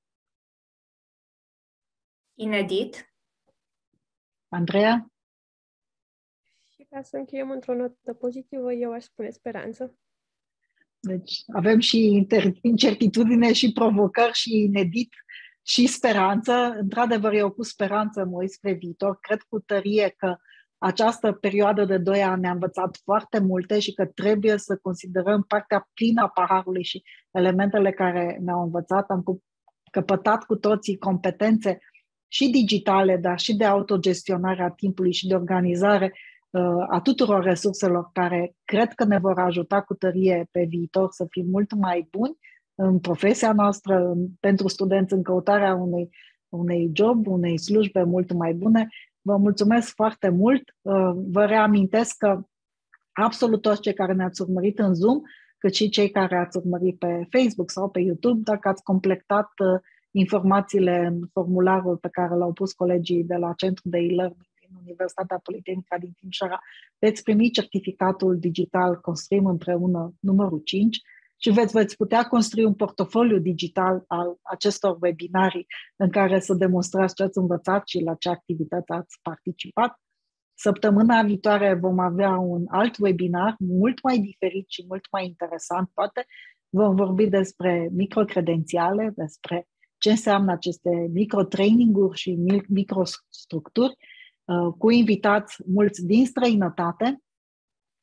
Inedit. Andreea? Și ca să încheiem într-o notă pozitivă, eu aș spune speranță. Deci avem și incertitudine și provocări și inedit și speranță. Într-adevăr, eu cu speranță mă uit spre viitor. Cred cu tărie că această perioadă de doi ani ne-a învățat foarte multe și că trebuie să considerăm partea plină a paharului și elementele care ne-au învățat. Am căpătat cu toții competențe și digitale, dar și de autogestionare a timpului și de organizare a tuturor resurselor care cred că ne vor ajuta cu tărie pe viitor să fim mult mai buni în profesia noastră, pentru studenți în căutarea unei, unei job, unei slujbe mult mai bune. Vă mulțumesc foarte mult. Vă reamintesc că absolut toți cei care ne-ați urmărit în Zoom, cât și cei care ați urmărit pe Facebook sau pe YouTube, dacă ați completat informațiile în formularul pe care l-au pus colegii de la Centrul de e-learning din Universitatea Politehnică din Timișoara, veți primi certificatul digital Construim împreună numărul cinci și veți, veți putea construi un portofoliu digital al acestor webinarii în care să demonstrați ce ați învățat și la ce activități ați participat. Săptămâna viitoare vom avea un alt webinar mult mai diferit și mult mai interesant, poate. Vom vorbi despre microcredențiale, despre ce înseamnă aceste microtraining-uri și microstructuri, cu invitați mulți din străinătate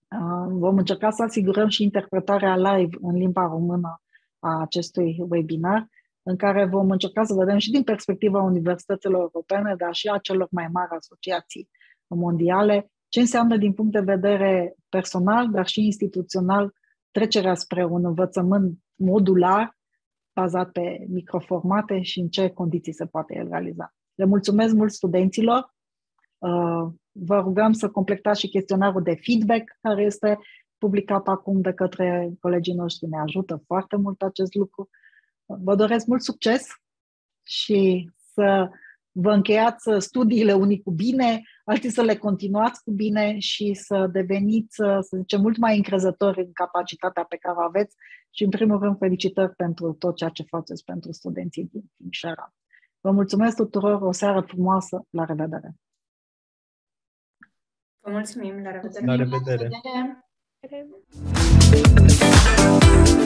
Vom încerca să asigurăm și interpretarea live în limba română a acestui webinar, în care vom încerca să vedem și din perspectiva universităților europene, dar și a celor mai mari asociații mondiale, ce înseamnă din punct de vedere personal, dar și instituțional, trecerea spre un învățământ modular, bazat pe microformate și în ce condiții se poate el realiza. Le mulțumesc mult studenților. Vă rugăm să completați și chestionarul de feedback care este publicat acum de către colegii noștri. Ne ajută foarte mult acest lucru. Vă doresc mult succes și să vă încheiați studiile unii cu bine, alții să le continuați cu bine și să deveniți, să zicem, mult mai încrezători în capacitatea pe care o aveți și, în primul rând, felicitări pentru tot ceea ce faceți pentru studenții din Timișoara. Vă mulțumesc tuturor, o seară frumoasă, la revedere! Vă mulțumim, la revedere! La revedere! La revedere.